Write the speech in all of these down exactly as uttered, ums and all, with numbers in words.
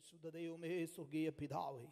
പരിശുദ്ധ ദൈവമേ, സ്വർഗീയ പിതാവേ,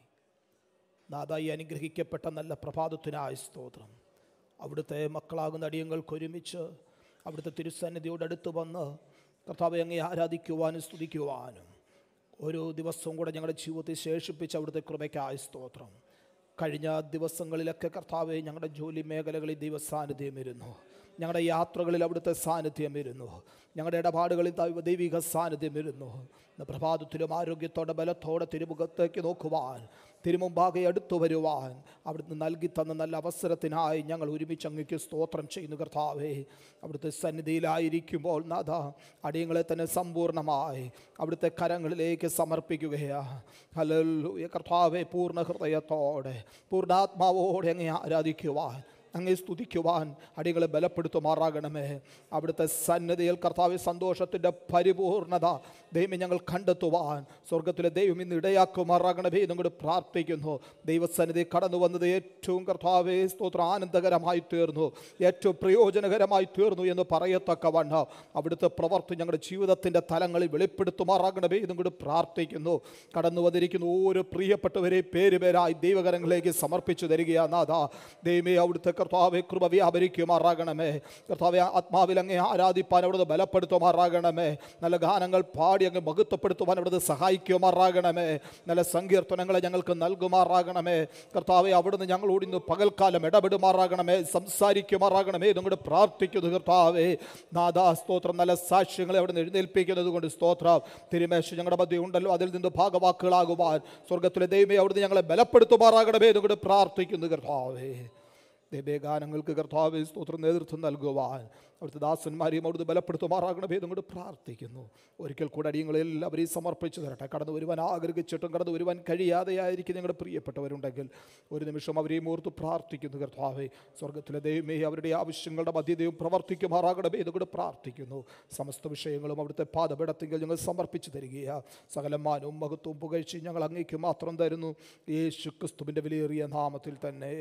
നാഥായി അനുഗ്രഹിക്കപ്പെട്ട നല്ല പ്രഭാതത്തിനായ സ്തോത്രം. അവിടുത്തെ മക്കളാകുന്ന അടിയങ്ങൾക്ക് ഒരുമിച്ച് അവിടുത്തെ തിരുസന്നിധിയോട് അടുത്ത് വന്ന് കർത്താവെ അങ്ങേ ആരാധിക്കുവാനും സ്തുതിക്കുവാനും ഓരോ ദിവസവും കൂടെ ഞങ്ങളുടെ ജീവിതത്തിൽ ശേഷിപ്പിച്ച് അവിടുത്തെ കൃപയ്ക്കായ സ്തോത്രം. കഴിഞ്ഞ ദിവസങ്ങളിലൊക്കെ കർത്താവെ ഞങ്ങളുടെ ജോലി മേഖലകളിൽ ദൈവസാന്നിധ്യം ഇരുന്നു, ഞങ്ങളുടെ യാത്രകളിൽ അവിടുത്തെ സാന്നിധ്യം ഇരുന്നു, ഞങ്ങളുടെ ഇടപാടുകളിൽ ദൈവിക സാന്നിധ്യം ഇരുന്നു. പ്രഭാതത്തിലും ആരോഗ്യത്തോടെ ബലത്തോടെ തിരുമുഖത്തേക്ക് നോക്കുവാൻ, തിരുമുമ്പാകെ അടുത്തു വരുവാൻ അവിടുന്ന് നൽകി തന്ന നല്ല അവസരത്തിനായി ഞങ്ങൾ ഒരുമിച്ച് അങ്ങേക്ക് സ്തോത്രം ചെയ്യുന്നു. കർത്താവേ, അവിടുത്തെ സന്നിധിയിലായിരിക്കുമ്പോൾ നാഥ അടിയങ്ങളെ തന്നെ സമ്പൂർണ്ണമായി അവിടുത്തെ കരങ്ങളിലേക്ക് സമർപ്പിക്കുകയാണ്. ഹല്ലേലൂയ കർത്താവേ, പൂർണ്ണ ഹൃദയത്തോടെ പൂർണ്ണാത്മാവോടെ അങ്ങേ ആരാധിക്കുവാൻ, അങ്ങേ സ്തുതിക്കുവാൻ അടികളെ ബലപ്പെടുത്തുമാറാകണമേ. അവിടുത്തെ സന്നിധിയിൽ കർത്താവെ സന്തോഷത്തിൻ്റെ പരിപൂർണത ദൈവം ഞങ്ങൾ കണ്ടെത്തുവാൻ സ്വർഗത്തിലെ ദൈവം ഇന്ന് ഇടയാക്കുമാറാകണമേ എന്നോട് പ്രാർത്ഥിക്കുന്നു. ദൈവസന്നിധി കടന്നു വന്നത് ഏറ്റവും കർത്താവെ സ്തോത്രം ആനന്ദകരമായി തീർന്നു, ഏറ്റവും പ്രയോജനകരമായി തീർന്നു എന്ന് പറയത്തക്കവണ്ണം അവിടുത്തെ പ്രവർത്തി ഞങ്ങളുടെ ജീവിതത്തിൻ്റെ തലങ്ങളിൽ വെളിപ്പെടുത്തുമാറാകണമേ എന്നോട് പ്രാർത്ഥിക്കുന്നു. കടന്നു വന്നിരിക്കുന്ന ഓരോ പ്രിയപ്പെട്ടവരെ പേര് പേരായി ദൈവകരങ്ങളിലേക്ക് സമർപ്പിച്ചു തരികയാണ്. നാഥാ ദൈവമേ, അവിടുത്തെ കർത്താവെ കൃപ വ്യാപരിക്കുമാറാകണമേ. കർത്താവെ ആത്മാവിൽ അങ്ങേ ആരാധിപ്പാൻ അവിടുന്ന് ബലപ്പെടുത്തുമാറാകണമേ. നല്ല ഗാനങ്ങൾ പാടി അങ്ങ് മഹത്വപ്പെടുത്തുവാൻ അവിടുന്ന് സഹായിക്കുമാറാകണമേ. നല്ല സങ്കീർത്തനങ്ങളെ ഞങ്ങൾക്ക് നൽകുമാറാകണമേ. കർത്താവെ, അവിടുന്ന് ഞങ്ങളോട് ഇന്ന് പകൽക്കാലം ഇടപെടുമാറാകണമേ, സംസാരിക്കുമാറാകണമേ എന്നോട് പ്രാർത്ഥിക്കുന്നു. കർത്താവെ നാഥാ സ്തോത്രം, നല്ല സാക്ഷ്യങ്ങളെ അവിടുന്ന് എഴുന്നേൽപ്പിക്കുന്നത് കൊണ്ട് സ്തോത്രം. തിരുമേശ ഞങ്ങളുടെ മധ്യ ഉണ്ടല്ലോ, അതിൽ നിന്ന് ഭാഗവാക്കുകളാകുവാൻ സ്വർഗത്തിലെ ദൈവമേ അവിടുന്ന് ഞങ്ങളെ ബലപ്പെടുത്തുമാറാകണമേ എന്നോട് പ്രാർത്ഥിക്കുന്നു. കർത്താവേ, ദൈവഗാനങ്ങൾക്ക് കർത്താവേ സ്തോത്രം നേതൃത്വം നൽകുവാൻ അവിടുത്തെ ദാസന്മാരെയും അവിടുന്ന് ബലപ്പെടുത്തുമാറാകണമേ എന്നോട് പ്രാർത്ഥിക്കുന്നു. ഒരിക്കൽ കൂടെ അടിയങ്ങളെല്ലാവരെയും സമർപ്പിച്ചു തരട്ടെ. കടന്നു വരുവാൻ ആഗ്രഹിച്ചിട്ടും കടന്നു വരുവാൻ കഴിയാതെയായിരിക്കും ഞങ്ങളുടെ പ്രിയപ്പെട്ടവരുണ്ടെങ്കിൽ ഒരു നിമിഷം അവരെയും ഓർത്ത് പ്രാർത്ഥിക്കുന്നു. കർത്താവേ, സ്വർഗത്തിലെ ദൈവമേ അവരുടെ ആവശ്യങ്ങളുടെ മധ്യതയും പ്രവർത്തിക്കുമാറാകണമേ എന്നോട് പ്രാർത്ഥിക്കുന്നു. സമസ്ത വിഷയങ്ങളും അവിടുത്തെ പാദപീഠത്തിൽ ഞങ്ങൾ സമർപ്പിച്ചു തരികയാണ്. സകലമാനവും മഹത്വവും പുകഴ്ചയും ഞങ്ങൾ അങ്ങേക്ക് മാത്രം തരുന്നു, യേശു ക്രിസ്തുവിൻ്റെ വിലയേറിയ നാമത്തിൽ തന്നെ.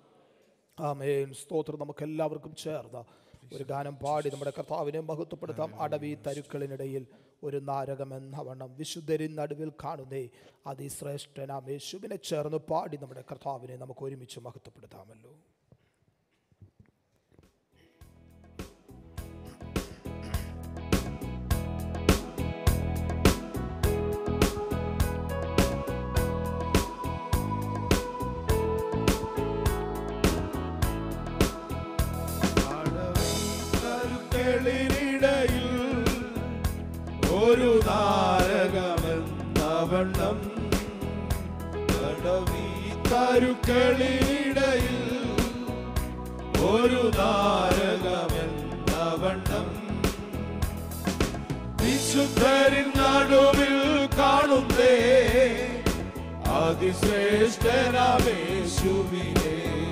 ആമേൻ. സ്തോത്രം. നമുക്ക് എല്ലാവർക്കും ചേർന്ന് ഒരു ഗാനം പാടി നമ്മുടെ കർത്താവിനെ മഹത്വപ്പെടുത്താം. അടവി തരുക്കളിനിടയിൽ ഒരു നാരകമെന്ന വണ്ണം വിശുദ്ധരിൻ നടുവിൽ കാണുന്നേ അതിശ്രേഷ്ഠനാം യേശുവിനെ ചേർന്ന് പാടി നമ്മുടെ കർത്താവിനെ നമുക്ക് ഒരുമിച്ച് മഹത്വപ്പെടുത്താമല്ലോ. ഒരു നാരകമെന്ന വണ്ണം, അടവി തരുക്കളിനിടയിൽ ഒരു നാരകമെന്ന വണ്ണം വിശുദ്ധരിൻ നടുവിൽ കാണുന്നേ അതിശ്രേഷ്ഠനാം യേശുവിനെ.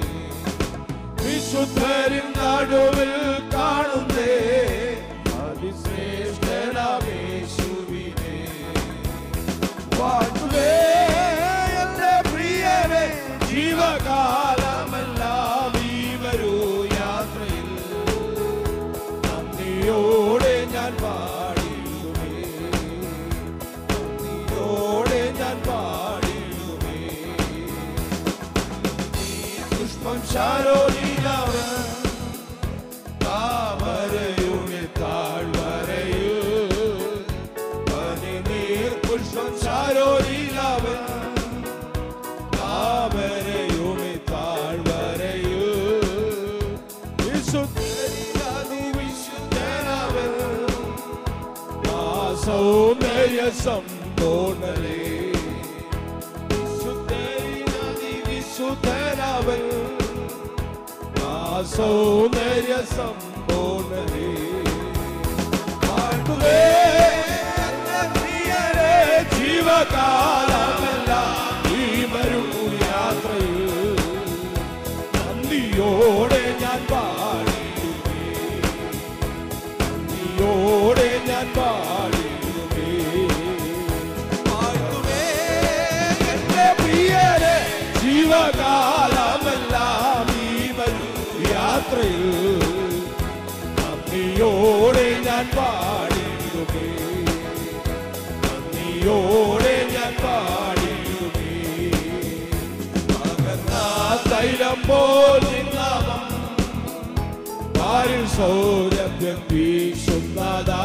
വിശുദ്ധരിൻ നടുവിൽ കാണുന്നേ അതിശ്രേഷ്ഠനാം യേശുവിനെ. വാഴ്ത്തുവേ എന്റെ പ്രിയനെ, ജീവകാലമെല്ലാം ഈ വരൂ യാത്രയിൽ നന്ദിയോടെ ഞാൻ പാടിടുമേ, നന്ദിയോടെ ഞാൻ പാടിടുമേ. പുഷ്പം ശാരോലീലവൻ താമരയുടെ താഴ്വരയിൽ, പനിനീർ പുഷ്പം ശാരോലീലവൻ താമരയുടെ താഴ്വരയിൽ. വിശുദ്ധരിലതി വിശുദ്ധനവൻ, ആ സൗന്ദര്യ സമ്പൂർണ്ണനേ. വിശുദ്ധരിലതി വിശുദ്ധനവൻ, സൗന്ദര്യ സമ്പൂർണ്ണനേ. പാടുവേ എന്റെ പ്രിയരേ, ജീവകാലമെല്ലാം ഈ വരും യാത്രയിൽ നന്ദിയോടെ ഞാൻ പാടിടുമേ, നന്ദിയോടെ ഞാൻ പാടിടുമേ. പാടുവേ എന്റെ പ്രിയരേ, ജീവകാലമെല്ലാം ഈ വരും യാത്രയിൽ നന്ദിയോടെ ഞാൻ പാടിടുമേ, നന്ദിയോടെ ഞാൻ പാടി പാരിൽ സൗരഭ്യം വീശുന്നതാ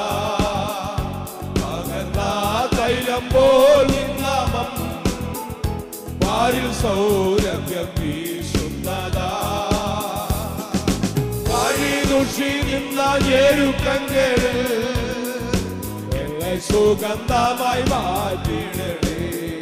പകർന്ന തൈലം പോൽ നാമം പാരിൽ സൗരഭ്യം വീശുന്നതാ വഴി ദുഷി നിന്ന ഞെരുക്കങ്ങളിൽ എന്നെ സുഗന്ധമായി മാറ്റിയിടണേ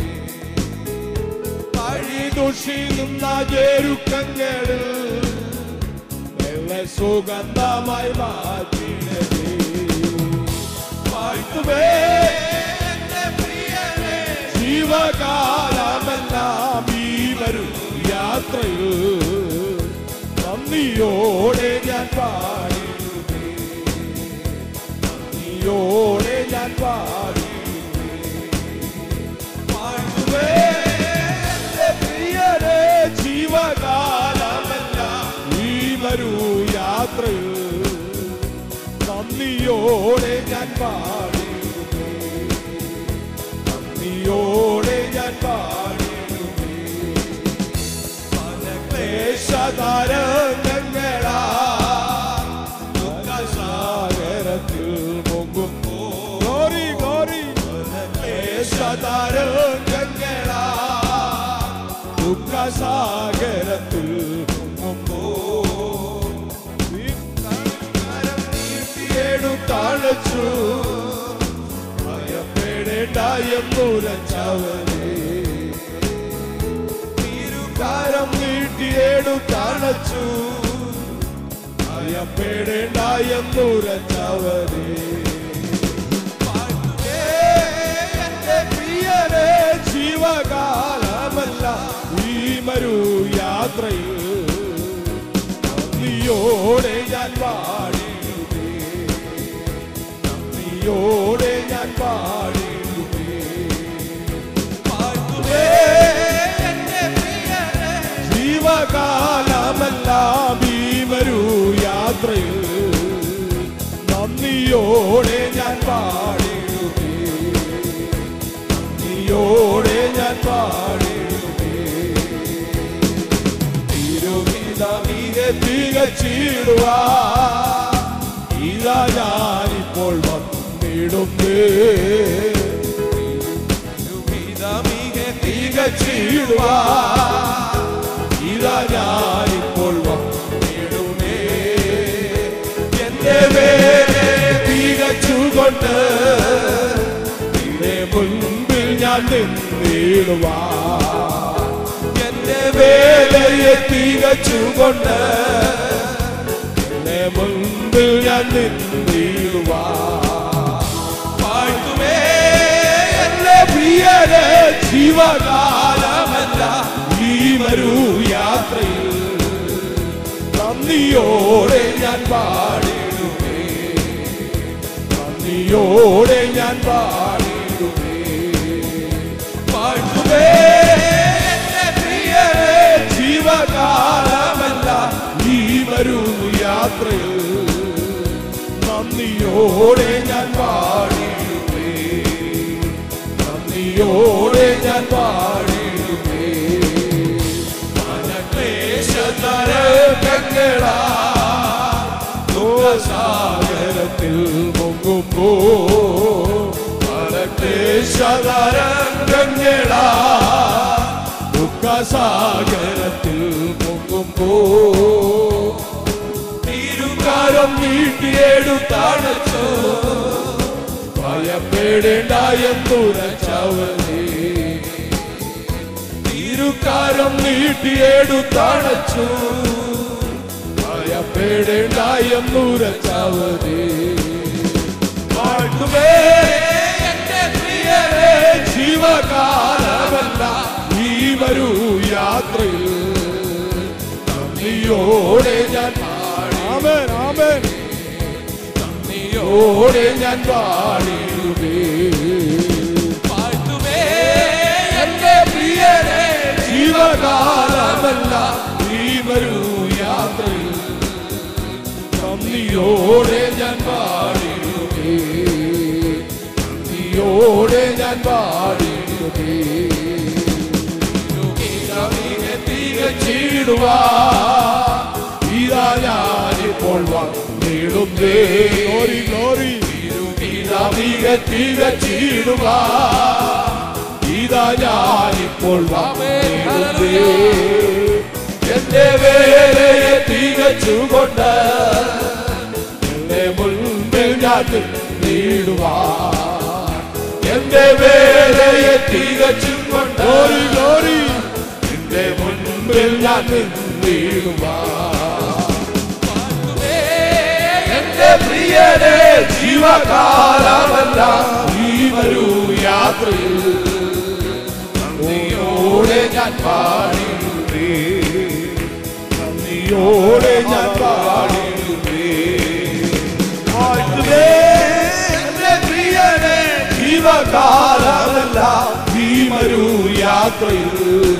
വഴി ദുഷി നിന്ന ഞെരുക്കങ്ങളിൽ എന്നെ സുഗന്ധമായി മാറ്റിയിടണേ വാഴ്ത്തുമേ എന്റെ പ്രിയനേ ജീവകാലമെല്ലാം ഈ വരും യാത്രയിൽ നന്ദിയോടെ ഞാൻ പാടിടുമേ നന്ദിയോടെ ഞാൻ പാടിടുമേ പാടുമേ എന്റെ പ്രിയനേ ജീവകാലമെല്ലാം ഈ വരൂ യാത്രയിൽ നന്ദിയോടെ ഞാൻ പാടിടുമേ നന്ദിയോടെ ഞാൻ പാടിടുമേ മനക്ലേശതരംഗങ്ങളാ ദുഃഖസാഗരത്തിൽ മുങ്ങുമ്പോ ഗോരി ഗോരി മനക്ലേശതരംഗങ്ങളാ ദുഃഖസാഗരത്തിൽ മുങ്ങുമ്പോ തളച്ചു ഭയപ്പെടേണ്ടായെന്നുരച്ചവനെ തിരുകാരം നീട്ടിയേടു തളച്ചു ഭയപ്പെടേണ്ടായെന്നുരച്ചവനെ എന്റെ പ്രിയരേ ജീവകാലമല്ല ഈ മരു യാത്രയിൽ നന്ദിയോടെ ഞാൻ പാടി ോടെ ഞാൻ പാടിടുമേ പാടുമേ എന്റെ പ്രിയനേ ജീവകാലമെല്ലാം ഈ വരൂ യാത്രയിൽ നന്ദിയോടെ ഞാൻ പാടിടുമേ നന്ദിയോടെ ഞാൻ പാടിടുമേ തിരുവിതമിനെ തികച്ചിടുവാ ഇതാ ഞാനിപ്പോൾ വന്നിടുന്നേ തികച്ചിടുവാ ഇതാ ഞാനിപ്പോൾ വന്നിടുന്നേ എന്റെ വേലെ തികച്ചുകൊണ്ട് നിന്റെ മുൻപിൽ ഞാൻ നിന്നിടുവാ എന്റെ വേലയെ തികച്ചുകൊണ്ട് മുൻപിൽ ഞാൻ നിന്നിടുവാ പാടുമേ എന്റെ പ്രിയരേ ജീവകാലമല്ല ഈ വരൂ യാത്രയിൽ നന്ദിയോടെ ഞാൻ പാടിടുമേ നന്ദിയോടെ ഞാൻ പാടിടുമേ പാടുമേ എന്റെ പ്രിയരേ ജീവകാലമല്ല ഈ വരൂ യാത്രയിൽ നന്ദിയോടെ ഞാൻ പാടിടുമേ നന്ദിയോടെ ഞാൻ പാടിടുമേ മനക്ലേശതരംഗങ്ങളാ ദുഃഖസാഗരത്തിൽ മുങ്ങുമ്പോ മനക്ലേശതരംഗങ്ങളാ ദുഃഖസാഗരത്തിൽ മുങ്ങുമ്പോ തിരുകാരം നീട്ടിയെടുത്തണച്ചു ഭയപ്പെടേണ്ടായെന്നുരച്ചവനെ തിരുകാരം നീട്ടിയെടുത്തണച്ചു ഭയപ്പെടേണ്ടായെന്നുരച്ചവനെ പാടുമേ എന്റെ പ്രിയരേ ജീവകാലമല്ല ഈ വരൂ യാത്രയിൽ നന്ദിയോടെ ഞാൻ ആമേൻ ആമേൻ നന്ദിയോടെ ഞാൻ പാടിടുമേ പാടുമേ എന്റെ പ്രിയരേ ജീവകാലമല്ല ഈ വരൂ യാത്രയിൽ നന്ദിയോടെ ഞാൻ പാടിടുമേ നന്ദിയോടെ ഞാൻ പാടിടുമേ തികച്ചിടുവാ ഇതാ ഞാനിപ്പോൾ വന്നു വന്നിടുന്നേ. Glory, glory. ഇതാ തികച്ചിടുവാൻ ഇതാ ഞാനിപ്പോൾ വന്നിടുന്നേ. എന്റെ വേലയെ തികച്ചുകൊണ്ട് എന്റെ മുൻപിൽ ഞാൻ നിന്നിടുവാൻ. എന്റെ വേലയെ തികച്ചുകൊണ്ട് Glory, glory. എന്റെ മുൻപിൽ ഞാൻ നിന്നിടുവാൻ. എന്റെ പ്രിയരെ ജീവകാലമെല്ലാം ഈ വരൂ യാത്രയിൽ നന്ദിയോടെ ഞാൻ പാടിടുന്നേ. നന്ദിയോടെ ഞാൻ പാടിടുന്നേ. എന്റെ പ്രിയരെ ജീവകാലമെല്ലാം ഈ വരൂ യാത്രയിൽ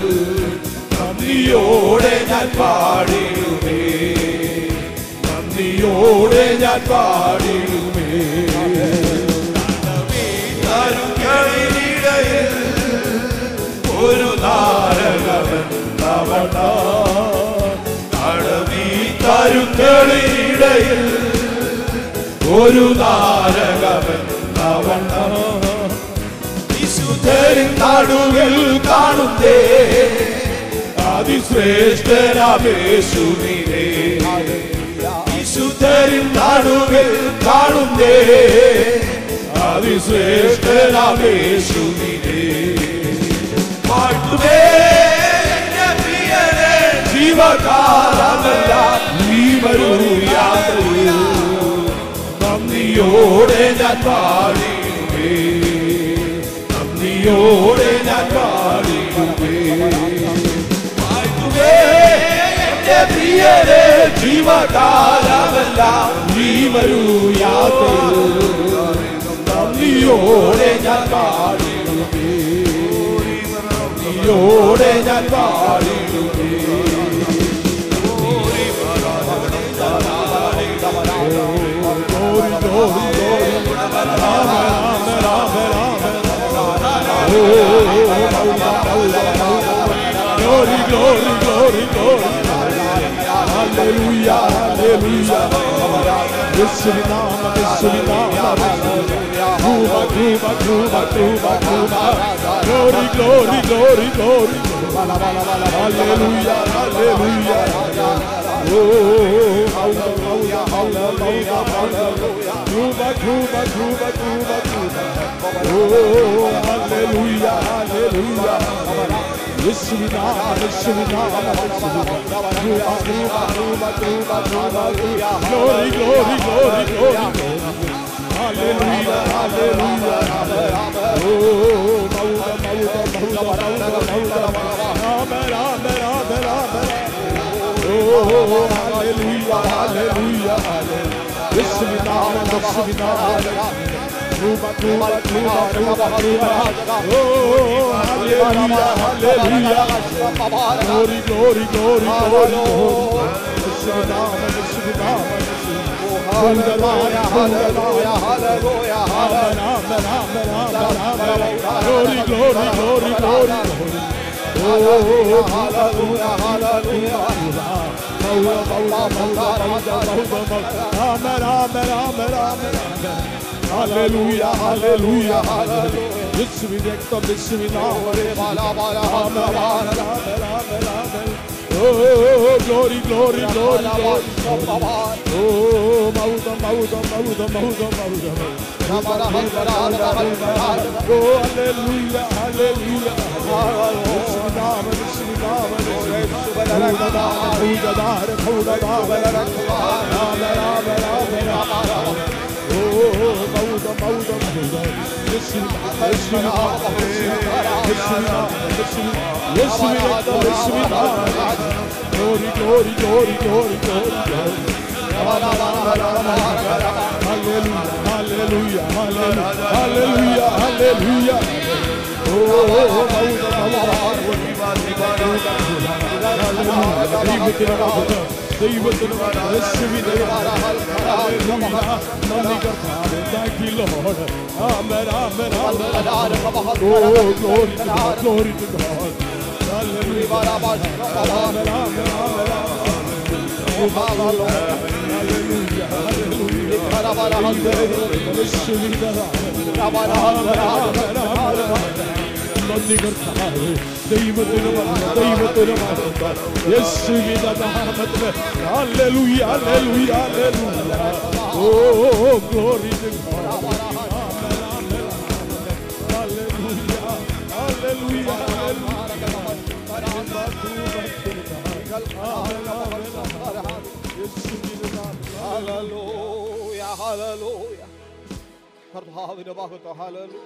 നന്ദിയോടെ ഞാൻ പാടിടുന്നേ. നന്ദിയോടെ ഞാൻ പാടിടുമേ. തരുക്കളിനിടയിൽ ഒരു നാരകവൻ തവണ കടവീ തരുക്കളിനിടയിൽ ഒരു നാരകവൻ തവണ വിശുദ്ധരിൻ നടുവിൽ കാണുന്നേ അതിശ്രേഷ്ഠനാമേശുവിനെ. വിശുദ്ധരിൻ നടുവിൽ കാണുന്നേ അതിശ്രേഷ്ഠനാമേശുവിനെ. പാട്ടുമേ എന്റെ പ്രിയരെ ജീവകാലമെല്ലാം ഈ വരൂ യാത്രയിൽ നന്ദിയോടെ ഞാൻ പാടിടുമേ. നന്ദിയോടെ ഞാൻ പാടിടുമേ. പാട്ടുമേ എന്റെ പ്രിയരെ ജീവകാലമെല്ലാം ഈ വരൂ യാത്രയിൽ നന്ദിയോടെ ഞാൻ പാടിടുമേ. നന്ദിയോടെ ഞാൻ പാടിടുമേ. Glory, glory, glory, glory. Hallelujah, hallelujah. Yeshua nama, Yeshua nama. Kuba, kuba, kuba, kuba, kuba. Glory, glory, glory, glory. Hallelujah, hallelujah. Oh, hallelujah, hallelujah, hallelujah. Kuba, kuba, kuba, kuba, kuba. Oh, hallelujah, hallelujah. Yeshua nama, Yeshua nama, Yeshua nama. Kuba, kuba, kuba, kuba, kuba. Glory, glory, glory, glory. Hallelujah, hallelujah. Oh, mauda, mauda, mauda, mauda, mauda. Amen, amen, amen, amen. Oh, hallelujah, hallelujah, hallelujah. Yeshua nama, Yeshua nama. Kuba, kuba, kuba, kuba, kuba. Oh, hallelujah, hallelujah. Glory, glory, glory, glory. Yeshua nama, Yeshua nama. Hallelujah, hallelujah, hallelujah. Amen, amen, amen, amen, amen. Glory, glory, glory, glory. Oh, hallelujah, hallelujah. Amen, amen, amen, amen. Hallelujah, hallelujah, hallelujah. Yeshua ekta Yeshua nama. Amen, amen, amen, amen. Oh, glory, glory, glory, glory. Oh, mauda, mauda, mauda, mauda, mauda. Oh, hallelujah, hallelujah. Yeshua nama, Yeshua nama. Hallelujah, oh, mauda, mauda, mauda. Yeshua, Yeshua, Yeshua, Yeshua, Yeshua, glory, glory, glory, glory, glory. Hallelujah, hallelujah, hallelujah, hallelujah. Oh, mauda, mauda. ദൈവത്തിന് യേശുവിനെ നന്ദി കർത്താവേ. Thank you, Lord. Amen, amen, amen. Oh, glory to God, glory to God. Hallelujah. Amen, amen, amen. Oh, hallelujah, hallelujah. നന്ദി കർത്താവേ, ദൈവത്തിന് ദൈവത്തിന് യേശുവിൻ നാമത്തിൽ hallelujah hallelujah hallelujah. Oh glory to God. Hallelujah hallelujah hallelujah hallelujah. കർത്താവിന്റെ മഹത്വം. Hallelujah.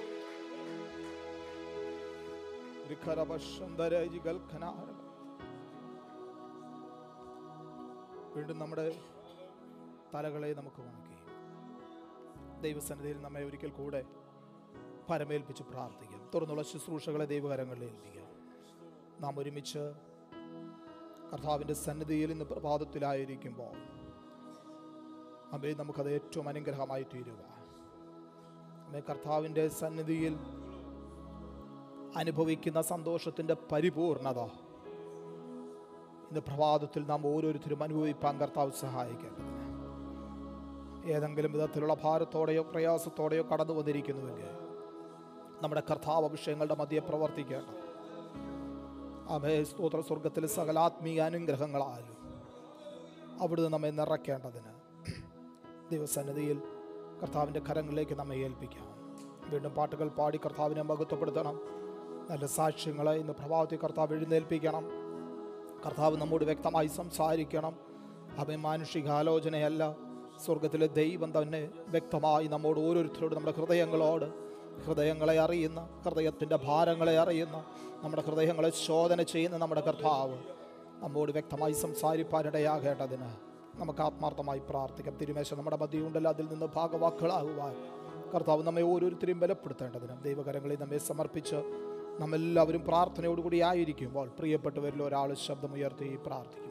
വീണ്ടും നമ്മുടെ തലകളെ നമുക്ക് വണക്കി ദൈവസന്നിധിയിൽ നമ്മെ ഒരിക്കൽ കൂടെ പരമേൽപ്പിച്ച് പ്രാർത്ഥിക്കാം. തുറന്നുള്ള ശുശ്രൂഷകളെ ദൈവകരങ്ങളിൽ ഏൽപ്പിക്കാം. നാം ഒരുമിച്ച് കർത്താവിൻ്റെ സന്നിധിയിൽ ഇന്ന് പ്രഭാതത്തിലായിരിക്കുമ്പോൾ അമ്മേ നമുക്കത് ഏറ്റവും അനുഗ്രഹമായി തീരുക. അമ്മേ കർത്താവിൻ്റെ സന്നിധിയിൽ അനുഭവിക്കുന്ന സന്തോഷത്തിൻ്റെ പരിപൂർണത ഇന്ന് പ്രഭാതത്തിൽ നാം ഓരോരുത്തരും അനുഭവിപ്പാൻ കർത്താവ് സഹായിക്കേണ്ടതിന് ഏതെങ്കിലും വിധത്തിലുള്ള ഭാരത്തോടെയോ പ്രയാസത്തോടെയോ കടന്നു വന്നിരിക്കുന്നുവെങ്കിൽ നമ്മുടെ കർത്താവ് അഭിഷേകങ്ങളുടെ മധ്യേ പ്രവർത്തിക്കേണ്ടത് അമേ സ്തോത്ര സ്വർഗത്തിലെ സകലാത്മീയ അനുഗ്രഹങ്ങളാലും അവിടുന്ന് നമ്മെ നിറയ്ക്കേണ്ടതിന് ദൈവസന്നിധിയിൽ കർത്താവിൻ്റെ കരങ്ങളിലേക്ക് നമ്മെ ഏൽപ്പിക്കാം. വീണ്ടും പാട്ടുകൾ പാടി കർത്താവിനെ മഹത്വപ്പെടുത്തണം. നല്ല സാക്ഷ്യങ്ങളെ ഇന്ന് പ്രഭാതത്തിൽ കർത്താവ് എഴുന്നേൽപ്പിക്കണം. കർത്താവ് നമ്മോട് വ്യക്തമായി സംസാരിക്കണം. അവൻ മാനുഷിക ആലോചനയല്ല, സ്വർഗത്തിലെ ദൈവം തന്നെ വ്യക്തമായി നമ്മോട് ഓരോരുത്തരോട് നമ്മുടെ ഹൃദയങ്ങളോട് ഹൃദയങ്ങളെ അറിയുന്ന, ഹൃദയത്തിൻ്റെ ഭാരങ്ങളെ അറിയുന്ന, നമ്മുടെ ഹൃദയങ്ങളെ ശോധന ചെയ്യുന്ന നമ്മുടെ കർത്താവ് നമ്മോട് വ്യക്തമായി സംസാരിപ്പാനിടയാകേണ്ടതിന് നമുക്ക് ആത്മാർത്ഥമായി പ്രാർത്ഥിക്കാം. തിരുമേശ നമ്മുടെ മധ്യയുണ്ടല്ലോ, അതിൽ നിന്ന് ഭാഗവാക്കുകളാകുവാൻ കർത്താവ് നമ്മെ ഓരോരുത്തരെയും ബലപ്പെടുത്തേണ്ടതിനും ദൈവകരങ്ങളിൽ നമ്മെ സമർപ്പിച്ച് നമ്മെല്ലാവരും പ്രാർത്ഥനയോടുകൂടി ആയിരിക്കുമ്പോൾ പ്രിയപ്പെട്ടവരിൽ ഒരാൾ ശബ്ദമുയർത്തി പ്രാർത്ഥിക്കുമല്ലോ.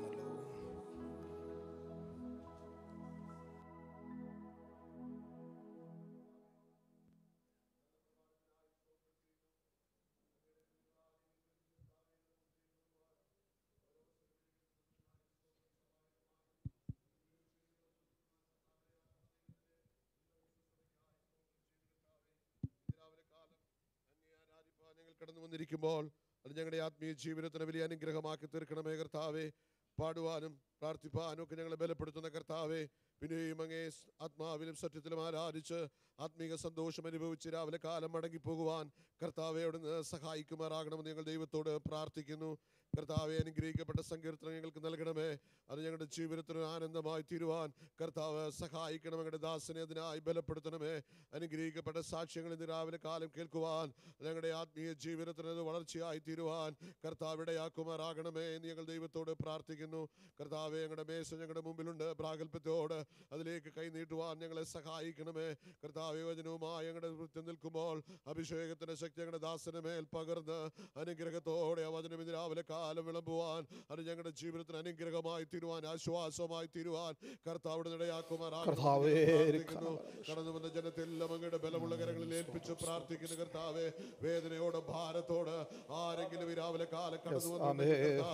കടന്നു വന്നിരിക്കുമ്പോൾ അത് ഞങ്ങളുടെ ആത്മീയ ജീവിതത്തിന് വലിയ അനുഗ്രഹമാക്കി തീർക്കണമേ കർത്താവേ. പാടുവാനും പ്രാർത്ഥിപ്പാനും ഒക്കെ ഞങ്ങളെ ബലപ്പെടുത്തുന്ന കർത്താവേ, പിന്നെയും അങ്ങേ ആത്മാവിലും സത്യത്തിലും ആരാധിച്ച് ആത്മീക സന്തോഷം അനുഭവിച്ച് രാവിലെ കാലം മടങ്ങിപ്പോകുവാൻ കർത്താവെ അവിടുന്ന് സഹായിക്കുമാറാകണമെന്ന് ഞങ്ങൾ ദൈവത്തോട് പ്രാർത്ഥിക്കുന്നു. കർത്താവെ, അനുഗ്രഹിക്കപ്പെട്ട സങ്കീർത്തനം ഞങ്ങൾക്ക് നൽകണമേ. അത് ഞങ്ങളുടെ ജീവിതത്തിന് ആനന്ദമായി തീരുവാൻ കർത്താവ് സഹായിക്കണം. ഞങ്ങളുടെ ദാസനെ അതിനായി ബലപ്പെടുത്തണമേ. അനുഗ്രഹിക്കപ്പെട്ട സാക്ഷ്യങ്ങൾ ഇന്ന് രാവിലെ കാലം കേൾക്കുവാൻ ഞങ്ങളുടെ ആത്മീയ ജീവിതത്തിന് അത് വളർച്ചയായി തീരുവാൻ കർത്താവ് ഇടയാക്കുമാറാകണമേ എന്ന് ഞങ്ങൾ ദൈവത്തോട് പ്രാർത്ഥിക്കുന്നു. കർത്താവെ, ഞങ്ങളുടെ മേശ ഞങ്ങളുടെ മുമ്പിലുണ്ട്. പ്രാഗൽഭ്യത്തോട് അതിലേക്ക് കൈനീട്ടുവാൻ ഞങ്ങളെ സഹായിക്കണമേ. കർത്താവെ, വചനവുമായി ഞങ്ങളുടെ വൃത്തി നിൽക്കുമ്പോൾ അഭിഷേകത്തിന്റെ ശക്തി ഞങ്ങളുടെ ദാസന് മേൽ പകർന്ന് അനുഗ്രഹത്തോടെ ആ വചനം ഇന്ന് രാവിലെ കാലം വിളമ്പുവാൻ അത് ഞങ്ങളുടെ ജീവിതത്തിന് അനുഗ്രഹമായി തീരുവാൻ ആശ്വാസമായി തീരുവാൻ കർത്താവിടെ ഇടയാക്കുമാറാകുന്നു. കടന്നു വന്ന ജനത്തെല്ലാം അങ്ങയുടെ ബലമുള്ള കരങ്ങളിൽ ഏൽപ്പിച്ച് പ്രാർത്ഥിക്കുന്നു. കർത്താവെ, വേദനയോടെ ഭാരത്തോട് ആരെങ്കിലും ഈ രാവിലെ കാലം കടന്നു വന്നു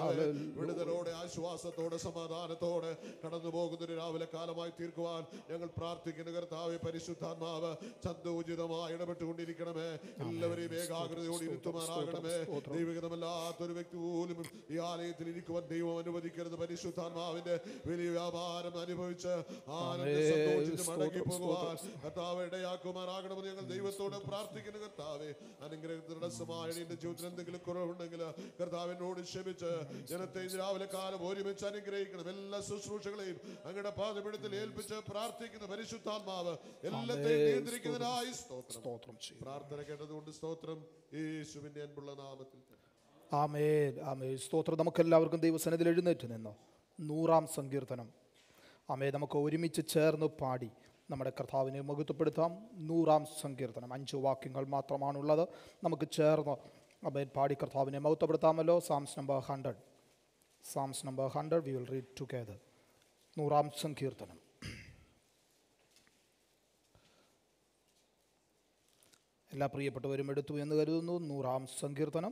വിടുതലോടെ ആശ്വാസത്തോടെ സമാധാനത്തോടെ കടന്നു പോകുന്നൊരു രാവിലെ കാലമായി തീർക്കുവാൻ ഞങ്ങൾ പ്രാർത്ഥിക്കുന്നു. കർത്താവെ, പരിശുദ്ധാത്മാവ് ചന്തോചിതമായി ഇടപെട്ടുകൊണ്ടിരിക്കണമേ. എല്ലാവരെയും ഏകാഗ്രതയോടെ ഇരുത്തുമാറാകണമേ. ദൈവഗതമല്ലാത്തൊരു വ്യക്തി പോലും ഈ ആലയത്തിൽ ഇരിക്കുവാൻ ദൈവം അനുവദിക്കരുത്. പരിശുദ്ധാത്മാവിന്റെ വലിയ വ്യാപാരം അനുഭവിച്ച് ആനന്ദ സന്തോഷിച്ച് മടങ്ങി പോകുവാൻ കർത്താവ് ഇടയാക്കുമാറാകണമെന്ന് ഞങ്ങൾ ദൈവത്തോട് പ്രാർത്ഥിക്കുന്നു. കർത്താവെ, അനുഗ്രഹത്തിന്റെ എന്റെ ജീവിതത്തിൽ എന്തെങ്കിലും കുറവുണ്ടെങ്കിൽ കർത്താവിനോട് ക്ഷമിച്ച് ജനത്തെ രാവിലെ കാലം ഒരുമിച്ച് അനുഗ്രഹിക്കണം. എല്ലാ ശുശ്രൂഷകളെയും അങ്ങയുടെ പാദപീഠത്തിൽ ഏൽപ്പിച്ച് പ്രാർത്ഥിക്കുന്ന പരിശുദ്ധാത്മാവ് എല്ലാത്തെയും നിയന്ത്രിക്കുന്നതിനായി സ്തോത്രം. പ്രാർത്ഥന കേട്ടതുകൊണ്ട് സ്തോത്രം. യേശുവിന്റെ അൻപുള്ള നാമത്തിൽ ആമേൻ, ആമേൻ. സ്തോത്രം. നമുക്കെല്ലാവർക്കും ദൈവസന്നിധിയിൽ എഴുന്നേറ്റ് നിന്നോ നൂറാം സങ്കീർത്തനം ആമേ നമുക്ക് ഒരുമിച്ച് ചേർന്ന് പാടി നമ്മുടെ കർത്താവിനെ മഹത്വപ്പെടുത്താം. നൂറാം സങ്കീർത്തനം അഞ്ച് വാക്യങ്ങൾ മാത്രമാണുള്ളത്. നമുക്ക് ചേർന്ന് ആമേൻ പാടി കർത്താവിനെ മഹത്വപ്പെടുത്താമല്ലോ. Psalms number hundred psalms number hundred we will read together. നൂറാം സങ്കീർത്തനം. എല്ലാ പ്രിയപ്പെട്ടവരും എടുത്തു എന്ന് കരുതുന്നു. നൂറാം സങ്കീർത്തനം.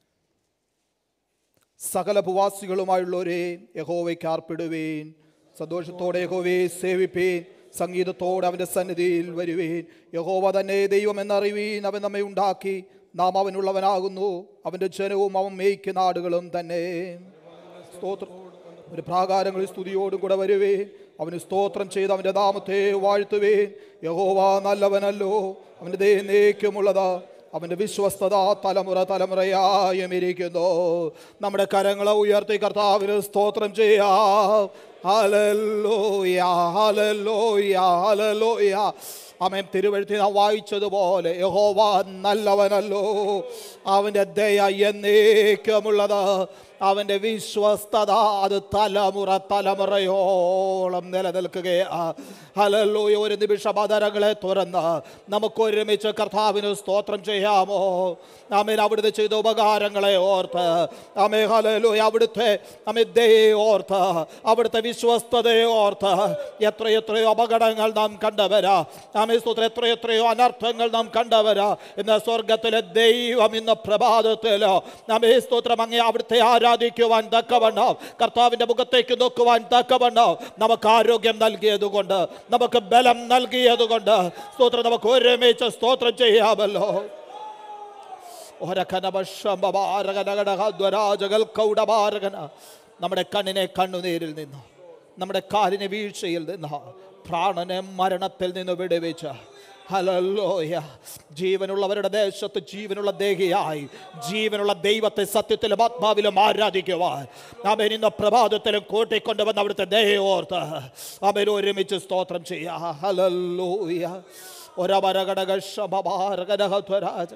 സകല ഭൂവാസികളുമായുള്ളവരെ യഹോവയ്ക്ക് ആർപ്പിടുവേൻ, സന്തോഷത്തോടെ യഹോവയെ സേവിപ്പേൻ, സംഗീതത്തോടെ അവൻ്റെ സന്നിധിയിൽ വരുവീൻ. യഹോവ തന്നെ ദൈവം എന്നറിവീൻ. അവൻ നമ്മെ ഉണ്ടാക്കി, നാം അവനുള്ളവനാകുന്നു. അവൻ്റെ ജനവും അവൻ മേയ്ക്കുന്ന നാടുകളും തന്നെ. സ്തോത്രം. ഒരു പ്രാകാരങ്ങളിൽ സ്തുതിയോടും കൂടെ വരുവേൻ. അവന് സ്തോത്രം ചെയ്ത് അവൻ്റെ നാമത്തെ വാഴ്ത്തുവേൻ. യഹോവ നല്ലവനല്ലോ, അവൻ്റെ ദൈവനേക്കുമുള്ളത്. അവൻ്റെ വിശ്വസ്തത തലമുറ തലമുറയായും ഇരിക്കുന്നു. നമ്മുടെ കരങ്ങളെ ഉയർത്തി കർത്താവിന് സ്തോത്രം ചെയ്യാം. Hallelujah, hallelujah, hallelujah. ആമേൻ. തിരുവെഴുത്തിൽ നാം വായിച്ചതുപോലെ യഹോവ നല്ലവനല്ലോ, അവൻ്റെ ദയ എന്നേക്കുമുള്ളത്. അവൻ്റെ വിശ്വസ്തത അത് തലമുറ തലമുറയോളം നിലനിൽക്കുകയാണ്. ഹല്ലേലൂയ. ഒരു നിമിഷം അതരങ്ങളെ തുറന്ന് നമുക്കൊരുമിച്ച് കർത്താവിന് സ്തോത്രം ചെയ്യാമോ? ആമേൻ. അവിടുത്തെ ചെയ്ത ഉപകാരങ്ങളെ ഓർത്ത്, ആമേൻ, ഹല്ലേലൂയ, അവിടുത്തെ ആമേൻ ദയയെ ഓർത്ത്, അവിടുത്തെ വിശ്വസ്തതയെ ഓർത്ത്. എത്രയെത്രയോ അപകടങ്ങൾ നാം കണ്ടവരാ, ആമേൻ സ്തോത്രം, എത്രയെത്രയോ അനർത്ഥങ്ങൾ നാം കണ്ടവരാ. ഇന്ന് സ്വർഗത്തിലെ ദൈവം ഇന്ന് പ്രഭാതത്തിൽ ആമേൻ സ്തോത്രം അങ്ങേ അവിടുത്തെ ആരാധിക്കുവാൻ തക്കവണ്ണം, കർത്താവിൻ്റെ മുഖത്തേക്ക് നോക്കുവാൻ തക്കവണ്ണം നമുക്ക് ആരോഗ്യം നൽകിയതുകൊണ്ട്, നമുക്ക് ബലം നൽകിയതുകൊണ്ട് സ്തോത്രം. നമുക്ക് ഒരുമിച്ച് സ്തോത്രം ചെയ്യാമല്ലോ. നമ്മുടെ കണ്ണിനെ കണ്ണുനീരിൽ നിന്ന്, നമ്മുടെ കാലിനെ വീഴ്ചയിൽ നിന്ന്, പ്രാണനെ മരണത്തിൽ നിന്ന് വിടുവിച്ച ഹല്ലേലൂയ, ജീവനുള്ളവരുടെ ദേശത്ത് ജീവനുള്ള ദേഹിയായി ജീവനുള്ള ദൈവത്തെ സത്യത്തിലും ആത്മാവിലും ആരാധിക്കുവാൻ ആമേൻ ഇന്ന് പ്രഭാതത്തിലും കൂട്ടിക്കൊണ്ടുവന്ന് അവിടുത്തെ ദയോർത്ത് ആമേൻ ഒരുമിച്ച് സ്തോത്രം ചെയ്യാം. ഹല്ലേലൂയ. ഒരവരഘടക ശമഭാരകനഹത്വരാജ.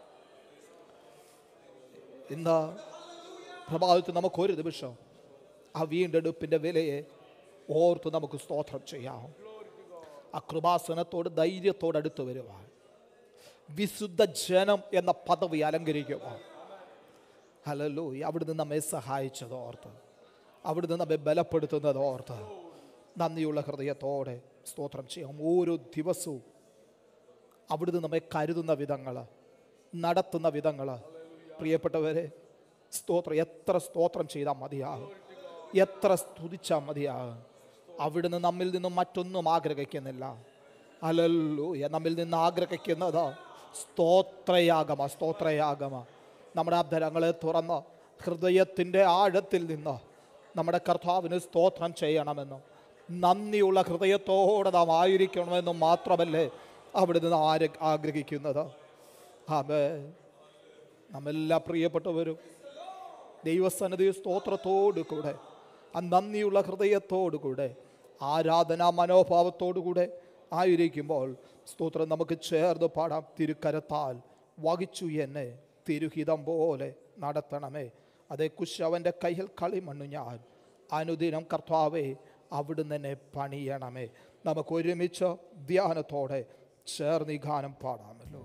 ഇന്ന് പ്രഭാതത്തിൽ നമുക്കൊരു നിമിഷം ആ വീണ്ടെടുപ്പിൻ്റെ വിലയെ ഓർത്ത് നമുക്ക് സ്തോത്രം ചെയ്യാം. ആ കൃപാസനത്തോട് ധൈര്യത്തോട് അടുത്ത് വരുവാൻ, വിശുദ്ധ ജനം എന്ന പദവി അലങ്കരിക്കുവാൻ. ഹല്ലേലൂയ. അവിടുന്ന് നമ്മെ സഹായിച്ചത് ഓർത്ത്, അവിടുന്ന് നമ്മെ ബലപ്പെടുത്തുന്നത് ഓർത്ത് നന്ദിയുള്ള ഹൃദയത്തോടെ സ്തോത്രം ചെയ്യാം. ഓരോ ദിവസവും അവിടുന്ന് നമ്മെ കരുതുന്ന വിധങ്ങൾ, നടത്തുന്ന വിധങ്ങൾ, പ്രിയപ്പെട്ടവരെ സ്തോത്രം, എത്ര സ്തോത്രം ചെയ്താൽ മതിയാകും, എത്ര സ്തുതിച്ചാൽ മതിയാകും. അവിടുന്ന് നമ്മിൽ നിന്നും മറ്റൊന്നും ആഗ്രഹിക്കുന്നില്ല. ഹല്ലേലൂയ. നമ്മിൽ നിന്ന് ആഗ്രഹിക്കുന്നത് സ്തോത്രയാഗമ സ്തോത്രയാഗമ നമ്മുടെ അധരങ്ങളെ തുറന്ന് ഹൃദയത്തിൻ്റെ ആഴത്തിൽ നിന്ന് നമ്മുടെ കർത്താവിന് സ്തോത്രം ചെയ്യണമെന്നും നന്ദിയുള്ള ഹൃദയത്തോടെ നാം ആയിരിക്കണമെന്നും മാത്രമല്ലേ അവിടുന്ന് ആര് ആഗ്രഹിക്കുന്നത്. ആമേൻ. നമ്മെല്ലാ പ്രിയപ്പെട്ടവരും ദൈവസന്നിധി സ്തോത്രത്തോടു കൂടെ, ആ നന്ദിയുള്ള ഹൃദയത്തോടു കൂടെ, ആരാധനാ മനോഭാവത്തോടു കൂടെ ആയിരിക്കുമ്പോൾ സ്തോത്രം നമുക്ക് ചേർന്ന് പാടാം. തിരുക്കരത്താൽ വഹിച്ചു എന്നെ തിരുഹിതം പോലെ നടത്തണമേ. അതേ കുശവൻ്റെ കയ്യിൽ കളിമണ്ണു ഞാൻ, അനുദിനം കർത്താവേ അവിടുന്ന് എന്നെ പണിയണമേ. നമുക്ക് ഒരുമിച്ച് ധ്യാനത്തോടെ ചേർന്ന് ഈ ഗാനം പാടാമല്ലോ.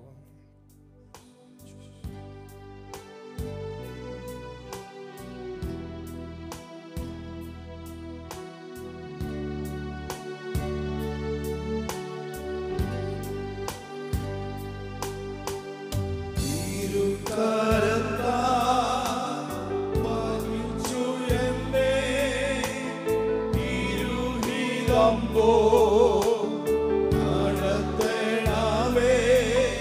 നടത്തണമേ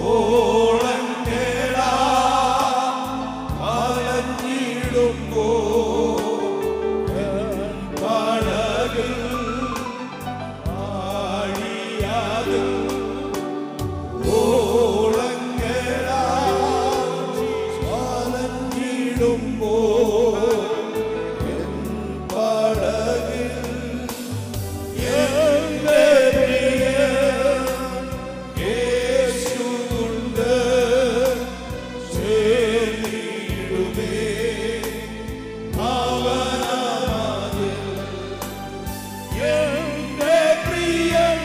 ഓളങ്ങേടാ അലഞ്ഞിടുമ്പോ പടകിൽ ആഴിയാതെ ഓളങ്ങേടാ അലഞ്ഞിടുമ്പോ പടകിൽ എന്റെ പ്രിയൻ യേശുവുണ്ട് ചേർന്നിടുമേ അവനാമതിൽ എന്റെ പ്രിയൻ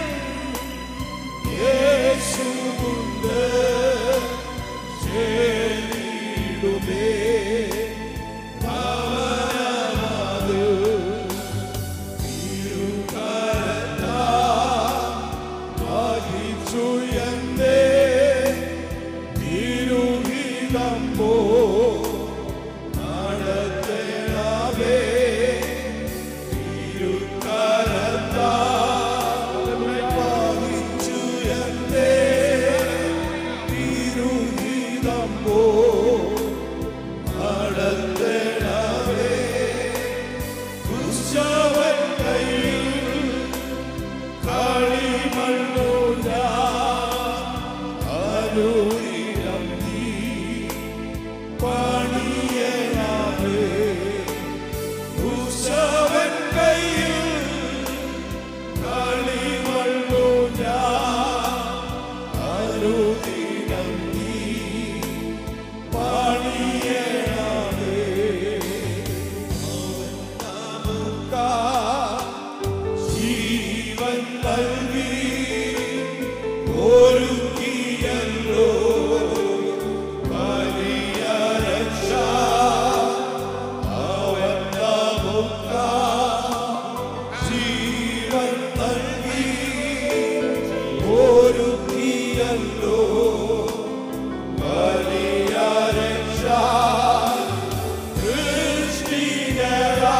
യേശുവുണ്ട് ചേർന്നിടുമേ അവനാമതിൽ ുയന്റെ തിരുഹിതമ്പോ നടത്തേണമേ തിരുക്കരത്താവിച്ചുയന്റെ തിരുഹിതമ്പോ നടത്തേണമേ കുശവൻ കയ്യിൽ കളിമണ്ണൂല അനുദിനം നീ പണിയണമേ കുശവൻ കയ്യിൽ കളിമണ്ണൂല അനുദിനം നീ പണിയണമേ നമുക്കാ ജീവൻ നൽകി ഒരുക്കിയല്ലോ വലിയ രക്ഷ അവൻ നമുക്കാ ജീവൻ നൽകി ഒരുക്കിയല്ലോ വലിയ രക്ഷ സൃഷ്ടികളാ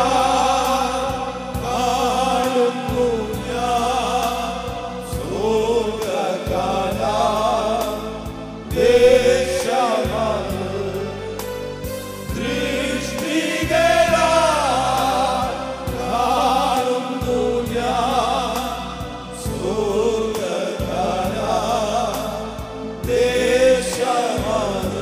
കാണുന്നു ഞാൻ സ്വർഗ്ഗകാല ദേശമാണ് ദൃഷ്ടികളാ കാണുന്നു ഞാൻ സ്വർഗ്ഗകാല ദേശമാണ്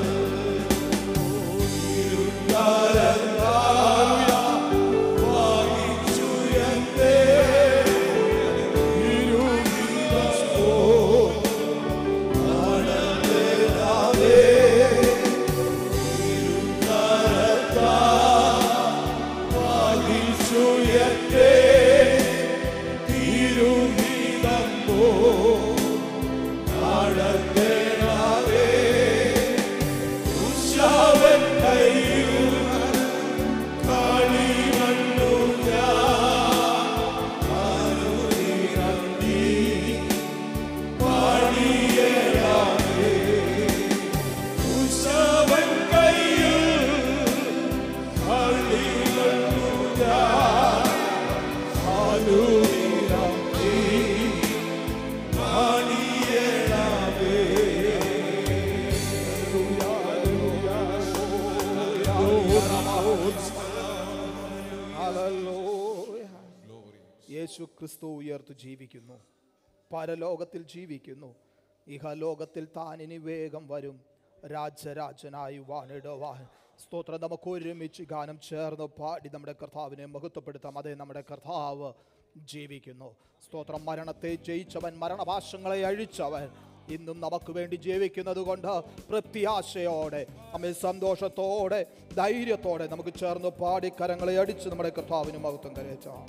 യേശു ക്രിസ്തു ഉയർത്തു ജീവിക്കുന്നു, പരലോകത്തിൽ ജീവിക്കുന്നു. ഇഹലോകത്തിൽ താൻ ഇനി വേഗം വരും, രാജരാജനായി വാണിടുവാൻ. സ്തോത്രം. നമുക്ക് ഒരുമിച്ച് ഗാനം ചേർന്ന് പാടി നമ്മുടെ കർത്താവിനെ മഹത്വപ്പെടുത്താം. അതേ, നമ്മുടെ കർത്താവ് ജീവിക്കുന്നു. സ്തോത്രം. മരണത്തെ ജയിച്ചവൻ, മരണപാശങ്ങളെ അഴിച്ചവൻ ഇന്നും നമുക്ക് വേണ്ടി ജീവിക്കുന്നത് കൊണ്ട് പ്രത്യാശയോടെ, നമ്മെ സന്തോഷത്തോടെ, ധൈര്യത്തോടെ നമുക്ക് ചേർന്ന് പാടി കരങ്ങളെ അടിച്ച് നമ്മുടെ കർത്താവിന് മഹത്വം കരയച്ചാം.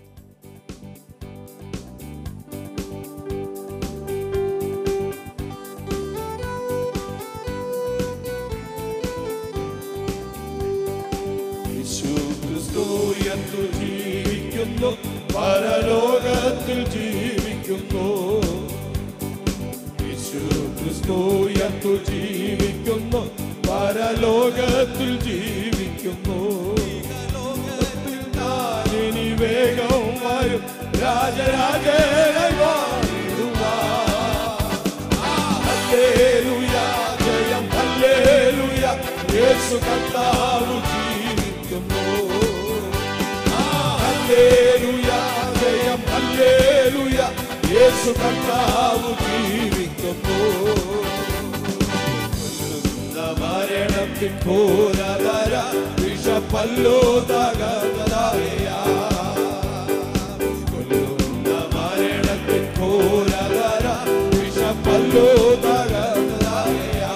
ജീവിക്കുന്നു, പരലോകത്തിൽ ജീവിക്കുന്നു. യേശു ക്രിസ്തു ജീവിക്കുന്നു, പരലോകത്തിൽ ജീവിക്കുന്നു. ഇനി വേഗം വരും, രാജരാജനായി വാണിടുവാൻ. ഹല്ലേലൂയ. യേശു കർത്താവ് ജീവിക്കുന്നു. ഹല്ലേലൂയ, ജയം ഹല്ലേലൂയ, യേശു കർത്താവ് ജീവിക്കുന്നു. മരണത്തിൻ ഘോരതര വിഷപ്പല്ലോ തകർന്നതാകയാ, കൊല്ലുന്ന മരണത്തിൻ ഘോരതര വിഷപ്പല്ലോ തകർന്നതാകയാ,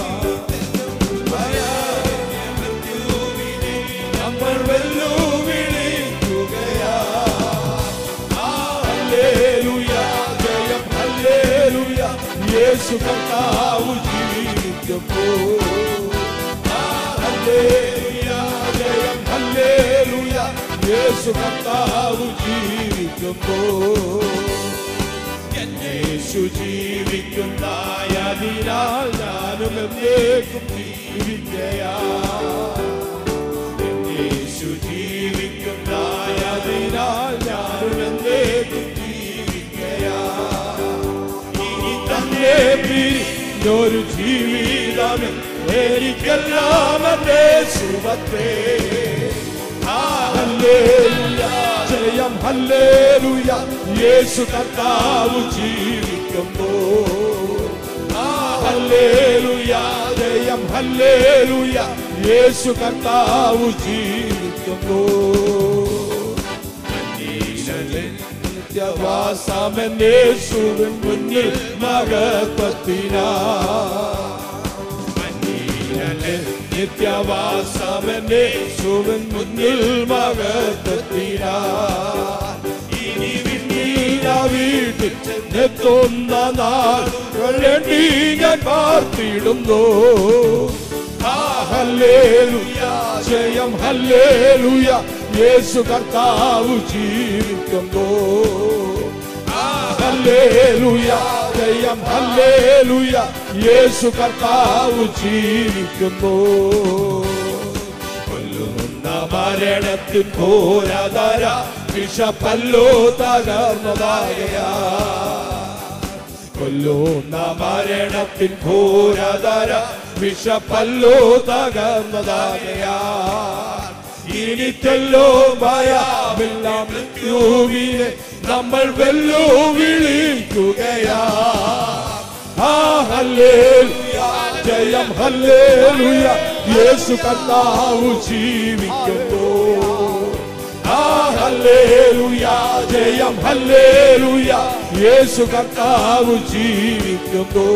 നമ്മൾ വെല്ലുവിളിക്കുകയാ. ഹല്ലേലൂയ, ജയം ഹല്ലേലൂയ, യേശു കർത്താവ് ജീവിക്കുന്നു. ഹല്ലേലൂയ, ജയം ഹല്ലേലൂയ, യേശു കർത്താവ് ജീവിക്കുന്നു. യേശു ജീവിക്കുന്നതിനാൽ ഞാനും എന്നേക്കും ജീവിക്കയാ. യേശു ജീവിക്കുന്നതിനാൽ ഞാനും എന്നേക്കും ജീവിക്കയാ. ഇനി തന്നെ പിരിഞ്ഞൊരു ജീവിതം എനിക്കെല്ലാം എന്റെ സുഖത്തെ. ഹല്ലേലൂയ, ജയം ഹല്ലേലൂയ, യേശു കർത്താവ് ജീവിക്കുന്നു. ഹല്ലേലൂയ, ജയം ഹല്ലേലൂയ, യേശു കർത്താവ് ജീവിക്കുന്നു. നിത്യവാസമെന്നേശുവിൻ മുന്നിൽ മഹത്വത്തിനാ, നിത്യവാസമെന്നേശുവിൻ മുന്നിൽ മഹത്വത്തിനാ. ഇനി വിണ്ണീര വീട്ടിൽ ചെന്നെത്തുന്ന നാളുകൾ എണ്ണി ഞാൻ പാർത്തിടുന്നു. ഹല്ലേലൂയ, ജയം ഹല്ലേലൂയ, യേശു കർത്താവ് ജീവിക്കുന്നു. ഹല്ലേലൂയ, ജയം ഹല്ലേലൂയ, യേശു കർത്താവ് ജീവിക്കുന്നു. കൊല്ലുന്ന മരണത്തിൻ ഘോരതര വിഷപ്പല്ലോ തകർന്നതാകയാ, കൊല്ലുന്ന മരണത്തിൻ ഘോരതര വിഷപ്പല്ലോ തകർന്നതാകയാ. ഇനി തെല്ലോ ഭയമില്ല, മൃത്യുവിനെ നമ്മൾ വെല്ലുവിളിക്കുകയാ. ഹല്ലേലൂയ, ജയം ഹല്ലേലൂയ, യേശു കർത്താവ് ജീവിക്കുന്നു. ഹല്ലേലൂയ, ജയം ഹല്ലേലൂയ, യേശു കർത്താവ് ജീവിക്കുന്നു.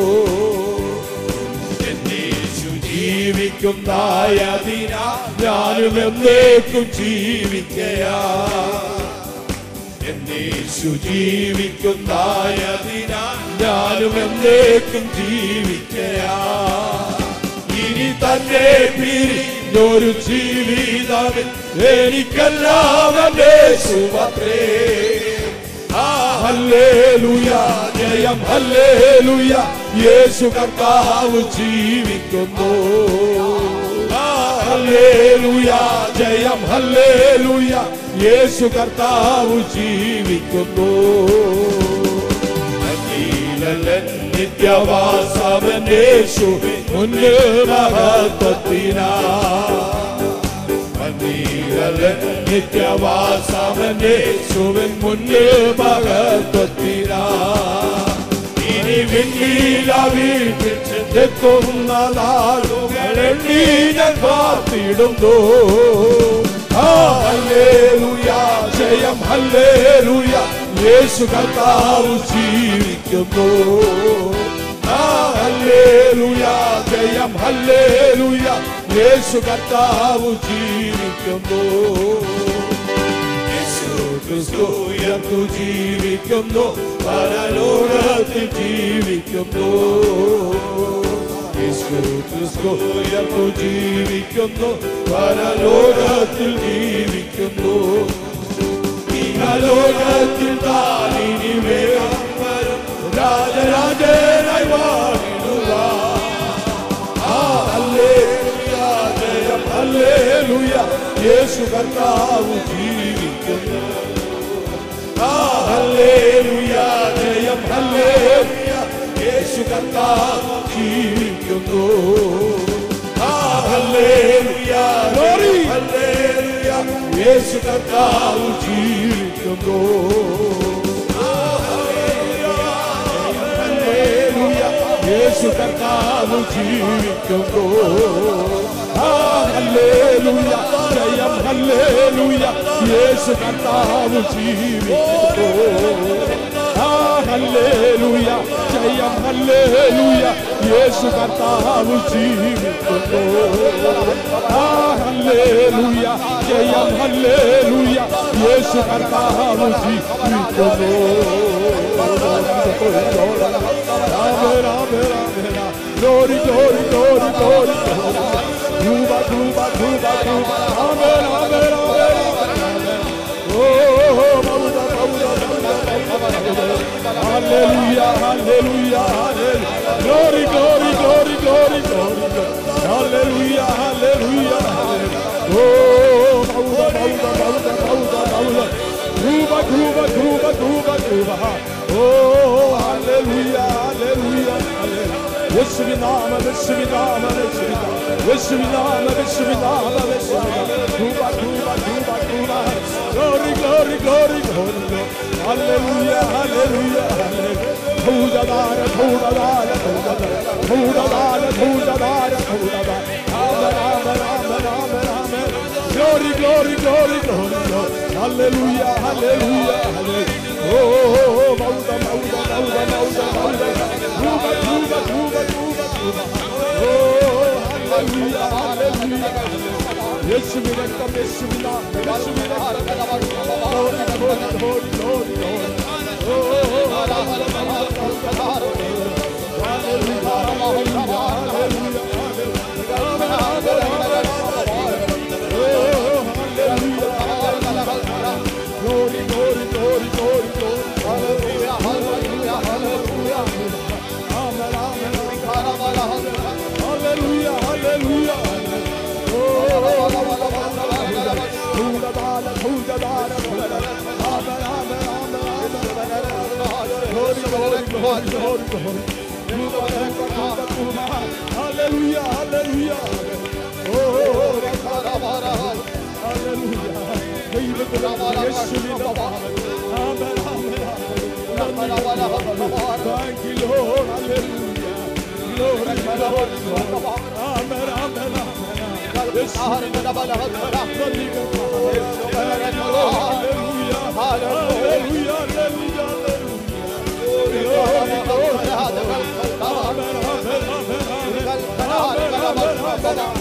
ജീവിക്കുന്നതിനാ ഞാനും എന്നേക്കും ജീവിക്കയാ. എന്നേശു ജീവിക്കുന്നതിനാ ഞാനും എന്നേക്കും ജീവിക്കയാ. ഇനി തന്നെ പിരിഞ്ഞൊരു ജീവിതം എനിക്കെല്ലാം യേശുവത്രേ. ഹല്ലേലൂയ, ജയം ഹല്ലേലൂയ, യേശു കർത്താവ് ജീവിക്കുന്നു. ഹല്ലേലൂയ, ജയം ഹല്ലേലൂയ, യേശു കർത്താവ് ജീവിക്കുന്നു. നിത്യവാസമെന്നേശു മുന്നിൽ മഹത്വത്തിനാ, നിത്യവാസമെന്നേശുവിൻ മുന്നിൽ മഹത്വത്തിനാ. ഇനി വിണ്ണീല വീട്ടിൽ ചെന്നെത്തുന്ന നാളുകൾ എണ്ണി ഞാൻ പാർത്തിടുന്നു. ഹല്ലേലൂയ, ജയം ഹല്ലേലൂയ, യേശു കർത്താവ് ജീവിക്കുന്നു. ഹല്ലേലൂയ, ജയം ഹല്ലേലൂയ, യേശു കർത്താവ് ജീവിക്കുന്നു. യേശു ക്രിസ്തു ഉയർത്തു ജീവിക്കുന്നു, പരലോകത്തിൽ ജീവിക്കുന്നു. യേശു ക്രിസ്തു ഉയർത്തു ജീവിക്കുന്നു, പരലോകത്തിൽ ജീവിക്കുന്നു. ഇഹലോകത്തിൽ താനിനി വേഗം വരും, രാജരാജനായി വാണിടുവാൻ. ഹല്ലേലൂയ, ജയം ഹല്ലേലൂയ, യേശു കർത്താവ് ജീവിക്കുന്നു. ഹല്ലേലൂയ, ജയം ഹല്ലേലൂയ, യേശു കർത്താവ് ജീവിക്കുന്നു. ഹല്ലേലൂയ. യേശു കർത്താവ് ജീവിക്കുന്നു. ഹല്ലേലൂയ, യേശു കർത്താവ് ജീവിക്കുന്നു. ഹല്ലേലൂയ, ജയം ഹല്ലേലൂയ, യേശു കർത്താവ് ജീവിക്കുന്നു. ഹല്ലേലൂയ, ജയം ഹല്ലേലൂയ, യേശു കർത്താവ് ജീവിക്കുന്നു. ഹല്ലേലൂയ, ജയം ഹല്ലേലൂയ, യേശു കർത്താവ് ജീവിക്കുന്നു. ആമേൻ, ആമേൻ, ആമേൻ. Glory, glory, glory, glory, glory. Duba, duba, duba, duba. Amen, amen, amen. Oh, Mauda, Mauda, Mauda, Mauda. Hallelujah, hallelujah, hallelujah. Glory, glory, glory, glory, glory. Hallelujah, hallelujah, hallelujah. Oh, Mauda, Mauda, Mauda, Mauda, Mauda. Duba, duba, duba, duba, duba. Oh, hallelujah, hallelujah, hallelujah. യേശുവിനാമ യേശുവിനാമ യേശുവിനാമ യേശുവിനാമ യേശുവിനാമ ധൂപ ധൂപ ധൂപ ധൂപ glory glory glory glory hallelujah hallelujah hallelujah ധൂജദാര ധൂജദാര ധൂജദാര ധൂജദാര ധൂജദാര ആമേൻ ആമേൻ ആമേൻ ആമേൻ ആമേൻ glory glory glory glory hallelujah hallelujah hallelujah oh മൗദ മൗദ മൗദ മൗദ മൗദ ധൂപ ധൂപ ധൂപ ധൂപ ധൂപ oh hallelujah hallelujah യേശുവിൻ രക്തം യേശുവിൻ നാമം യേശുവിൻ രക്തം glory glory glory glory glory oh hallelujah glory glory glory glory glory hallelujah hallelujah hallelujah amen amen hallelujah hallelujah oh hallelujah hallelujah amen amen amen glory glory glory glory glory hallelujah hallelujah oh hallelujah ദൈവത്തിന്റെ യേശുവിന്റെ നാമത്തിൽ ആമേൻ ആമേൻ thank you lord hallelujah glory glory ആമേൻ ആമേൻ യേശുവിന്റെ നാമത്തിൽ hallelujah hallelujah hallelujah glory glory ആമേൻ ആമേൻ ആമേൻ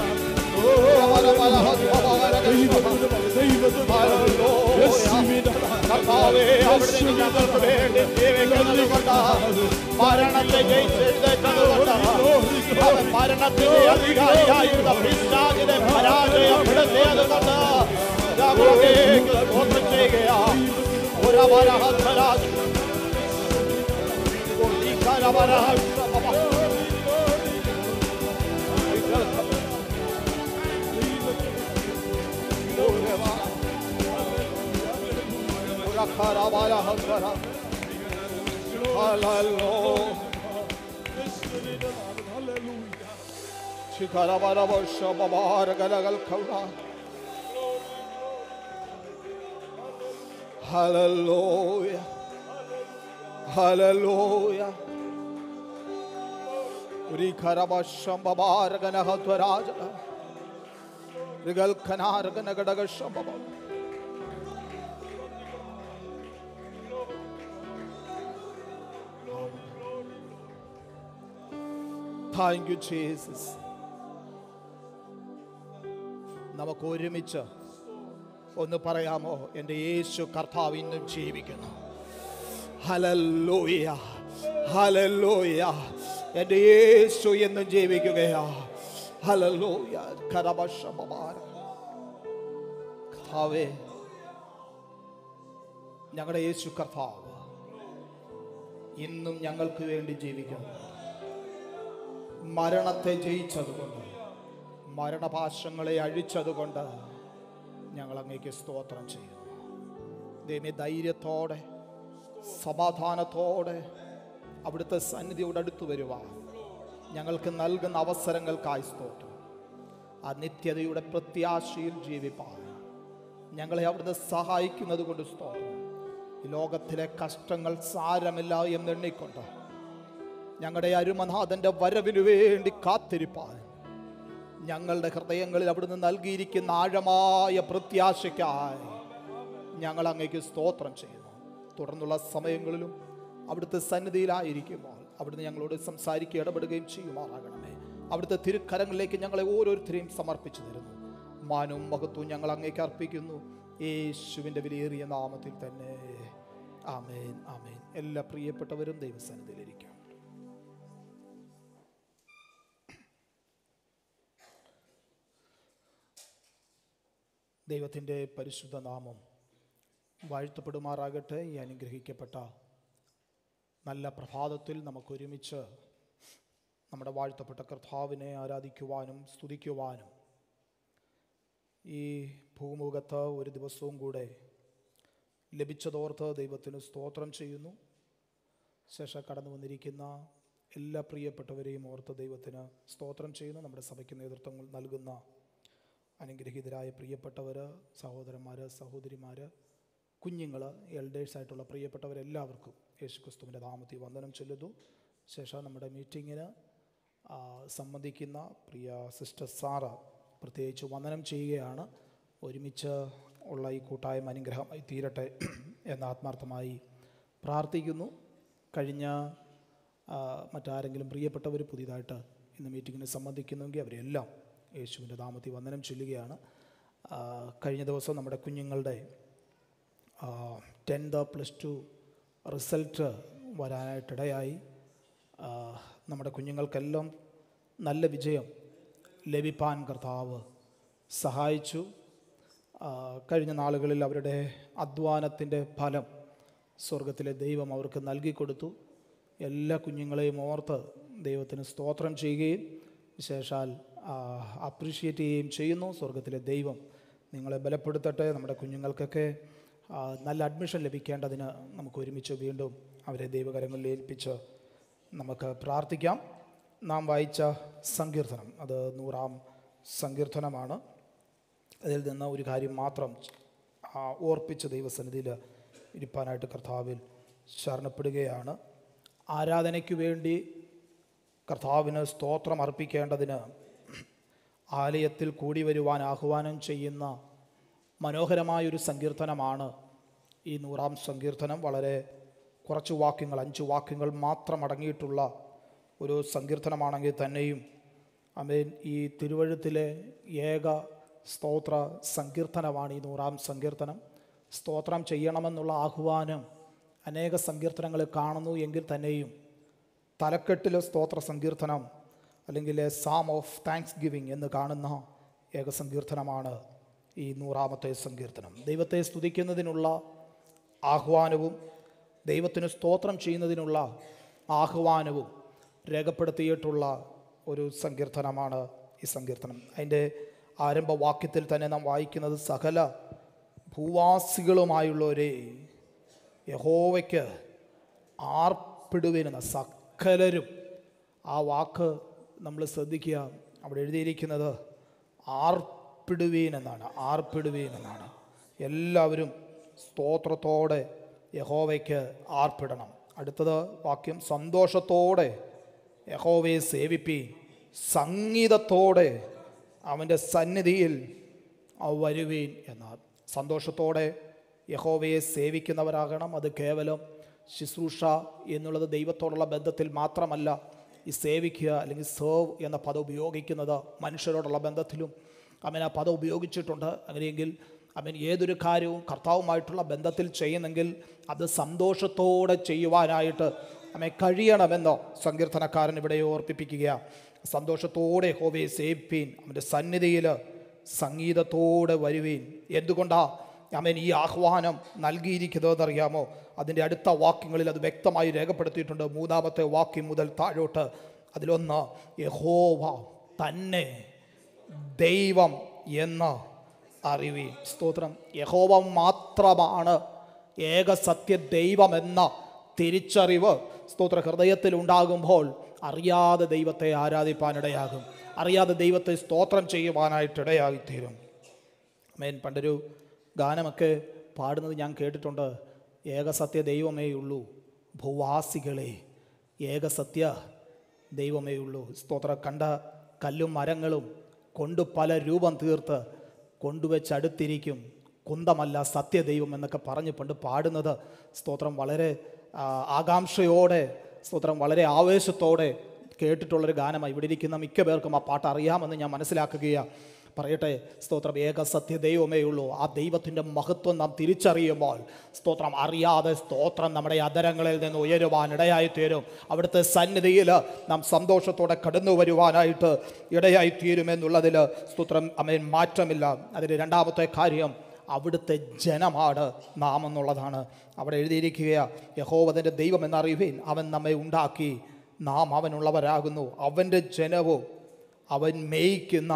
മരണത്തെ മരണത്തിന്റെ അധികാരിയായിരുന്ന പിശാചിനെ പരാജയപ്പെടുത്തിയതുകൊണ്ട് സ്തോത്രം ചെയ്യുകയാണ്. Hallelujah. Hallelujah. Uri karabasham babaragana hatwaraja. Rigal kanaragana gadagasham baba. Thank you, Jesus. നമുക്ക് ഒരുമിച്ച് ഒന്ന് പറയാമോ? എൻ്റെ യേശു കർത്താവ് ഇന്നും ജീവിക്കുന്നു. Hallelujah hallelujah. എൻ്റെ യേശു എന്നും ജീവിക്കുകയാ. ഹല്ലേലൂയ. കരബശബബാര. കർത്താവേ, ഞങ്ങളുടെ യേശു കർത്താവ് ഇന്നും ഞങ്ങൾക്ക് വേണ്ടി ജീവിക്കുന്നു. മരണത്തെ ജയിച്ചതുകൊണ്ട്, മരണപാശങ്ങളെ അഴിച്ചതുകൊണ്ട് ഞങ്ങൾ അങ്ങേക്ക് സ്തോത്രം ചെയ്യുന്നു. ദൈവമേ, ധൈര്യത്തോടെ സമാധാനത്തോടെ അവിടുത്തെ സന്നിധിയോട് അടുത്ത് വരുവാൻ ഞങ്ങൾക്ക് നൽകുന്ന അവസരങ്ങൾക്കായി സ്തോത്രം. ആ നിത്യതയുടെ പ്രത്യാശയിൽ ജീവിപ്പാൻ ഞങ്ങളെ അവിടുന്ന് സഹായിക്കുന്നത് കൊണ്ട് സ്തോത്രം. ഈ ലോകത്തിലെ കഷ്ടങ്ങൾ സാരമില്ല എന്നെണ്ണിക്കൊണ്ട് ഞങ്ങളുടെ അരുമനാഥന്റെ വരവിനു വേണ്ടി കാത്തിരിപ്പാൻ ഞങ്ങളുടെ ഹൃദയങ്ങളിൽ അവിടുന്ന് നൽകിയിരിക്കുന്ന ആഴമായ പ്രത്യാശയ്ക്കായി ഞങ്ങൾ അങ്ങേക്ക് സ്തോത്രം ചെയ്യുന്നു. തുടർന്നുള്ള സമയങ്ങളിലും അവിടുത്തെ സന്നിധിയിലായിരിക്കുമ്പോൾ അവിടുന്ന് ഞങ്ങളോട് സംസാരിക്കുക ഇടപെടുകയും ചെയ്യുമാറാകണമേ. അവിടുത്തെ തിരുക്കരങ്ങളിലേക്ക് ഞങ്ങളെ ഓരോരുത്തരെയും സമർപ്പിച്ചു തരുന്നു. മാനവും മഹത്വവും ഞങ്ങൾ അങ്ങേക്ക് അർപ്പിക്കുന്നു, യേശുവിൻ്റെ വിലയേറിയ നാമത്തിൽ തന്നെ. ആമേൻ, ആമേൻ. എല്ലാ പ്രിയപ്പെട്ടവരും ദൈവസന്നിധിയിലിരിക്കും. ദൈവത്തിൻ്റെ പരിശുദ്ധ നാമം വാഴ്ത്തപ്പെടുമാറാകട്ടെ. ഈ അനുഗ്രഹിക്കപ്പെട്ട നല്ല പ്രഭാതത്തിൽ നമുക്കൊരുമിച്ച് നമ്മുടെ വാഴ്ത്തപ്പെട്ട കർത്താവിനെ ആരാധിക്കുവാനും സ്തുതിക്കുവാനും ഈ ഭൂമുഖത്ത് ഒരു ദിവസവും കൂടെ ലഭിച്ചതോർത്ത് ദൈവത്തിന് സ്തോത്രം ചെയ്യുന്നു. ശേഷം കടന്നു വന്നിരിക്കുന്ന എല്ലാ പ്രിയപ്പെട്ടവരെയും ഓർത്ത് ദൈവത്തിന് സ്തോത്രം ചെയ്യുന്നു. നമ്മുടെ സഭയ്ക്ക് നേതൃത്വം നൽകുന്ന അനുഗ്രഹീതരായ പ്രിയപ്പെട്ടവർ, സഹോദരന്മാർ, സഹോദരിമാർ, കുഞ്ഞുങ്ങൾ, എൽഡേഴ്സായിട്ടുള്ള പ്രിയപ്പെട്ടവരെല്ലാവർക്കും യേശുക്രിസ്തുവിൻ്റെ നാമത്തിൽ വന്ദനം ചൊല്ലുന്നു. ശേഷം നമ്മുടെ മീറ്റിങ്ങിന് സംബന്ധിക്കുന്ന പ്രിയ സിസ്റ്റർ സാറ പ്രത്യേകിച്ച് വന്ദനം ചെയ്യുകയാണ്. ഒരുമിച്ച് ഉള്ള ഈ കൂട്ടായ്മ അനുഗ്രഹമായി തീരട്ടെ എന്ന് ആത്മാർത്ഥമായി പ്രാർത്ഥിക്കുന്നു. കഴിഞ്ഞ മറ്റാരെങ്കിലും പ്രിയപ്പെട്ടവർ പുതിയതായിട്ട് ഇന്ന് മീറ്റിങ്ങിന് സംബന്ധിക്കുന്നെങ്കിൽ അവരെല്ലാം യേശുവിൻ്റെ നാമത്തിൽ വന്ദനം ചൊല്ലുകയാണ്. കഴിഞ്ഞ ദിവസം നമ്മുടെ കുഞ്ഞുങ്ങളുടെ ടെൻത്ത് പ്ലസ് ടു റിസൾട്ട് വരാനായിട്ടിടയായി. നമ്മുടെ കുഞ്ഞുങ്ങൾക്കെല്ലാം നല്ല വിജയം ലഭിപ്പാൻ കർത്താവ് സഹായിച്ചു. കഴിഞ്ഞ നാളുകളിൽ അവരുടെ അധ്വാനത്തിൻ്റെ ഫലം സ്വർഗത്തിലെ ദൈവം അവർക്ക് നൽകിക്കൊടുത്തു. എല്ലാ കുഞ്ഞുങ്ങളെയും ഓർത്ത് ദൈവത്തിന് സ്തോത്രം ചെയ്യുകയും വിശേഷാൽ അപ്രീഷിയേറ്റ് ചെയ്യുകയും ചെയ്യുന്നു. സ്വർഗത്തിലെ ദൈവം നിങ്ങളെ ബലപ്പെടുത്തട്ടെ. നമ്മുടെ കുഞ്ഞുങ്ങൾക്കൊക്കെ നല്ല അഡ്മിഷൻ ലഭിക്കേണ്ടതിന് നമുക്ക് ഒരുമിച്ച് വീണ്ടും അവരെ ദൈവകരങ്ങളിൽ ഏൽപ്പിച്ച് നമുക്ക് പ്രാർത്ഥിക്കാം. നാം വായിച്ച സങ്കീർത്തനം അത് നൂറാം സങ്കീർത്തനമാണ്. അതിൽ നിന്ന് ഒരു കാര്യം മാത്രം ഓർപ്പിച്ച് ദൈവസന്നിധിയിൽ ഇരിപ്പാനായിട്ട് കർത്താവിൽ ശരണപ്പെടുകയാണ്. ആരാധനയ്ക്ക് വേണ്ടി കർത്താവിന് സ്തോത്രം അർപ്പിക്കേണ്ടതിന് ആലയത്തിൽ കൂടി വരുവാൻ ആഹ്വാനം ചെയ്യുന്ന മനോഹരമായൊരു സങ്കീർത്തനമാണ് ഈ നൂറാം സങ്കീർത്തനം. വളരെ കുറച്ച് വാക്യങ്ങൾ, അഞ്ച് വാക്യങ്ങൾ മാത്രം അടങ്ങിയിട്ടുള്ള ഒരു സങ്കീർത്തനമാണെങ്കിൽ തന്നെയും ആമേൻ ഈ തിരുവഴുത്തിലെ ഏക സ്തോത്ര സങ്കീർത്തനമാണ് ഈ നൂറാം സങ്കീർത്തനം. സ്തോത്രം ചെയ്യണമെന്നുള്ള ആഹ്വാനം അനേക സങ്കീർത്തനങ്ങൾ കാണുന്നു എങ്കിൽ തന്നെയും തലക്കെട്ടിലെ സ്തോത്ര സങ്കീർത്തനം അല്ലെങ്കിൽ സാം ഓഫ് താങ്ക്സ് ഗിവിങ് എന്ന് കാണുന്ന ഏക സങ്കീർത്തനമാണ് ഈ നൂറാമത്തെ സങ്കീർത്തനം. ദൈവത്തെ സ്തുതിക്കുന്നതിനുള്ള ആഹ്വാനവും ദൈവത്തിന് സ്തോത്രം ചെയ്യുന്നതിനുള്ള ആഹ്വാനവും രേഖപ്പെടുത്തിയിട്ടുള്ള ഒരു സങ്കീർത്തനമാണ് ഈ സങ്കീർത്തനം. അതിൻ്റെ ആരംഭവാക്യത്തിൽ തന്നെ നാം വായിക്കുന്നത് സകല ഭൂവാസികളുമായുള്ളവരെ യഹോവയ്ക്ക് ആർപ്പിടുവിനെന്ന സകലരും. ആ വാക്ക് നമ്മൾ ശ്രദ്ധിക്കുക. അവിടെ എഴുതിയിരിക്കുന്നത് ആർപ്പിടുവീൻ എന്നാണ്. ആർപ്പിടുവീൻ എന്നാണ്. എല്ലാവരും സ്തോത്രത്തോടെ യഹോവയ്ക്ക് ആർപ്പിടണം. അടുത്തത് വാക്യം സന്തോഷത്തോടെ യഹോവയെ സേവിപ്പീൻ, സംഗീതത്തോടെ അവൻ്റെ സന്നിധിയിൽ വരുവീൻ എന്നാണ്. സന്തോഷത്തോടെ യഹോവയെ സേവിക്കുന്നവരാകണം. അത് കേവലം ശുശ്രൂഷ എന്നുള്ളത് ദൈവത്തോടുള്ള ബന്ധത്തിൽ മാത്രമല്ല. ഈ സേവിക്കുക അല്ലെങ്കിൽ സേവ് എന്ന പദം ഉപയോഗിക്കുന്നത് മനുഷ്യരോടുള്ള ബന്ധത്തിലും അവൻ ആ പദം ഉപയോഗിച്ചിട്ടുണ്ട്. അങ്ങനെയെങ്കിൽ അവൻ ഏതൊരു കാര്യവും കർത്താവുമായിട്ടുള്ള ബന്ധത്തിൽ ചെയ്യുന്നെങ്കിൽ അത് സന്തോഷത്തോടെ ചെയ്യുവാനായിട്ട് അവൻ കഴിയണമെന്നോ സങ്കീർത്തനക്കാരൻ ഇവിടെ ഓർപ്പിപ്പിക്കുക. സന്തോഷത്തോടെ യഹോവയെ സേവിപ്പീൻ, അവൻ്റെ സന്നിധിയിൽ സംഗീതത്തോടെ വരുവീൻ. എന്തുകൊണ്ടാണ് അവൻ ഈ ആഹ്വാനം നൽകിയിരിക്കുന്നതെന്നറിയാമോ? അതിൻ്റെ അടുത്ത വാക്യങ്ങളിൽ അത് വ്യക്തമായി രേഖപ്പെടുത്തിയിട്ടുണ്ട്. മൂന്നാമത്തെ വാക്യം മുതൽ താഴോട്ട് അതിലൊന്ന് യഹോവ തന്നെ ദൈവം എന്ന് അറിവീൻ. സ്തോത്രം. യഹോവ മാത്രമാണ് ഏക സത്യ ദൈവമെന്ന തിരിച്ചറിവ് സ്തോത്ര ഹൃദയത്തിൽ ഉണ്ടാകുമ്പോൾ അറിയാതെ ദൈവത്തെ ആരാധിപ്പാനിടയാകും. അറിയാതെ ദൈവത്തെ സ്തോത്രം ചെയ്യുവാനായിട്ടിടയായിത്തീരും. മേൻ പണ്ടൊരു ഗാനമൊക്കെ പാടുന്നത് ഞാൻ കേട്ടിട്ടുണ്ട്. ഏകസത്യ ദൈവമേ ഉള്ളൂ, ഭൂവാസികളെ ഏകസത്യ ദൈവമേ ഉള്ളൂ. സ്തോത്രം. കണ്ട കല്ലും മരങ്ങളും കൊണ്ട് പല രൂപം തീർത്ത് കൊണ്ടുവച്ചടുത്തിരിക്കും, കുന്തമല്ല സത്യദൈവം എന്നൊക്കെ പറഞ്ഞ് പണ്ട് പാടുന്നത് സ്തോത്രം വളരെ ആകാംക്ഷയോടെ, സ്തോത്രം വളരെ ആവേശത്തോടെ കേട്ടിട്ടുള്ളൊരു ഗാനമാണ്. ഇവിടെ ഇരിക്കുന്ന മിക്ക പേർക്കും ആ പാട്ട് അറിയാമെന്ന് ഞാൻ മനസ്സിലാക്കുകയാണ്. പറയട്ടെ, സ്തോത്രം. ഏക സത്യ ദൈവമേ ഉള്ളൂ. ആ ദൈവത്തിൻ്റെ മഹത്വം നാം തിരിച്ചറിയുമ്പോൾ സ്തോത്രം അറിയാതെ സ്തോത്രം നമ്മുടെ അധരങ്ങളിൽ നിന്ന് ഉയരുവാൻ ഇടയായിത്തീരും. അവിടുത്തെ സന്നിധിയിൽ നാം സന്തോഷത്തോടെ കടന്നു വരുവാനായിട്ട് ഇടയായിത്തീരുമെന്നുള്ളതിൽ സ്തോത്രം അമേൻ മാറ്റമില്ല. അതിൻ്റെ രണ്ടാമത്തെ കാര്യം അവിടുത്തെ ജനമാണ് നാം എന്നുള്ളതാണ്. അവിടെ എഴുതിയിരിക്കുകയാണ്, യഹോവയുടെ ദൈവം എന്നറിയുവിൻ, അവൻ നമ്മെ ഉണ്ടാക്കി, നാം അവനുള്ളവരാകുന്നു, അവൻ്റെ ജനവും അവൻ മേയ്ക്കുന്ന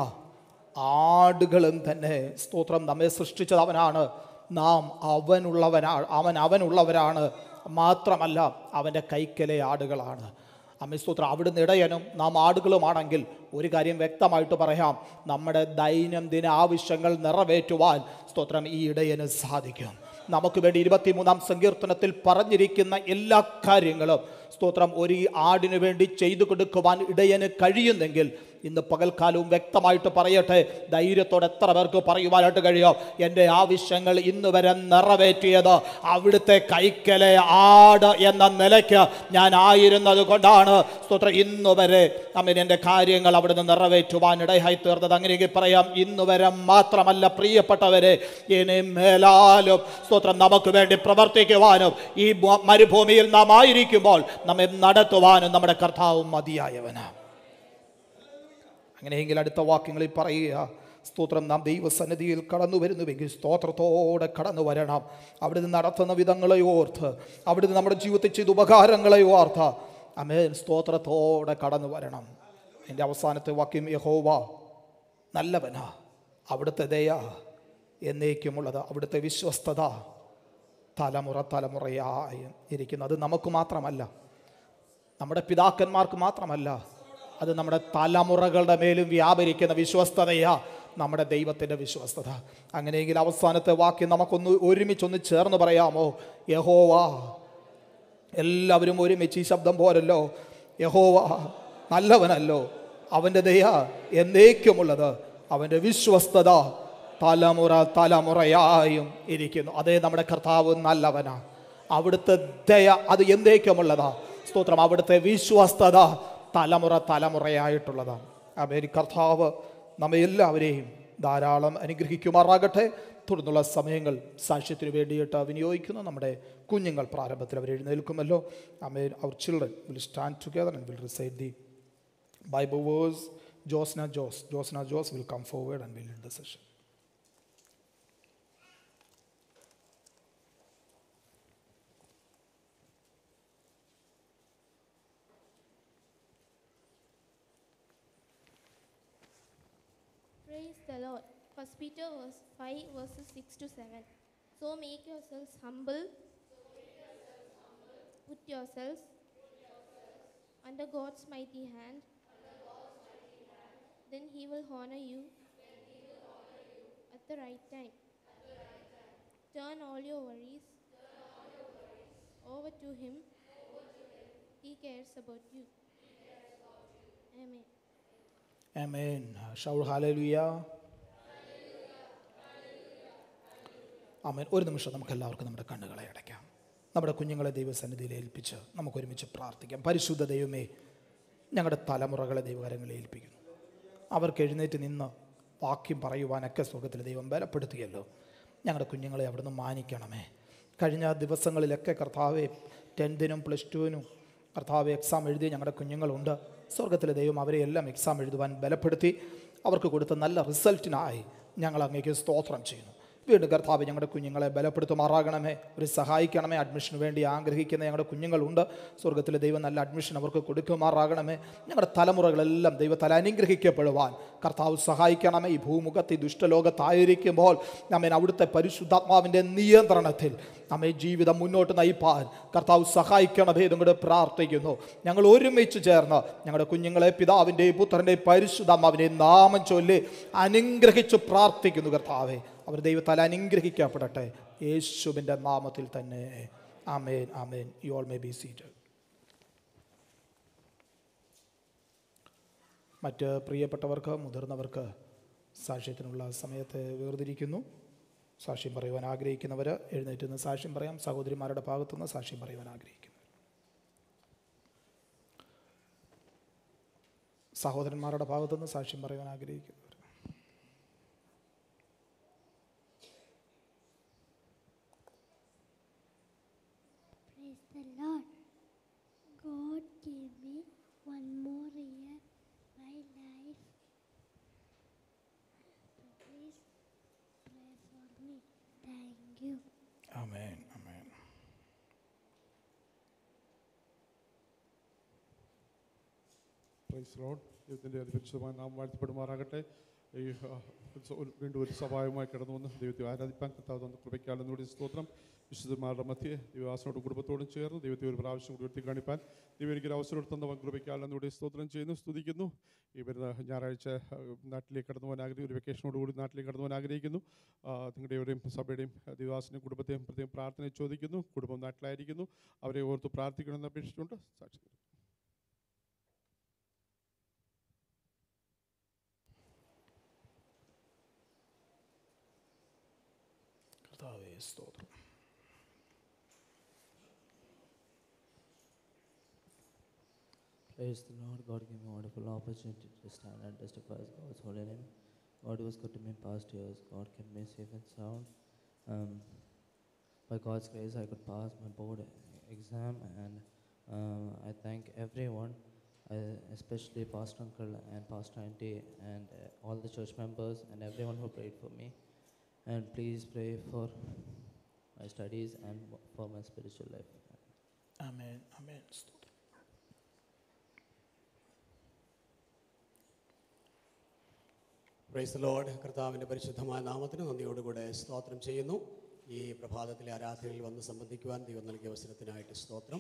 ആടുകളും തന്നെ. സ്തോത്രം. നമ്മെ സൃഷ്ടിച്ചത് അവനാണ്, നാം അവനുള്ളവനാണ്, അവൻ അവനുള്ളവരാണ്, മാത്രമല്ല അവൻ്റെ കൈക്കലെ ആടുകളാണ്. അമ്മ സ്തോത്രം. അവിടുന്ന് ഇടയനും നാം ആടുകളുമാണെങ്കിൽ ഒരു കാര്യം വ്യക്തമായിട്ട് പറയാം, നമ്മുടെ ദൈനംദിന ആവശ്യങ്ങൾ നിറവേറ്റുവാൻ സ്തോത്രം ഈ ഇടയന് സാധിക്കും. നമുക്ക് വേണ്ടി ഇരുപത്തിമൂന്നാം സങ്കീർത്തനത്തിൽ പറഞ്ഞിരിക്കുന്ന എല്ലാ കാര്യങ്ങളും സ്തോത്രം ഒരു ആടിനു വേണ്ടി ചെയ്തു കൊടുക്കുവാൻ ഇടയന് കഴിയുന്നെങ്കിൽ ഇന്ന് പകൽക്കാലവും വ്യക്തമായിട്ട് പറയട്ടെ, ധൈര്യത്തോടെ എത്ര പേർക്ക് പറയുവാനായിട്ട് കഴിയും, എൻ്റെ ആവശ്യങ്ങൾ ഇന്ന് വരെ നിറവേറ്റിയത് അവിടുത്തെ കൈക്കലെ ആട് എന്ന നിലയ്ക്ക് ഞാൻ ആയിരുന്നത് കൊണ്ടാണ് സ്തോത്രം ഇന്ന് വരെ അമ്മ എൻ്റെ കാര്യങ്ങൾ അവിടുന്ന് നിറവേറ്റുവാൻ ഇടയായി തീർന്നത്. അങ്ങനെയെങ്കിൽ പറയാം, ഇന്ന് വരെ മാത്രമല്ല പ്രിയപ്പെട്ടവരെ, ഇനി മേലാലും സ്തോത്രം നമുക്ക് വേണ്ടി പ്രവർത്തിക്കുവാനും ഈ മരുഭൂമിയിൽ നാം ആയിരിക്കുമ്പോൾ നമ്മെ നടത്തുവാനും നമ്മുടെ കർത്താവ് മതിയായവനാണ്. അങ്ങനെയെങ്കിൽ അടുത്ത വാക്യങ്ങളിൽ പറയുക, സ്തോത്രം. നാം ദൈവസന്നിധിയിൽ കടന്നു വരുന്നുവെങ്കിൽ സ്തോത്രത്തോടെ കടന്നു വരണം. അവിടുന്ന് നടത്തുന്ന വിധങ്ങളെ ഓർത്ത്, അവിടുന്ന് നമ്മുടെ ജീവിതത്തിൽ ചെയ്ത ഉപകാരങ്ങളെ ഓർത്ത് ആമേൻ സ്തോത്രത്തോടെ കടന്നു വരണം. എൻ്റെ അവസാനത്തെ വാക്യം, യഹോവ നല്ലവനാ, അവിടുത്തെ ദയ എന്നേക്കുമുള്ളത്, അവിടുത്തെ വിശ്വസ്തത തലമുറ തലമുറയായും ഇരിക്കുന്നു. അത് നമുക്ക് മാത്രമല്ല, നമ്മുടെ പിതാക്കന്മാർക്ക് മാത്രമല്ല, അത് നമ്മുടെ തലമുറകളുടെ മേലും വ്യാപരിക്കുന്ന വിശ്വസ്തതയാ നമ്മുടെ ദൈവത്തിൻ്റെ വിശ്വസ്തത. അങ്ങനെയെങ്കിൽ അവസാനത്തെ വാക്യം നമുക്കൊന്ന് ഒരുമിച്ചൊന്ന് ചേർന്ന് പറയാമോ? യഹോവ. എല്ലാവരും ഒരുമിച്ച് ഈ ശബ്ദം പോരല്ലോ. യഹോവ നല്ലവനല്ലോ, അവൻ്റെ ദയ എന്നേക്കുമുള്ളത്, അവൻ്റെ വിശ്വസ്തത തലമുറ തലമുറയായും ഇരിക്കുന്നു. അതേ, നമ്മുടെ കർത്താവ് നല്ലവനാ, അവിടുത്തെ ദയ അത് എന്നേക്കുമുള്ളതാ. സ്തോത്രം. അവിടുത്തെ വിശ്വസ്തത തലമുറ തലമുറയായിട്ടുള്ളതാണ്. അമേരി കർത്താവ് നമ്മെ എല്ലാവരെയും ധാരാളം അനുഗ്രഹിക്കുമാറാകട്ടെ. തുടർന്നുള്ള സമയങ്ങൾ സാക്ഷ്യത്തിന് വേണ്ടിയിട്ട് വിനിയോഗിക്കുന്നു. നമ്മുടെ കുഞ്ഞുങ്ങൾ പ്രാരംഭത്തിൽ അവർ എഴുന്നേൽക്കുമല്ലോ. അമേൻ. അവർ children will stand together and will recite the Bible verse. Josna Jose Josna Jose will come forward and will lead the session. Praise the Lord. First Peter verse five verses six to seven. So make yourselves humble. Put yourselves under God's mighty hand. Then he will honor you at the right time. Turn all your worries over to him. He cares about you. Amen. Amen. Shout hallelujah. Amen. ഒരു നിമിഷം നമുക്ക് എല്ലാവർക്കും നമ്മുടെ കണ്ണുകളെ അടയ്ക്കാം. നമ്മുടെ കുഞ്ഞുങ്ങളെ ദൈവസന്നിധിയിൽ ഏൽപ്പിച്ച് നമുക്ക് ഒരുമിച്ച് പ്രാർത്ഥിക്കാം. പരിശുദ്ധ ദൈവമേ, ഞങ്ങളുടെ തലമുറകളെ ദൈവകരങ്ങളെ ഏൽപ്പിക്കുന്നു. അവർക്ക് എഴുന്നേറ്റ് നിന്ന് വാക്യം പറയുവാനൊക്കെ സ്വർഗ്ഗത്തിൽ ദൈവം ബലപ്പെടുത്തിയല്ലോ. ഞങ്ങളുടെ കുഞ്ഞുങ്ങളെ അവിടുന്ന് മാനിക്കണമേ. കഴിഞ്ഞ ദിവസങ്ങളിലൊക്കെ കർത്താവെ ടെൻത്തിനും പ്ലസ് ടുവിനും കർത്താവ് എക്സാം എഴുതി ഞങ്ങളുടെ കുഞ്ഞുങ്ങളുണ്ട്. സ്വർഗ്ഗത്തിലെ ദൈവം അവരെ എല്ലാം എക്സാം എഴുതുവാൻ ബലപ്പെടുത്തി അവർക്ക് കൊടുത്ത നല്ല റിസൾട്ടിനായി ഞങ്ങൾ അങ്ങേക്ക് സ്തോത്രം ചെയ്യുന്നു. വീണ്ടും കർത്താവ് ഞങ്ങളുടെ കുഞ്ഞുങ്ങളെ ബലപ്പെടുത്തുമാറാകണമേ, ഒരു സഹായിക്കണമേ. അഡ്മിഷന് വേണ്ടി ആഗ്രഹിക്കുന്ന ഞങ്ങളുടെ കുഞ്ഞുങ്ങളുണ്ട്. സ്വർഗ്ഗത്തിലെ ദൈവം നല്ല അഡ്മിഷൻ അവർക്ക് കൊടുക്കുമാറാകണമേ. ഞങ്ങളുടെ തലമുറകളെല്ലാം ദൈവത്താൽ അനുഗ്രഹിക്കപ്പെടുവാൻ കർത്താവ് സഹായിക്കണമേ. ഈ ഭൂമുഖത്ത് ഈ ദുഷ്ടലോകത്തായിരിക്കുമ്പോൾ നമ്മെ അവിടുത്തെ പരിശുദ്ധാത്മാവിൻ്റെ നിയന്ത്രണത്തിൽ നമ്മെ ജീവിതം മുന്നോട്ട് നയിപ്പാൻ കർത്താവ് സഹായിക്കണമേ എന്നും കൂടെ പ്രാർത്ഥിക്കുന്നു. ഞങ്ങൾ ഒരുമിച്ച് ചേർന്ന് ഞങ്ങളുടെ കുഞ്ഞുങ്ങളെ പിതാവിൻ്റെയും പുത്രൻ്റെയും പരിശുദ്ധാത്മാവിൻ്റെയും നാമം ചൊല്ലി അനുഗ്രഹിച്ച് പ്രാർത്ഥിക്കുന്നു. കർത്താവെ അവർ ദൈവത്താൽ അനുഗ്രഹിക്കപ്പെടട്ടെ യേശുവിൻ്റെ നാമത്തിൽ തന്നെ. Amen, amen. You all may be seated. മറ്റ് പ്രിയപ്പെട്ടവർക്ക്, മുതിർന്നവർക്ക് സാക്ഷ്യത്തിനുള്ള സമയത്തെ വേർതിരിക്കുന്നു. സാക്ഷ്യം പറയുവാൻ ആഗ്രഹിക്കുന്നവർ എഴുന്നേറ്റ് നിന്ന് സാക്ഷ്യം പറയാം. സഹോദരിമാരുടെ ഭാഗത്തുനിന്ന് സാക്ഷ്യം പറയുവാൻ ആഗ്രഹിക്കുന്നു. സഹോദരന്മാരുടെ ഭാഗത്തുനിന്ന് സാക്ഷ്യം പറയുവാൻ ആഗ്രഹിക്കുന്നവർ. Praise the Lord. God gave me one more year my life. So please pray for me. Thank you. Amen, amen. Praise Lord. ദൈവത്തിൻ്റെ അതിപരിശുദ്ധമായ നാം വാഴ്ത്തപ്പെടുമാറാകട്ടെ. ഈ ആ, ഉത്സവ- ഒരു- വീണ്ടും ഒരു സഭായമായി കടന്നു വന്ന് ദൈവത്തെ ആരാധിപ്പാൻ കർത്താവ് തന്ന കൃപയ്ക്കാലെന്നൂടി സ്തോത്രം. വിശുദ്ധന്മാരുടെ മധ്യേ ദൈവദാസനോടും കുടുംബത്തോടും ചേർന്ന് ദൈവത്തെ ഒരു പ്രാവശ്യം കൂടി ഉയർത്തി കാണിപ്പാൻ ദൈവം എനിക്കൊരു അവസരം എടുത്തുന്ന കൃപയ്ക്കാലെന്നൂടി സ്തോത്രം ചെയ്യുന്നു, സ്തുതിക്കുന്നു. ഈ വരുന്ന ഞായറാഴ്ച ആ, നാട്ടിലേക്ക് കടന്നു പോകാൻ ആഗ്രഹിക്കുന്നു. ഒരു വെക്കേഷനോടുകൂടി നാട്ടിലേക്ക് കടന്നു പോകാൻ ആഗ്രഹിക്കുന്നു. ആ, നിങ്ങളുടെയും സഭയുടെയും ദൈവദാസനെയും കുടുംബത്തെയും പ്രത്യേകം പ്രാർത്ഥന ചോദിക്കുന്നു. കുടുംബം നാട്ടിലായിരിക്കുന്നു, അവരെ ഓർത്ത് പ്രാർത്ഥിക്കണമെന്ന് അപേക്ഷിച്ചുകൊണ്ട് സാക്ഷി. കർത്താവേ, സ്തോത്രം. Praise the Lord. God gave me a wonderful opportunity to stand and testify as God's holy name. God was good to me in past years. God kept me safe and sound. Um, by God's grace, I could pass my board exam, and uh, I thank everyone, uh, especially Pastor Uncle and Pastor Auntie and uh, all the church members and everyone who prayed for me. And please pray for my studies and for my spiritual life. Amen, amen. സ്തോത്രം. Praise the Lord. കർത്താവിൻ്റെ പരിശുദ്ധമായ നാമത്തിന് നന്ദിയോടുകൂടെ സ്തോത്രം ചെയ്യുന്നു. ഈ പ്രഭാതത്തിലെ ആരാധനയിൽ വന്ന് സംബന്ധിക്കുവാൻ ദൈവം നൽകിയ അവസരത്തിനായിട്ട് സ്തോത്രം.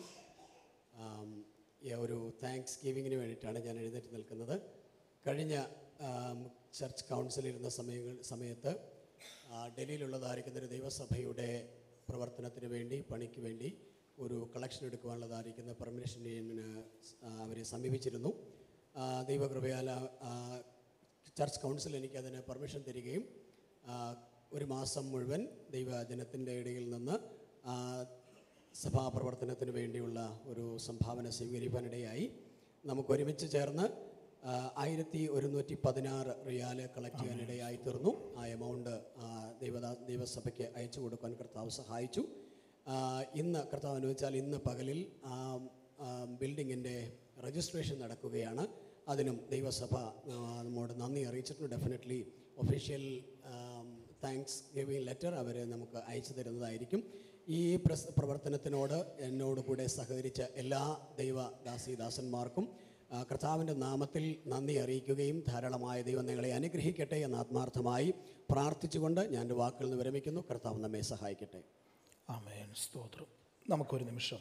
ആം, ഈ ഒരു താങ്ക്സ് ഗിവിങ്ങിന് വേണ്ടിയിട്ടാണ് ഞാൻ എഴുന്നേറ്റ് നിൽക്കുന്നത്. കഴിഞ്ഞ ആം, ചർച്ച് കൗൺസിലിരുന്ന സമയങ്ങൾ സമയത്ത് ആ, ഡൽഹിയിലുള്ളതായിരിക്കുന്ന ഒരു ദൈവസഭയുടെ പ്രവർത്തനത്തിന് വേണ്ടി, പണിക്ക് വേണ്ടി ഒരു കളക്ഷൻ എടുക്കുവാനുള്ളതായിരിക്കുന്ന പെർമിഷന് അവരെ സമീപിച്ചിരുന്നു. ആ, ദൈവകൃപയാൽ ആ, ചർച്ച് കൗൺസിൽ എനിക്കതിന് പെർമിഷൻ തരികയും ആ, ഒരു മാസം മുഴുവൻ ദൈവജനത്തിൻ്റെ ഇടയിൽ നിന്ന് ആ, സഭാപ്രവർത്തനത്തിന് വേണ്ടിയുള്ള ഒരു സംഭാവന സ്വീകരിക്കാനിടയായി. നമുക്ക് ഒരുമിച്ച് ചേർന്ന് ആ, ആയിരത്തി ഒരുന്നൂറ്റി പതിനാറ് റിയാല് കളക്ട് ചെയ്യാനിടയായി തീർന്നു. ആ എമൗണ്ട് ആ, ദൈവദാ ദൈവസഭയ്ക്ക് അയച്ചു കൊടുക്കാൻ കർത്താവ് സഹായിച്ചു. ആ, ഇന്ന് കർത്താവ് അനുവദിച്ചാൽ ഇന്ന് പകലിൽ ആ, ആ, ബിൽഡിങ്ങിൻ്റെ രജിസ്ട്രേഷൻ നടക്കുകയാണ്. അതിനും ദൈവസഭ ആ, നമ്മോട് നന്ദി അറിയിച്ചിട്ടുണ്ട്. Definitely official thanksgiving letter അവർ നമുക്ക് അയച്ചു തരുന്നതായിരിക്കും. ഈ പ്രസ് പ്രവർത്തനത്തിനോട് എന്നോട് കൂടെ സഹകരിച്ച എല്ലാ ദൈവദാസീദാസന്മാർക്കും ആ, കർത്താവിൻ്റെ നാമത്തിൽ നന്ദി അറിയിക്കുകയും ധാരാളമായ ദൈവം നിങ്ങളെ അനുഗ്രഹിക്കട്ടെ എന്ന് ആത്മാർത്ഥമായി പ്രാർത്ഥിച്ചുകൊണ്ട് ഞാൻ എൻ്റെ വാക്കുകളിൽ നിന്ന് വിരമിക്കുന്നു. കർത്താവ് നമ്മെ സഹായിക്കട്ടെ. ആമേൻ, സ്തോത്രം. നമുക്കൊരു നിമിഷം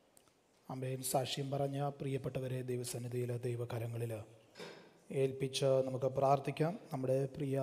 ആമേൻ സാക്ഷ്യം പറഞ്ഞ പ്രിയപ്പെട്ടവരെ ദൈവസന്നിധിയിൽ, ദൈവകരങ്ങളിൽ ഏൽപ്പിച്ച് നമുക്ക് പ്രാർത്ഥിക്കാം. നമ്മുടെ പ്രിയ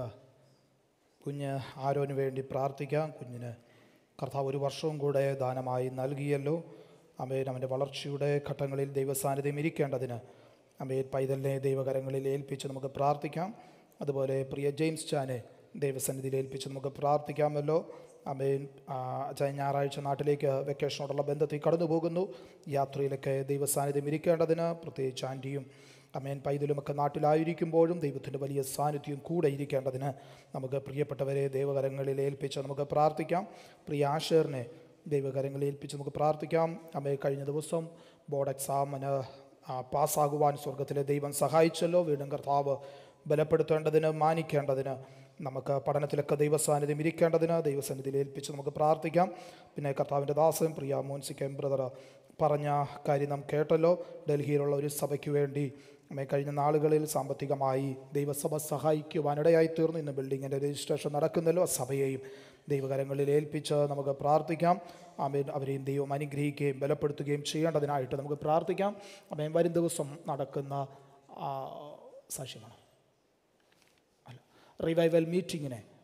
കുഞ്ഞ് ആരോന് വേണ്ടി പ്രാർത്ഥിക്കാം. കുഞ്ഞിന് കർത്താവ് ഒരു വർഷവും കൂടെ ദാനമായി നൽകിയല്ലോ. ആമേൻ, അവൻ്റെ വളർച്ചയുടെ ഘട്ടങ്ങളിൽ ദൈവസാന്നിധ്യം ഇരിക്കേണ്ടതിന് ആമേൻ പൈതലിനെ ദൈവകരങ്ങളിൽ ഏൽപ്പിച്ച് നമുക്ക് പ്രാർത്ഥിക്കാം. അതുപോലെ പ്രിയ ജെയിംസ് ചാനെ ദൈവസന്നിധിയിൽ ഏൽപ്പിച്ച് നമുക്ക് പ്രാർത്ഥിക്കാമല്ലോ. ആമേൻ, ഞായറാഴ്ച നാട്ടിലേക്ക് വെക്കേഷനോടുള്ള ബന്ധത്തിൽ കടന്നു പോകുന്നു. യാത്രയിലൊക്കെ ദൈവസാന്നിധ്യം ഇരിക്കേണ്ടതിന് പ്രത്യേകിച്ച് ആൻറ്റിയും ആമേൻ പൈതലുമൊക്കെ നാട്ടിലായിരിക്കുമ്പോഴും ദൈവത്തിൻ്റെ വലിയ സാന്നിധ്യം കൂടെ ഇരിക്കേണ്ടതിന് നമുക്ക് പ്രിയപ്പെട്ടവരെ ദൈവകരങ്ങളിൽ ഏൽപ്പിച്ച് നമുക്ക് പ്രാർത്ഥിക്കാം. പ്രിയ ആഷേറിനെ ദൈവകരങ്ങളിൽ ഏൽപ്പിച്ച് നമുക്ക് പ്രാർത്ഥിക്കാം. ആമേൻ, കഴിഞ്ഞ ദിവസം ബോർഡ് എക്സാമിന് പാസ്സാകുവാൻ സ്വർഗത്തിലെ ദൈവം സഹായിച്ചല്ലോ. വീണ്ടും കർത്താവ് ബലപ്പെടുത്തേണ്ടതിന്, മാനിക്കേണ്ടതിന്, നമുക്ക് പഠനത്തിലൊക്കെ ദൈവസാന്നിധ്യം ഇരിക്കേണ്ടതിന് ദൈവസന്നിധിയിൽ ഏൽപ്പിച്ച് നമുക്ക് പ്രാർത്ഥിക്കാം. പിന്നെ കർത്താവിൻ്റെ ദാസൻ പ്രിയ മോൻസിക്കം ബ്രദർ പറഞ്ഞ കാര്യം നാം കേട്ടല്ലോ. ഡൽഹിയിലുള്ള ഒരു സഭയ്ക്ക് വേണ്ടി നമ്മെ കഴിഞ്ഞ നാളുകളിൽ സാമ്പത്തികമായി ദൈവസഭ സഹായിക്കുവാനിടയായി തീർന്നു. ഇന്ന് ബിൽഡിങ്ങിൻ്റെ രജിസ്ട്രേഷൻ നടക്കുന്നല്ലോ. ആ സഭയെയും ദൈവകരങ്ങളിൽ ഏൽപ്പിച്ച് നമുക്ക് പ്രാർത്ഥിക്കാം. ആമേൻ, അവരെയും ദൈവം അനുഗ്രഹിക്കുകയും ബലപ്പെടുത്തുകയും ചെയ്യേണ്ടതിനായിട്ട് നമുക്ക് പ്രാർത്ഥിക്കാം. ആമേൻ, വരും ദിവസം നടക്കുന്ന സാക്ഷ്യമാണ് അല്ല റിവൈവൽ മീറ്റിങ്ങിനെ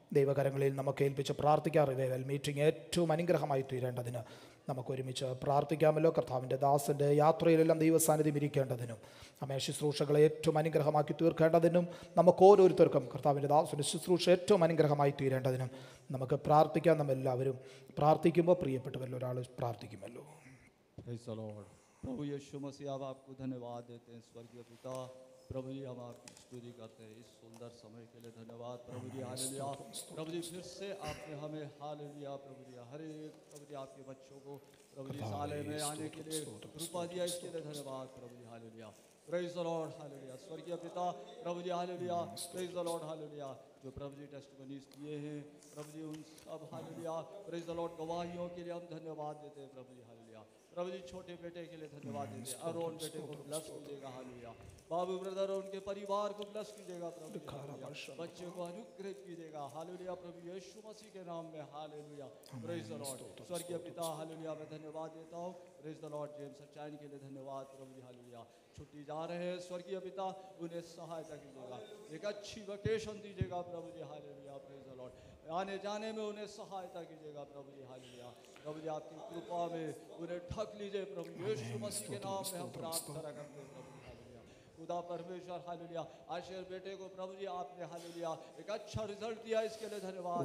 ദൈവകരങ്ങളിൽ നമുക്ക് ഏൽപ്പിച്ച് പ്രാർത്ഥിക്കാം. റിവൈവൽ മീറ്റിംഗ് ഏറ്റവും അനുഗ്രഹമായി തീരേണ്ടതിന് നമുക്ക് ഒരുമിച്ച് പ്രാർത്ഥിക്കാമല്ലോ. കർത്താവിൻ്റെ ദാസൻ്റെ യാത്രയിലെല്ലാം ദൈവസാന്നിധ്യം ഇരിക്കേണ്ടതിനും അമ്മേ ശുശ്രൂഷകളെ ഏറ്റവും അനുഗ്രഹമാക്കി തീർക്കേണ്ടതിനും നമുക്ക് ഓരോരുത്തർക്കും കർത്താവിൻ്റെ ദാസൻ്റെ ശുശ്രൂഷ ഏറ്റവും അനുഗ്രഹമായി തീരേണ്ടതിനും നമുക്ക് പ്രാർത്ഥിക്കാം. നമ്മെല്ലാവരും പ്രാർത്ഥിക്കുമ്പോൾ പ്രിയപ്പെട്ടവരിൽ ഒരാൾ പ്രാർത്ഥിക്കുമല്ലോ. Praise the Lord. प्रभु यीशु मसीह अब आपको धन्यवाद देते हैं स्वर्गीय पिता। प्रभु जी हम आपकी स्तुति करते हैं इस सुंदर समय के लिए धन्यवाद प्रभु जी। हालेलुया प्रभु जी फिर से आपने हमें हालेलुया प्रभु जी हर एक प्रभु जी आपके बच्चों को प्रभु जी साले में आने के लिए कृपा दिया इसके लिए धन्यवाद प्रभु जी। Hallelujah praise the Lord hallelujah स्वर्गीय पिता प्रभु जी hallelujah praise the Lord hallelujah जो प्रभु जी टेस्टिमनीज किए हैं प्रभु जी उन सब हालेलुया प्रेज द लॉर्ड गवाहियों के लिए हम धन्यवाद देते हैं प्रभु जी। हालेलुया प्रभु जी छोटे बेटे के लिए धन्यवाद देते हैं। अरोन बेटे को ब्लेस कीजिएगा हालेलुया। बाबू ब्रदर और उनके परिवार को ब्लेस कीजिएगा प्रभु जी। हालेलुया बच्चे को अनुग्रहित कीजिएगा हालेलुया प्रभु यीशु मसीह के नाम में हालेलुया प्रेज द लॉर्ड स्वर्गीय पिता हालेलुया मैं धन्यवाद देता हूँ। प्रेज द लॉर्ड जेम्स सच्चाई के लिए धन्यवाद प्रभु जी। हालेलुया छुट्टी जा रहे हैं स्वर्गीय पिता उन्हें सहायता कीजिएगा एक अच्छी वेकेशन दीजिएगा प्रभु जी। हालेलुया प्रेज द लॉर्ड आने जाने में उन्हें सहायता कीजिएगा प्रभु जी। हालेलुया प्रभु जी आपकी कृपा में उन्हें ढक लीजिए प्रभु यीशु मसीह के नाम में हम प्रार्थना करते हैं प्रभु जी। हालेलुया खुदा परमेश्वर हालेलुया आशीष बेटे को प्रभु जी आपने हालेलुया एक अच्छा रिजल्ट दिया इसके लिए धन्यवाद।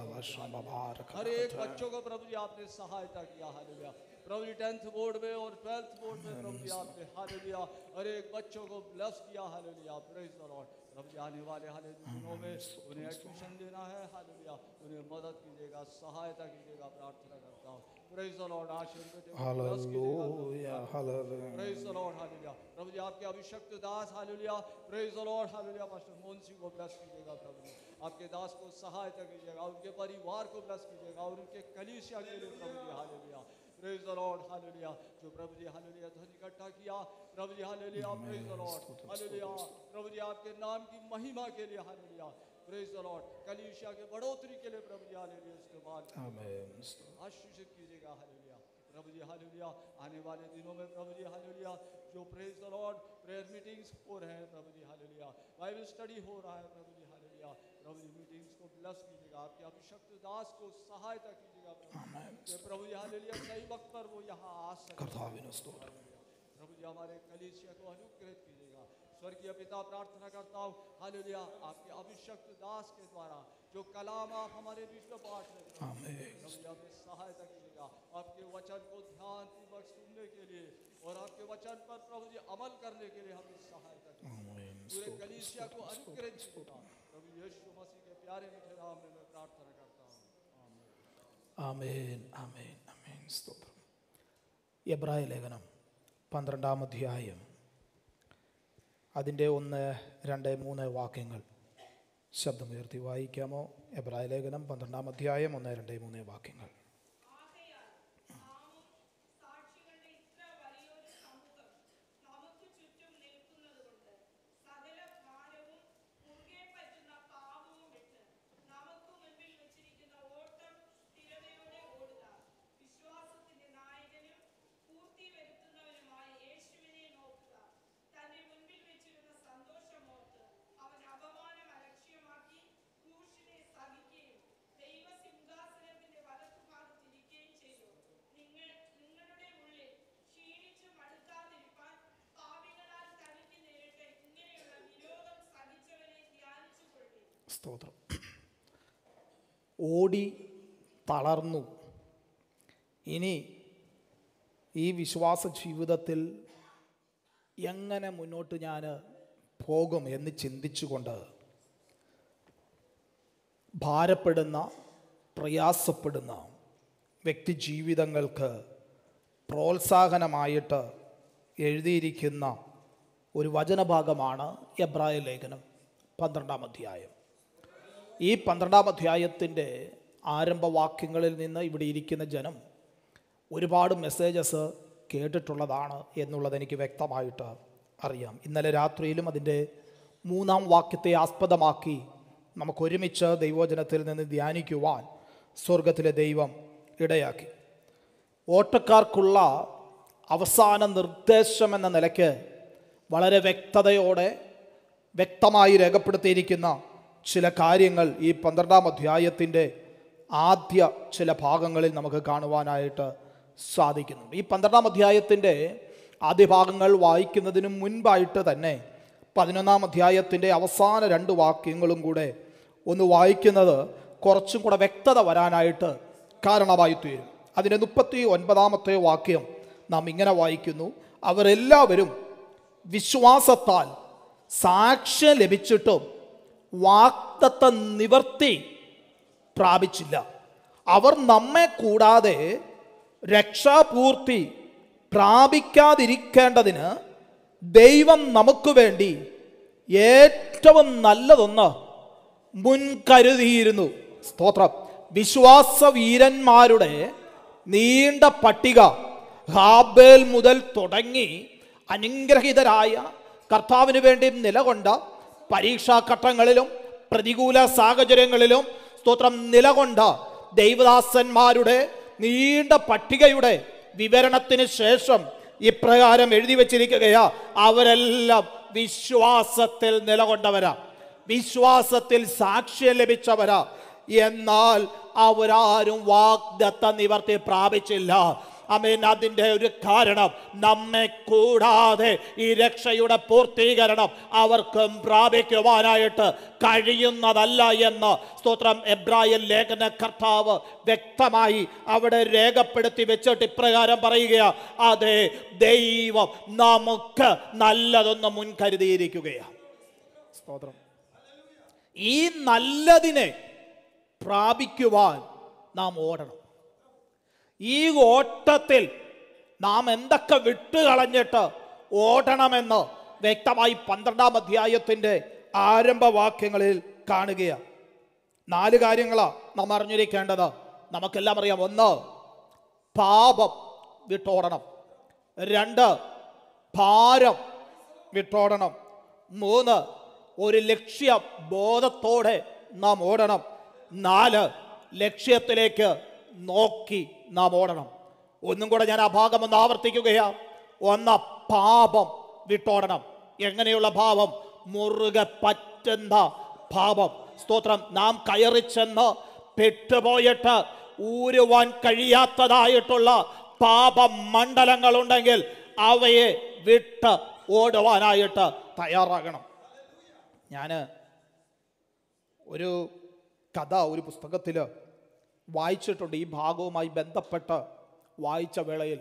हर एक बच्चों को प्रभु जी आपने सहायता किया हालेलुया प्रभु जी टेंथ बोर्ड में और ट्वेल्थ बोर्ड में प्रभु जी आपने हालेलुया हर एक बच्चों को ब्लेस किया हालेलुया प्रेज द लॉर्ड। प्रभु जी आने वाले हाल दिनों में उन्हें एडमिशन देना है हालेलुया उन्हें मदद कीजिएगा सहायता कीजिएगा प्रार्थना करता हूँ। प्रेज द लॉर्ड आशीष बेटे hallelujah hallelujah praise the Lord hallelujah प्रभु जी आपके अभिषक्त दास hallelujah praise the Lord hallelujah pastor Mohan Singh को ब्लेस कीजिएगा प्रभु जी आपके दास को सहायता कीजिएगा उनके परिवार को ब्लेस कीजिएगा और उनके कलीसिया के लिए प्रभु जी hallelujah praise the Lord hallelujah जो प्रभु जी हालेलुया धन इकट्ठा किया प्रभु जी hallelujah praise the Lord hallelujah प्रभु जी आपके नाम की महिमा के लिए हालेलुया प्रेज द लॉर्ड कलीसिया के बढ़ोतरी के लिए प्रभु जी हालेलुया इस्तेमाल आशीषित कीजिएगा हालेलुया प्रभु जी हालेलुया आने वाले दिनों में प्रभु जी हालेलुया जो praise the Lord prayer meetings हो रहे हैं प्रभु जी हालेलुया बाइबल स्टडी हो रहा है प्रभु जी हालेलुया प्रभु जी मीटिंग्स को ब्लेस कीजिएगा आपके अभिषक्त दास को सहायता कीजिएगा प्रभु जी हालेलुया सही वक्त पर वो यहाँ आ सके प्रभु जी हमारे कलीसिया को अनुग्रहित कीजिएगा स्वर्गीय पिता प्रार्थना करता हूँ हालेलुया आपके अभिषक्त दास के द्वारा जो कलाम आप हमारे बीच में बांट रहे हैं प्रभु जी हमें सहायता कीजिएगा आपके वचन को ध्यान पूर्वक सुनने के लिए और आपके वचन पर प्रभु जी अमल करने के लिए हमें सहायता कीजिएगा पूरे कलीसिया को अनुग्रहित कीजिएगा प्रभु यीशु मसीह के प्यारे मीठे नाम में मैं प्रार्थना करता हूँ ആമേൻ ആമേൻ ആമേൻ സ്തോത്രം. എബ്രായ ലേഖനം പന്ത്രണ്ടാം അധ്യായം അതിൻ്റെ ഒന്ന് രണ്ട് മൂന്ന് വാക്യങ്ങൾ ശബ്ദമുയർത്തി വായിക്കാമോ? എബ്രായ ലേഖനം പന്ത്രണ്ടാം അധ്യായം ഒന്ന് രണ്ട് മൂന്ന് വാക്യങ്ങൾ. സ്തോത്രം. ഓടി തളർന്നു. ഇനി ഈ വിശ്വാസ ജീവിതത്തിൽ എങ്ങനെ മുന്നോട്ട് ഞാൻ പോകും എന്ന് ചിന്തിച്ചുകൊണ്ട് ഭാരപ്പെടുന്ന പ്രയാസപ്പെടുന്ന വ്യക്തി ജീവിതങ്ങൾക്ക് പ്രോത്സാഹനമായിട്ട് എഴുതിയിരിക്കുന്ന ഒരു വചനഭാഗമാണ് എബ്രായ ലേഖനം പന്ത്രണ്ടാം അധ്യായം. ഈ പന്ത്രണ്ടാം അധ്യായത്തിൻ്റെ ആരംഭവാക്യങ്ങളിൽ നിന്ന് ഇവിടെ ഇരിക്കുന്ന ജനം ഒരുപാട് മെസ്സേജസ് കേട്ടിട്ടുള്ളതാണ് എന്നുള്ളത് എനിക്ക് വ്യക്തമായിട്ട് അറിയാം. ഇന്നലെ രാത്രിയിലും അതിൻ്റെ മൂന്നാം വാക്യത്തെ ആസ്പദമാക്കി നമുക്കൊരുമിച്ച് ദൈവവചനത്തിൽ നിന്ന് ധ്യാനിക്കുവാൻ സ്വർഗത്തിലെ ദൈവം ഇടയാക്കി. ഓട്ടക്കാർക്കുള്ള അവസാന നിർദ്ദേശം എന്ന നിലയ്ക്ക് വളരെ വ്യക്തതയോടെ വ്യക്തമായി രേഖപ്പെടുത്തിയിരിക്കുന്ന ചില കാര്യങ്ങൾ ഈ പന്ത്രണ്ടാം അധ്യായത്തിൻ്റെ ആദ്യ ചില ഭാഗങ്ങളിൽ നമുക്ക് കാണുവാനായിട്ട് സാധിക്കുന്നുണ്ട്. ഈ പന്ത്രണ്ടാം അധ്യായത്തിൻ്റെ ആദ്യ ഭാഗങ്ങൾ വായിക്കുന്നതിന് മുൻപായിട്ട് തന്നെ പതിനൊന്നാം അധ്യായത്തിൻ്റെ അവസാന രണ്ട് വാക്യങ്ങളും കൂടെ ഒന്ന് വായിക്കുന്നത് കുറച്ചും കൂടെ വ്യക്തത വരാനായിട്ട് കാരണമായി തീരും. അതിൻ്റെ മുപ്പത്തി ഒൻപതാമത്തെ വാക്യം നാം ഇങ്ങനെ വായിക്കുന്നു: അവരെല്ലാവരും വിശ്വാസത്താൽ സാക്ഷ്യം ലഭിച്ചിട്ടും വാഗ്ദത്ത നിവർത്തി പ്രാപിച്ചില്ല. അവർ നമ്മെ കൂടാതെ രക്ഷാപൂർത്തി പ്രാപിക്കാതിരിക്കേണ്ടതിന് ദൈവം നമുക്ക് വേണ്ടി ഏറ്റവും നല്ലതൊന്ന് മുൻകരുതിയിരുന്നു. സ്തോത്രം. വിശ്വാസവീരന്മാരുടെ നീണ്ട പട്ടിക ഹാബേൽ മുതൽ തുടങ്ങി അനുഗ്രഹീതരായ കർത്താവിന് വേണ്ടി നിലകൊണ്ട പരീക്ഷാഘട്ടങ്ങളിലും പ്രതികൂല സാഹചര്യങ്ങളിലും സ്തോത്രം നിലകൊണ്ട ദൈവദാസന്മാരുടെ നീണ്ട പട്ടികയുടെ വിവരണത്തിന് ശേഷം ഇപ്രകാരം എഴുതി വച്ചിരിക്കുകയാ: അവരെല്ലാം വിശ്വാസത്തിൽ നിലകൊണ്ടവരാ, വിശ്വാസത്തിൽ സാക്ഷ്യം ലഭിച്ചവരാ. എന്നാൽ അവരാരും വാഗ്ദത്ത നിവർത്തി പ്രാപിച്ചില്ല. ആമേൻ. അതിൻ്റെ ഒരു കാരണം നമ്മെ കൂടാതെ ഈ രക്ഷയുടെ പൂർത്തീകരണം അവർക്കും പ്രാപിക്കുവാനായിട്ട് കഴിയുന്നതല്ല എന്ന് സ്തോത്രം എബ്രായ ലേഖന കർത്താവ് വ്യക്തമായി അവിടെ രേഖപ്പെടുത്തി വെച്ചിട്ട് ഇപ്രകാരം പറയുകയാ: അതെ, ദൈവം നമുക്ക് നല്ലതൊന്ന് മുൻകരുതിയിരിക്കുകയാണ്. സ്തോത്രം. ഈ നല്ലതിനെ പ്രാപിക്കുവാൻ നാം ഓടണം. ഈ ഓട്ടത്തിൽ നാം എന്തൊക്കെ വിട്ടുകളഞ്ഞിട്ട് ഓടണമെന്ന് വ്യക്തമായി പന്ത്രണ്ടാം അധ്യായത്തിൻ്റെ ആരംഭവാക്യങ്ങളിൽ കാണുകയാണ്. നാല് കാര്യങ്ങളാണ് നാം അറിഞ്ഞിരിക്കേണ്ടത്. നമുക്കെല്ലാം അറിയാം. ഒന്ന്, പാപം വിട്ടോടണം. രണ്ട്, ഭാരം വിട്ടോടണം. മൂന്ന്, ഒരു ലക്ഷ്യ ബോധത്തോടെ നാം ഓടണം. നാല്, ലക്ഷ്യത്തിലേക്ക് നോക്കി നാം ഓടണം. ഒന്നും കൂടെ ഞാൻ ആ ഭാഗം ഒന്ന് ആവർത്തിക്കുകയാണ്. ഒന്ന്, പാപം വിട്ടോടണം. എങ്ങനെയുള്ള ഭാവം? മുറുകെ പറ്റുന്ന ഭാവം. സ്തോത്രം. നാം കയറി ചെന്ന് പെട്ടുപോയിട്ട് ഊരുവാൻ കഴിയാത്തതായിട്ടുള്ള പാപമണ്ഡലങ്ങളുണ്ടെങ്കിൽ അവയെ വിട്ട് ഓടുവാനായിട്ട് തയ്യാറാകണം. ഞാൻ ഒരു കഥ ഒരു പുസ്തകത്തിൽ വായിച്ചിട്ടുണ്ട്. ഈ ഭാഗവുമായി ബന്ധപ്പെട്ട് വായിച്ച വേളയിൽ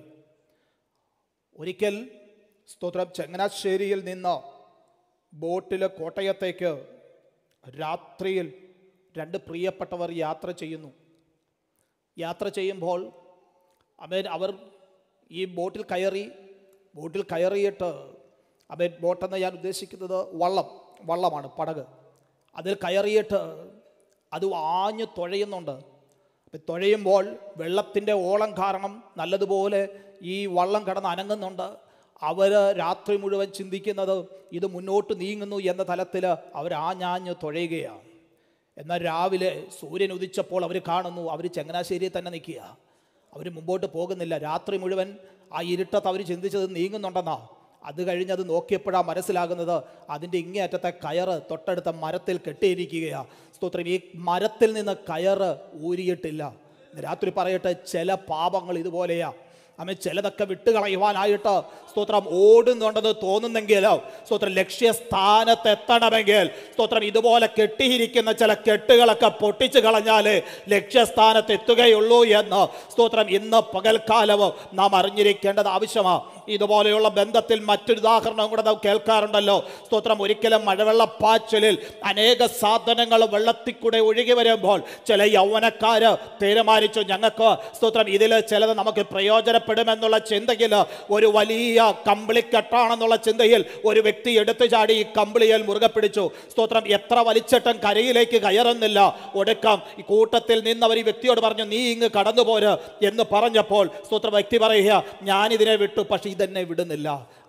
ഒരിക്കൽ സ്തോത്രം ചങ്ങനാശ്ശേരിയിൽ നിന്ന് ബോട്ടിൽ കോട്ടയത്തേക്ക് രാത്രിയിൽ രണ്ട് പ്രിയപ്പെട്ടവർ യാത്ര ചെയ്യുന്നു. യാത്ര ചെയ്യുമ്പോൾ അവൻ അവർ ഈ ബോട്ടിൽ കയറി ബോട്ടിൽ കയറിയിട്ട് അവൻ ബോട്ടെന്ന് ഞാൻ ഉദ്ദേശിക്കുന്നത് വള്ളം വള്ളമാണ്, പടക്. അതിൽ കയറിയിട്ട് അത് ആഞ്ഞു തുഴയുന്നുണ്ട്. തുഴയുമ്പോൾ വെള്ളത്തിൻ്റെ ഓളം കാരണം നല്ലതുപോലെ ഈ വള്ളം കിടന്ന് അനങ്ങുന്നുണ്ട്. അവർ രാത്രി മുഴുവൻ ചിന്തിക്കുന്നത് ഇത് മുന്നോട്ട് നീങ്ങുന്നു എന്ന തലത്തിൽ അവർ ആഞ്ഞാഞ്ഞ് തുഴയുകയാണ്. എന്നാൽ രാവിലെ സൂര്യൻ ഉദിച്ചപ്പോൾ അവർ കാണുന്നു അവർ ചങ്ങനാശ്ശേരിയിൽ തന്നെ നിൽക്കുക. അവർ മുമ്പോട്ട് പോകുന്നില്ല. രാത്രി മുഴുവൻ ആ ഇരുട്ടത്ത് അവർ ചിന്തിച്ചത് നീങ്ങുന്നുണ്ടെന്നാ. അത് കഴിഞ്ഞത് നോക്കിയപ്പോഴാണ് മനസ്സിലാകുന്നത് അതിൻ്റെ ഇങ്ങേയറ്റത്തെ കയറ് തൊട്ടടുത്ത മരത്തിൽ കെട്ടിയിരിക്കുകയാണ്. സ്തോത്രം. ഈ മരത്തിൽ നിന്ന് കയറ് ഊരിയിട്ടില്ല. രാത്രി പറയട്ടെ, ചില പാപങ്ങൾ ഇതുപോലെയാ. അമ്മ ചിലതൊക്കെ വിട്ടുകളയുവാനായിട്ട് സ്തോത്രം ഓടുന്നുണ്ടെന്ന് തോന്നുന്നെങ്കിൽ സ്തോത്രം ലക്ഷ്യസ്ഥാനത്ത് എത്തണമെങ്കിൽ സ്തോത്രം ഇതുപോലെ കെട്ടിയിരിക്കുന്ന ചില കെട്ടുകളൊക്കെ പൊട്ടിച്ചു കളഞ്ഞാൽ ലക്ഷ്യസ്ഥാനത്ത് എത്തുകയുള്ളൂ എന്ന് സ്തോത്രം ഇന്ന് പകൽക്കാലവും നാം അറിഞ്ഞിരിക്കേണ്ടത് ആവശ്യമാണ്. ഇതുപോലെയുള്ള ബന്ധത്തിൽ മറ്റൊരു ഉദാഹരണം കൂടെ നാം കേൾക്കാറുണ്ടല്ലോ. സ്തോത്രം. ഒരിക്കലും മഴവെള്ളപ്പാച്ചിലിൽ അനേക സാധനങ്ങൾ വെള്ളത്തിൽ കൂടെ ഒഴുകി വരുമ്പോൾ ചില യൗവനക്കാർ തീരുമാനിച്ചു ഞങ്ങൾക്ക് സ്തോത്രം ഇതിൽ ചിലത് നമുക്ക് പ്രയോജനപ്പെടുമെന്നുള്ള ചിന്തയിൽ ഒരു വലിയ കമ്പിളിക്കെട്ടാണെന്നുള്ള ചിന്തയിൽ ഒരു വ്യക്തി എടുത്തു ചാടി ഈ കമ്പിളിയിൽ മുറുകെ പിടിച്ചു. സ്തോത്രം. എത്ര വലിച്ചിട്ടും കരയിലേക്ക് കയറുന്നില്ല. ഒടുക്കം ഈ കൂട്ടത്തിൽ നിന്ന് അവർ ഈ വ്യക്തിയോട് പറഞ്ഞു നീ ഇങ്ങ് കടന്നുപോര് എന്ന് പറഞ്ഞപ്പോൾ സ്തോത്രം വ്യക്തി പറയുക ഞാനിതിനെ വിട്ടു, പക്ഷെ ഇതെന്നെ വിടുന്നില്ല.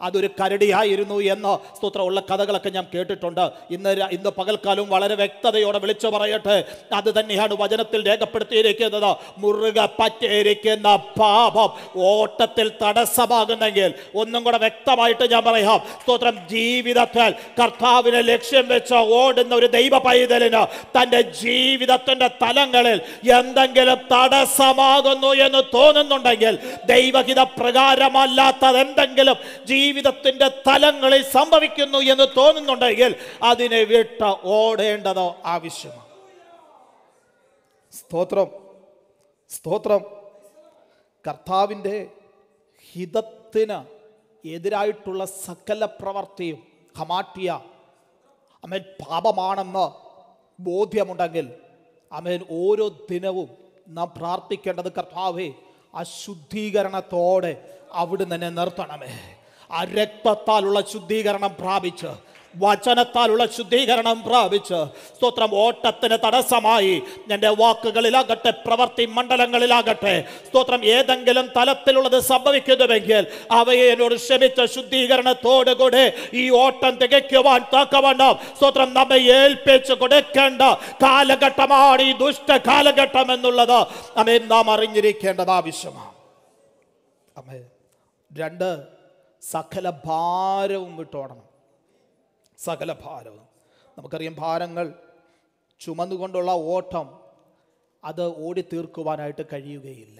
അതൊരു കരടിയായിരുന്നു എന്ന് സ്തോത്രമുള്ള കഥകളൊക്കെ ഞാൻ കേട്ടിട്ടുണ്ട്. ഇന്ന് ര- ഇന്ന് പകൽക്കാലവും വളരെ വ്യക്തതയോടെ വിളിച്ചു പറയട്ടെ, അത് തന്നെയാണ് വചനത്തിൽ രേഖപ്പെടുത്തിയിരിക്കുന്നത്. മുറുകെ പറ്റിയിരിക്കുന്ന പാപം ഓട്ടത്തിൽ തടസ്സമാകുന്നെങ്കിൽ, ഒന്നും കൂടെ വ്യക്തമായിട്ട് ഞാൻ പറയാം, സ്തോത്രം, ജീവിതത്തിൽ കർത്താവിനെ ലക്ഷ്യം വെച്ച് ഓടുന്ന ഒരു ദൈവ പൈതലിന് തൻ്റെ ജീവിതത്തിൻ്റെ തലങ്ങളിൽ എന്തെങ്കിലും തടസ്സമാകുന്നു എന്ന് തോന്നുന്നുണ്ടെങ്കിൽ, ദൈവഹിത പ്രകാരമല്ലാത്തത് എന്തെങ്കിലും ജീവിതത്തിൻ്റെ തലങ്ങളിൽ സംഭവിക്കുന്നു എന്ന് തോന്നുന്നുണ്ടെങ്കിൽ, അതിനെ വിട്ട് ഓടേണ്ടത് ആവശ്യമാണ്. സ്തോത്രം, സ്തോത്രം. കർത്താവിൻ്റെ ഹിതത്തിന് എതിരായിട്ടുള്ള സകല പ്രവൃത്തിയും ഹമാട്ടിയ അമേൻ പാപമാണെന്ന് ബോധ്യമുണ്ടെങ്കിൽ, അമേൻ ഓരോ ദിനവും നാം പ്രാർത്ഥിക്കേണ്ടത്, കർത്താവേ, ആ ശുദ്ധീകരണത്തോടെ അവിടുന്ന് തന്നെ നിർത്തണമേ. ആ രക്തത്താലുള്ള ശുദ്ധീകരണം പ്രാപിച്ച്, വചനത്താലുള്ള ശുദ്ധീകരണം പ്രാപിച്ച്, സ്തോത്രം, ഓട്ടത്തിന് തടസ്സമായി എൻ്റെ വാക്കുകളിലാകട്ടെ പ്രവൃത്തി മണ്ഡലങ്ങളിലാകട്ടെ, സ്തോത്രം, ഏതെങ്കിലും തലത്തിലുള്ളത് സംഭവിക്കുന്നുവെങ്കിൽ അവയെ എന്നോട് ക്ഷമിച്ച ശുദ്ധീകരണത്തോടുകൂടെ ഈ ഓട്ടം തികയ്ക്കുവാൻ തക്കവണ്ണം, സ്തോത്രം, നമ്മെ ഏൽപ്പിച്ച് കൊടുക്കേണ്ട കാലഘട്ടമാണ് ഈ ദുഷ്ട കാലഘട്ടം എന്നുള്ളത് നമ്മെ നാം അറിഞ്ഞിരിക്കേണ്ടത് ആവശ്യമാണ്. അമ്മേ, രണ്ട്, സകല ഭാരവും വിട്ടോടണം. സകല ഭാരവും. നമുക്കറിയാം, ഭാരങ്ങൾ ചുമന്നുകൊണ്ടുള്ള ഓട്ടം അത് ഓടി തീർക്കുവാനായിട്ട് കഴിയുകയില്ല.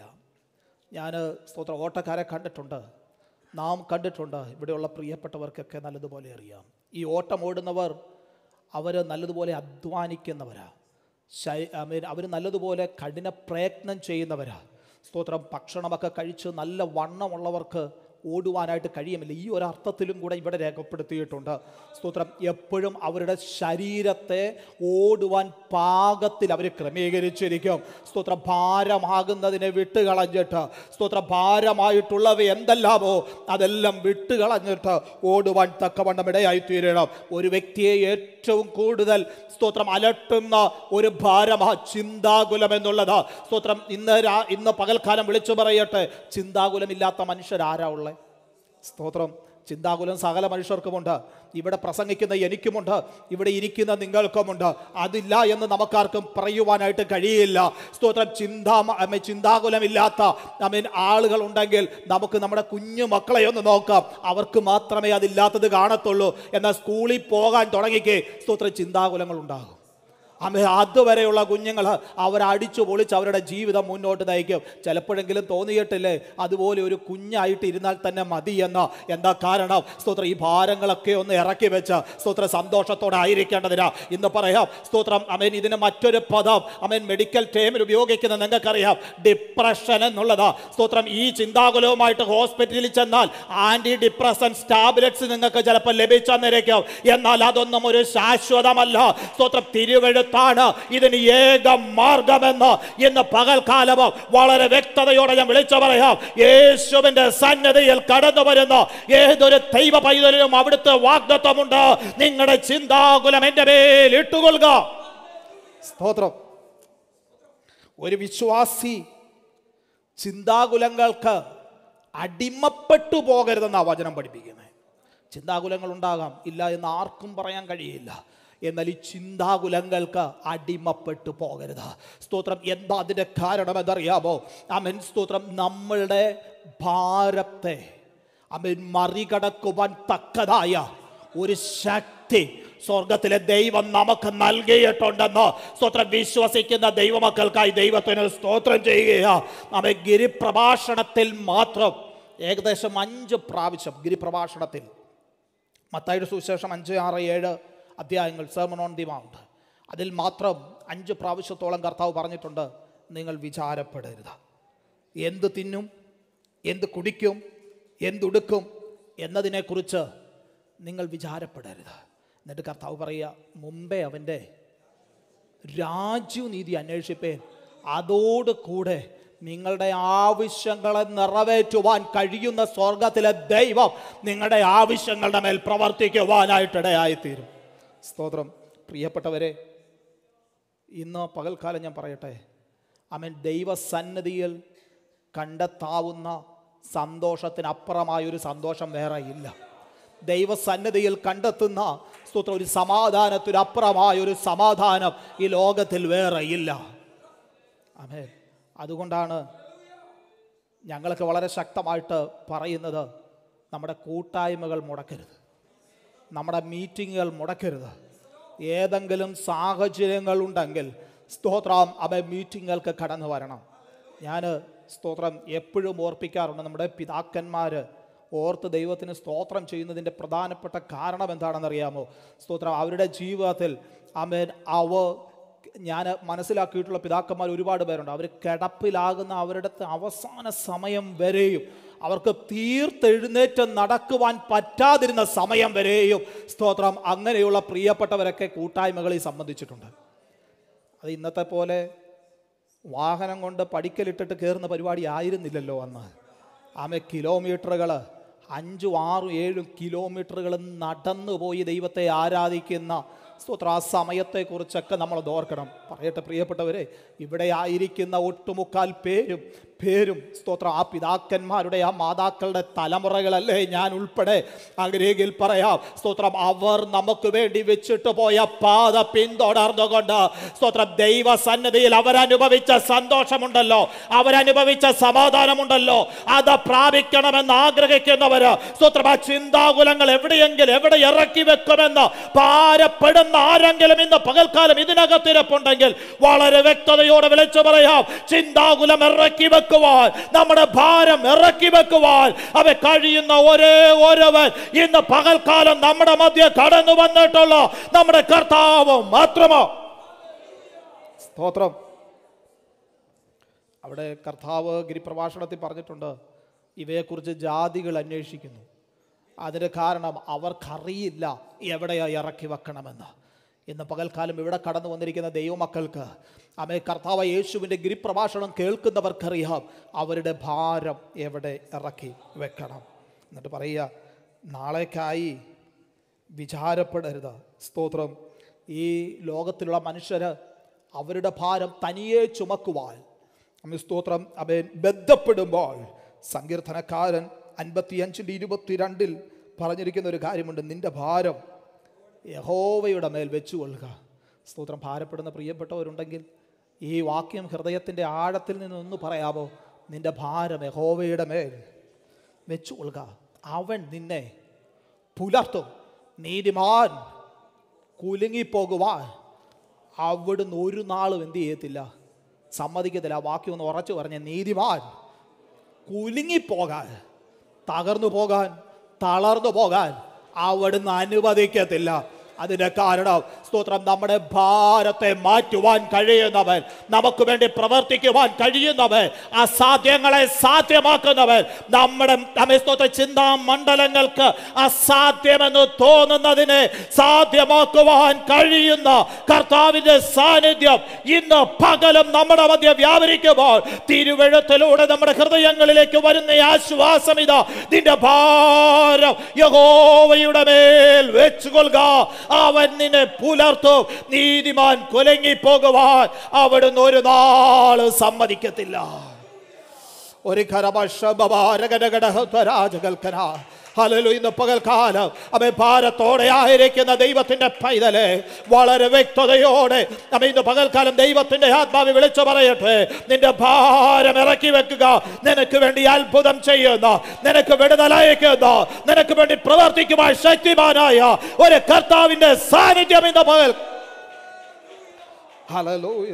ഞാൻ സ്തോത്ര ഓട്ടക്കാരെ കണ്ടിട്ടുണ്ട്, നാം കണ്ടിട്ടുണ്ട്. ഇവിടെയുള്ള പ്രിയപ്പെട്ടവർക്കൊക്കെ നല്ലതുപോലെ അറിയാം. ഈ ഓട്ടം ഓടുന്നവർ അവർ നല്ലതുപോലെ അധ്വാനിക്കുന്നവരാണ്. ശൈ ഐ മീൻ അവർ നല്ലതുപോലെ കഠിന പ്രയത്നം ചെയ്യുന്നവരാണ്. സ്തോത്രം, ഭക്ഷണമൊക്കെ കഴിച്ച് നല്ല വണ്ണമുള്ളവർക്ക് ഓടുവാനായിട്ട് കഴിയുമില്ല. ഈ ഒരു അർത്ഥത്തിലും കൂടെ ഇവിടെ രേഖപ്പെടുത്തിയിട്ടുണ്ട്. സ്തോത്രം, എപ്പോഴും അവരുടെ ശരീരത്തെ ഓടുവാൻ പാകത്തിൽ അവർ ക്രമീകരിച്ചിരിക്കും. സ്തോത്രം, ഭാരമാകുന്നതിനെ വിട്ടുകളഞ്ഞിട്ട്, സ്തോത്രം, ഭാരമായിട്ടുള്ളവ എന്തെല്ലാമോ അതെല്ലാം വിട്ടുകളഞ്ഞിട്ട് ഓടുവാൻ തക്കവണ്ണം ഇടയായിത്തീരണം. ഒരു വ്യക്തിയെ ഏറ്റവും കൂടുതൽ സ്തോത്രം അലട്ടുന്ന ഒരു ഭാരമാ ചിന്താകുലം എന്നുള്ളത്. സ്തോത്രം, ഇന്ന് രാ- ഇന്ന് പകൽക്കാലം വിളിച്ചു പറയട്ടെ, ചിന്താകുലമില്ലാത്ത മനുഷ്യരാരാ ഉള്ളത്? സ്തോത്രം, ചിന്താകുലം സകല മനുഷ്യർക്കുമുണ്ട്. ഇവിടെ പ്രസംഗിക്കുന്ന എനിക്കുമുണ്ട്, ഇവിടെ ഇരിക്കുന്ന നിങ്ങൾക്കുമുണ്ട്. അതില്ല എന്ന് നമുക്കാർക്കും പറയുവാനായിട്ട് കഴിയില്ല. സ്തോത്രം, ചിന്താ ചിന്താകുലമില്ലാത്ത അമീൻ ആളുകൾ ഉണ്ടെങ്കിൽ നമുക്ക് നമ്മുടെ കുഞ്ഞു മക്കളെ ഒന്ന് നോക്കാം, അവർക്ക് മാത്രമേ അതില്ലാത്തത് കാണത്തുള്ളൂ. എന്നാൽ സ്കൂളിൽ പോകാൻ തുടങ്ങിക്കേ സ്തോത്രം ചിന്താകുലങ്ങൾ ഉണ്ടാകും. അമ്മ, അതുവരെയുള്ള കുഞ്ഞുങ്ങൾ അവരടിച്ചു പൊളിച്ച് അവരുടെ ജീവിതം മുന്നോട്ട് നയിക്കും. ചിലപ്പോഴെങ്കിലും തോന്നിയിട്ടില്ലേ അതുപോലെ ഒരു കുഞ്ഞായിട്ട് ഇരുന്നാൽ തന്നെ മതി എന്ന്? എന്താ കാരണം? സ്തോത്രം, ഈ ഭാരങ്ങളൊക്കെ ഒന്ന് ഇറക്കി വെച്ച് സ്തോത്രം സന്തോഷത്തോടെ ആയിരിക്കേണ്ടതിനാ ഇന്ന് പറയാം. സ്തോത്രം, അമേൻ, ഇതിന് മറ്റൊരു പദം അമേൻ മെഡിക്കൽ ടേമിൽ ഉപയോഗിക്കുന്നത് നിങ്ങൾക്കറിയാം, ഡിപ്രഷൻ എന്നുള്ളതാ. സ്തോത്രം, ഈ ചിന്താകുലവുമായിട്ട് ഹോസ്പിറ്റലിൽ ചെന്നാൽ ആന്റി ഡിപ്രസൻസ് ടാബ്ലറ്റ്സ് നിങ്ങൾക്ക് ചിലപ്പോൾ ലഭിച്ചെന്നിരിക്കും. എന്നാൽ അതൊന്നും ഒരു ശാശ്വതമല്ല. സ്തോത്രം, തിരുവെഴുത്ത് ാണ് ഇതിന് ഏക മാർഗമെന്ന് ഇന്ന് പകൽക്കാലമോ വളരെ വ്യക്തതയോടെ ഞാൻ വിളിച്ചു പറയാം. യേശുവിന്റെ സന്നിധിയിൽ കടന്നു വരുന്ന ഏതൊരു ദൈവ പൈതലിനും അവിടുത്തെ വാഗ്ദത്തമുണ്ട്, നിങ്ങളുടെ ചിന്താകുലം എന്റെ മേൽ ഇട്ടുകൊള്ളുക. സ്തോത്രം. ഒരു വിശ്വാസി ചിന്താകുലങ്ങൾക്ക് അടിമപ്പെട്ടു പോകരുതെന്നാണ് വചനം പഠിപ്പിക്കുന്നത്. ചിന്താകുലങ്ങൾ ഉണ്ടാകാം, ഇല്ല എന്ന് ആർക്കും പറയാൻ കഴിയില്ല. എന്നാൽ ഈ ചിന്താകുലങ്ങൾക്ക് അടിമപ്പെട്ടു പോകരുത്. സ്തോത്രം, എന്താ അതിൻ്റെ കാരണം എന്നറിയാമോ? ആമേൻ, സ്തോത്രം, നമ്മളുടെ ഭാരത്തെ ആമേൻ മറികടക്കുവാൻ തക്കതായ ഒരു ശക്തി സ്വർഗത്തിലെ ദൈവം നമുക്ക് നൽകിയിട്ടുണ്ടെന്ന് സ്തോത്രം വിശ്വസിക്കുന്ന ദൈവമക്കൾക്കായി ദൈവത്തിന് സ്തോത്രം ചെയ്യുക. ആമേൻ, ഗിരിപ്രഭാഷണത്തിൽ മാത്രം ഏകദേശം അഞ്ച് പ്രാവശ്യം ഗിരിപ്രഭാഷണത്തിൽ, മത്തായിയുടെ സുവിശേഷം അഞ്ച് ആറ് ഏഴ് അധ്യായങ്ങൾ, സെർമൺ ഓൺ ദി മൗണ്ട്, അതിൽ മാത്രം അഞ്ച് പ്രാവശ്യത്തോളം കർത്താവ് പറഞ്ഞിട്ടുണ്ട്, നിങ്ങൾ വിചാരപ്പെടരുത്. എന്ത് തിന്നും, എന്ത് കുടിക്കും, എന്തുടുക്കും എന്നതിനെക്കുറിച്ച് നിങ്ങൾ വിചാരപ്പെടരുത്. എന്നിട്ട് കർത്താവ് പറയുക, മുമ്പേ അവൻ്റെ രാജ്യനീതി അന്വേഷിപ്പേൻ, അതോടുകൂടെ നിങ്ങളുടെ ആവശ്യങ്ങളെ നിറവേറ്റുവാൻ കഴിയുന്ന സ്വർഗത്തിലെ ദൈവം നിങ്ങളുടെ ആവശ്യങ്ങളുടെ മേൽ പ്രവർത്തിക്കുവാനായിട്ടിടയായിത്തീരും. സ്തോത്രം. പ്രിയപ്പെട്ടവരെ, ഇന്ന് പകൽക്കാലം ഞാൻ പറയട്ടെ, ആമേൻ, ദൈവസന്നിധിയിൽ കണ്ടെത്താവുന്ന സന്തോഷത്തിനപ്പുറമായൊരു സന്തോഷം വേറെ ഇല്ല. ദൈവസന്നിധിയിൽ കണ്ടെത്തുന്ന സ്തോത്രം ഒരു സമാധാനത്തിനപ്പുറമായ ഒരു സമാധാനം ഈ ലോകത്തിൽ വേറെ ഇല്ല. ആമേൻ. അതുകൊണ്ടാണ് ഞങ്ങൾക്ക് വളരെ ശക്തമായിട്ട് പറയുന്നത്, നമ്മുടെ കൂട്ടായ്മകൾ മുടക്കരുത്, നമ്മുടെ മീറ്റിങ്ങുകൾ മുടക്കരുത്. ഏതെങ്കിലും സാഹചര്യങ്ങൾ ഉണ്ടെങ്കിൽ സ്തോത്രം അവ മീറ്റിങ്ങുകൾക്ക് കടന്നു വരണം. ഞാൻ സ്തോത്രം എപ്പോഴും ഓർപ്പിക്കാറുണ്ട്, നമ്മുടെ പിതാക്കന്മാർ ഓർത്ത് ദൈവത്തിന് സ്തോത്രം ചെയ്യുന്നതിൻ്റെ പ്രധാനപ്പെട്ട കാരണം എന്താണെന്നറിയാമോ? സ്തോത്രം അവരുടെ ജീവിതത്തിൽ ആമേൻ അവ ഞാൻ മനസ്സിലാക്കിയിട്ടുള്ള പിതാക്കന്മാർ ഒരുപാട് പേരുണ്ട്. അവർ കിടപ്പിലാകുന്ന അവരുടെ അവസാന സമയം വരെയും, അവർക്ക് തീർത്തെഴുന്നേറ്റ് നടക്കുവാൻ പറ്റാതിരുന്ന സമയം വരെയും സ്തോത്രം അങ്ങനെയുള്ള പ്രിയപ്പെട്ടവരൊക്കെ കൂട്ടായ്മകളിൽ സംബന്ധിച്ചിട്ടുണ്ട്. അത് ഇന്നത്തെ പോലെ വാഹനം കൊണ്ട് പടിക്കലിട്ടിട്ട് കയറുന്ന പരിപാടി ആയിരുന്നില്ലല്ലോ അന്ന്. ആമേ കിലോമീറ്ററുകൾ, അഞ്ചും ആറും ഏഴും കിലോമീറ്ററുകൾ നടന്നു പോയി ദൈവത്തെ ആരാധിക്കുന്ന സ്തോത്രം ആ സമയത്തെക്കുറിച്ചൊക്കെ നമ്മൾ ഓർക്കണം. പറയട്ടെ പ്രിയപ്പെട്ടവരെ, ഇവിടെ ആയിരിക്കുന്ന ഒട്ടുമുക്കാൽ പേരും പേരും സ്തോത്രം ആ പിതാക്കന്മാരുടെ ആ മാതാക്കളുടെ തലമുറകളല്ലേ ഞാൻ ഉൾപ്പെടെ. അങ്ങനെയെങ്കിൽ പറയാം സ്തോത്രം അവർ നമുക്ക് വേണ്ടി വെച്ചിട്ട് പോയ പാത പിന്തുടർന്നുകൊണ്ട് സ്തോത്രം ദൈവസന്നിധിയിൽ അവരനുഭവിച്ച സന്തോഷമുണ്ടല്ലോ, അവരനുഭവിച്ച സമാധാനമുണ്ടല്ലോ, അത് പ്രാപിക്കണമെന്ന് ആഗ്രഹിക്കുന്നവര് സ്തോത്രം ആ ചിന്താകുലങ്ങൾ എവിടെയെങ്കിലും എവിടെ ഇറക്കി വെക്കുമെന്ന് ഭാരപ്പെടുന്ന ആരെങ്കിലും ഇന്ന് പകൽക്കാലം ഇതിനകത്തിരപ്പുണ്ടെങ്കിൽ വളരെ വ്യക്തതയോടെ വിളിച്ചു പറയാം, ചിന്താകുലം ഇറക്കി വെക്കുവാൻ, നമ്മുടെ ഭാരം ഇറക്കി വെക്കുവാൻ അവ കഴിയുന്ന ഒരേ ഒരുവൻ ഇന്ന് പകൽക്കാലം നമ്മുടെ മധ്യ കടന്നു വന്നിട്ടുള്ള നമ്മുടെ കർത്താവ് മാത്രമോ. സ്തോത്രം. അവിടെ കർത്താവ് ഗിരിപ്രഭാഷണത്തിൽ പറഞ്ഞിട്ടുണ്ട്, ഇവയെക്കുറിച്ച് ജാതികൾ അന്വേഷിക്കുന്നു. അതിന് കാരണം അവർക്കറിയില്ല എവിടെയാ ഇറക്കി വെക്കണമെന്ന്. ഇന്ന് പകൽക്കാലം ഇവിടെ കടന്നു വന്നിരിക്കുന്ന ദൈവമക്കൾക്ക് ആമേ കർത്താവ് യേശുവിൻ്റെ ഗിരിപ്രഭാഷണം കേൾക്കുന്നവർക്കറിയാം അവരുടെ ഭാരം എവിടെ ഇറക്കി വെക്കണം. എന്നിട്ട് പറയുക, നാളേക്കായി വിചാരപ്പെടരുത്. സ്തോത്രം. ഈ ലോകത്തിലുള്ള മനുഷ്യർ അവരുടെ ഭാരം തനിയെ ചുമക്കുവാൻ അമ്മ സ്തോത്രം അവൻ ബന്ധപ്പെടുമ്പോൾ സങ്കീർത്തനക്കാരൻ അൻപത്തിയഞ്ചിൻ്റെ ഇരുപത്തിരണ്ടിൽ പറഞ്ഞിരിക്കുന്ന ഒരു കാര്യമുണ്ട്, നിന്റെ ഭാരം യഹോവയുടെ മേൽ വെച്ചുകൊള്ളുക. സ്തോത്രം. ഭാരപ്പെടുന്ന പ്രിയപ്പെട്ടവരുണ്ടെങ്കിൽ ഈ വാക്യം ഹൃദയത്തിൻ്റെ ആഴത്തിൽ നിന്നൊന്ന് പറയാമോ? നിന്റെ ഭാരം യഹോവയുടെ മേൽ വെച്ചുകൊള്ളുക, അവൻ നിന്നെ പുലർത്തും. നീതിമാൻ കുലുങ്ങിപ്പോകുവാൻ അവിടുന്ന് ഒരു നാളും എന്ത് ചെയ്യത്തില്ല, സമ്മതിക്കത്തില്ല. ആ വാക്യം ഒന്ന് ഉറച്ചു പറഞ്ഞ, നീതിമാൻ കുലുങ്ങിപ്പോകാൻ, തകർന്നു പോകാൻ, തളർന്നു പോകാൻ അവിടുന്ന് അനുവദിക്കത്തില്ല. അതിൻ്റെ കാരണം സ്തോത്രം നമ്മുടെ ഭാരത്തെ മാറ്റുവാൻ കഴിയുന്നവൻ, നമുക്ക് വേണ്ടി പ്രവർത്തിക്കുവാൻ കഴിയുന്നവൻ, അസാധ്യങ്ങളെ സാധ്യമാക്കുന്നവൻ, നമ്മുടെ നമ്മെ സ്തോത്ര ചിന്താ മണ്ഡലങ്ങൾക്ക് അസാധ്യമെന്ന് തോന്നുന്നതിനെ സാധ്യമാക്കുവാൻ കഴിയുന്ന കർത്താവിൻ്റെ സാന്നിധ്യം ഇന്ന് പകലും നമ്മുടെ മധ്യ വ്യാപരിക്കുമ്പോൾ തിരുവെഴുത്തിലൂടെ നമ്മുടെ ഹൃദയങ്ങളിലേക്ക് വരുന്ന ആശ്വാസം ഇതാ, നിന്റെ ഭാരം യഹോവയുടെ മേൽ വെച്ചുകൊള്ളുക, അവൻ നിന്നെ പുലർത്തും. നീതിമാൻ കുലങ്ങിപ്പോകുവാൻ അവിടുന്ന് ഒരു നാള് സമ്മതിക്കത്തില്ല. ഒരു ഹല്ലേലൂയ. ഇന്ന് പകൽക്കാലം അവൻ ഭാരത്തോടെ ആയിരിക്കുന്ന ദൈവത്തിന്റെ പൈതലെ വളരെ വ്യക്തതയോടെ നമ്മ ഇന്ന് പകൽക്കാലം ദൈവത്തിന്റെ ആത്മാവ് വിളിച്ചു പറയട്ടെ, നിന്റെ ഭാരം ഇറക്കി വെക്കുക. നിനക്ക് വേണ്ടി അത്ഭുതം ചെയ്യുന്ന, നിനക്ക് വിടുതലയക്കുന്ന, നിനക്ക് വേണ്ടി പ്രവർത്തിക്കുവാൻ ശക്തിമാനായ ഒരു കർത്താവിന്റെ സാന്നിധ്യം ഇന്ന് പകൽ. ഹല്ലേലൂയ.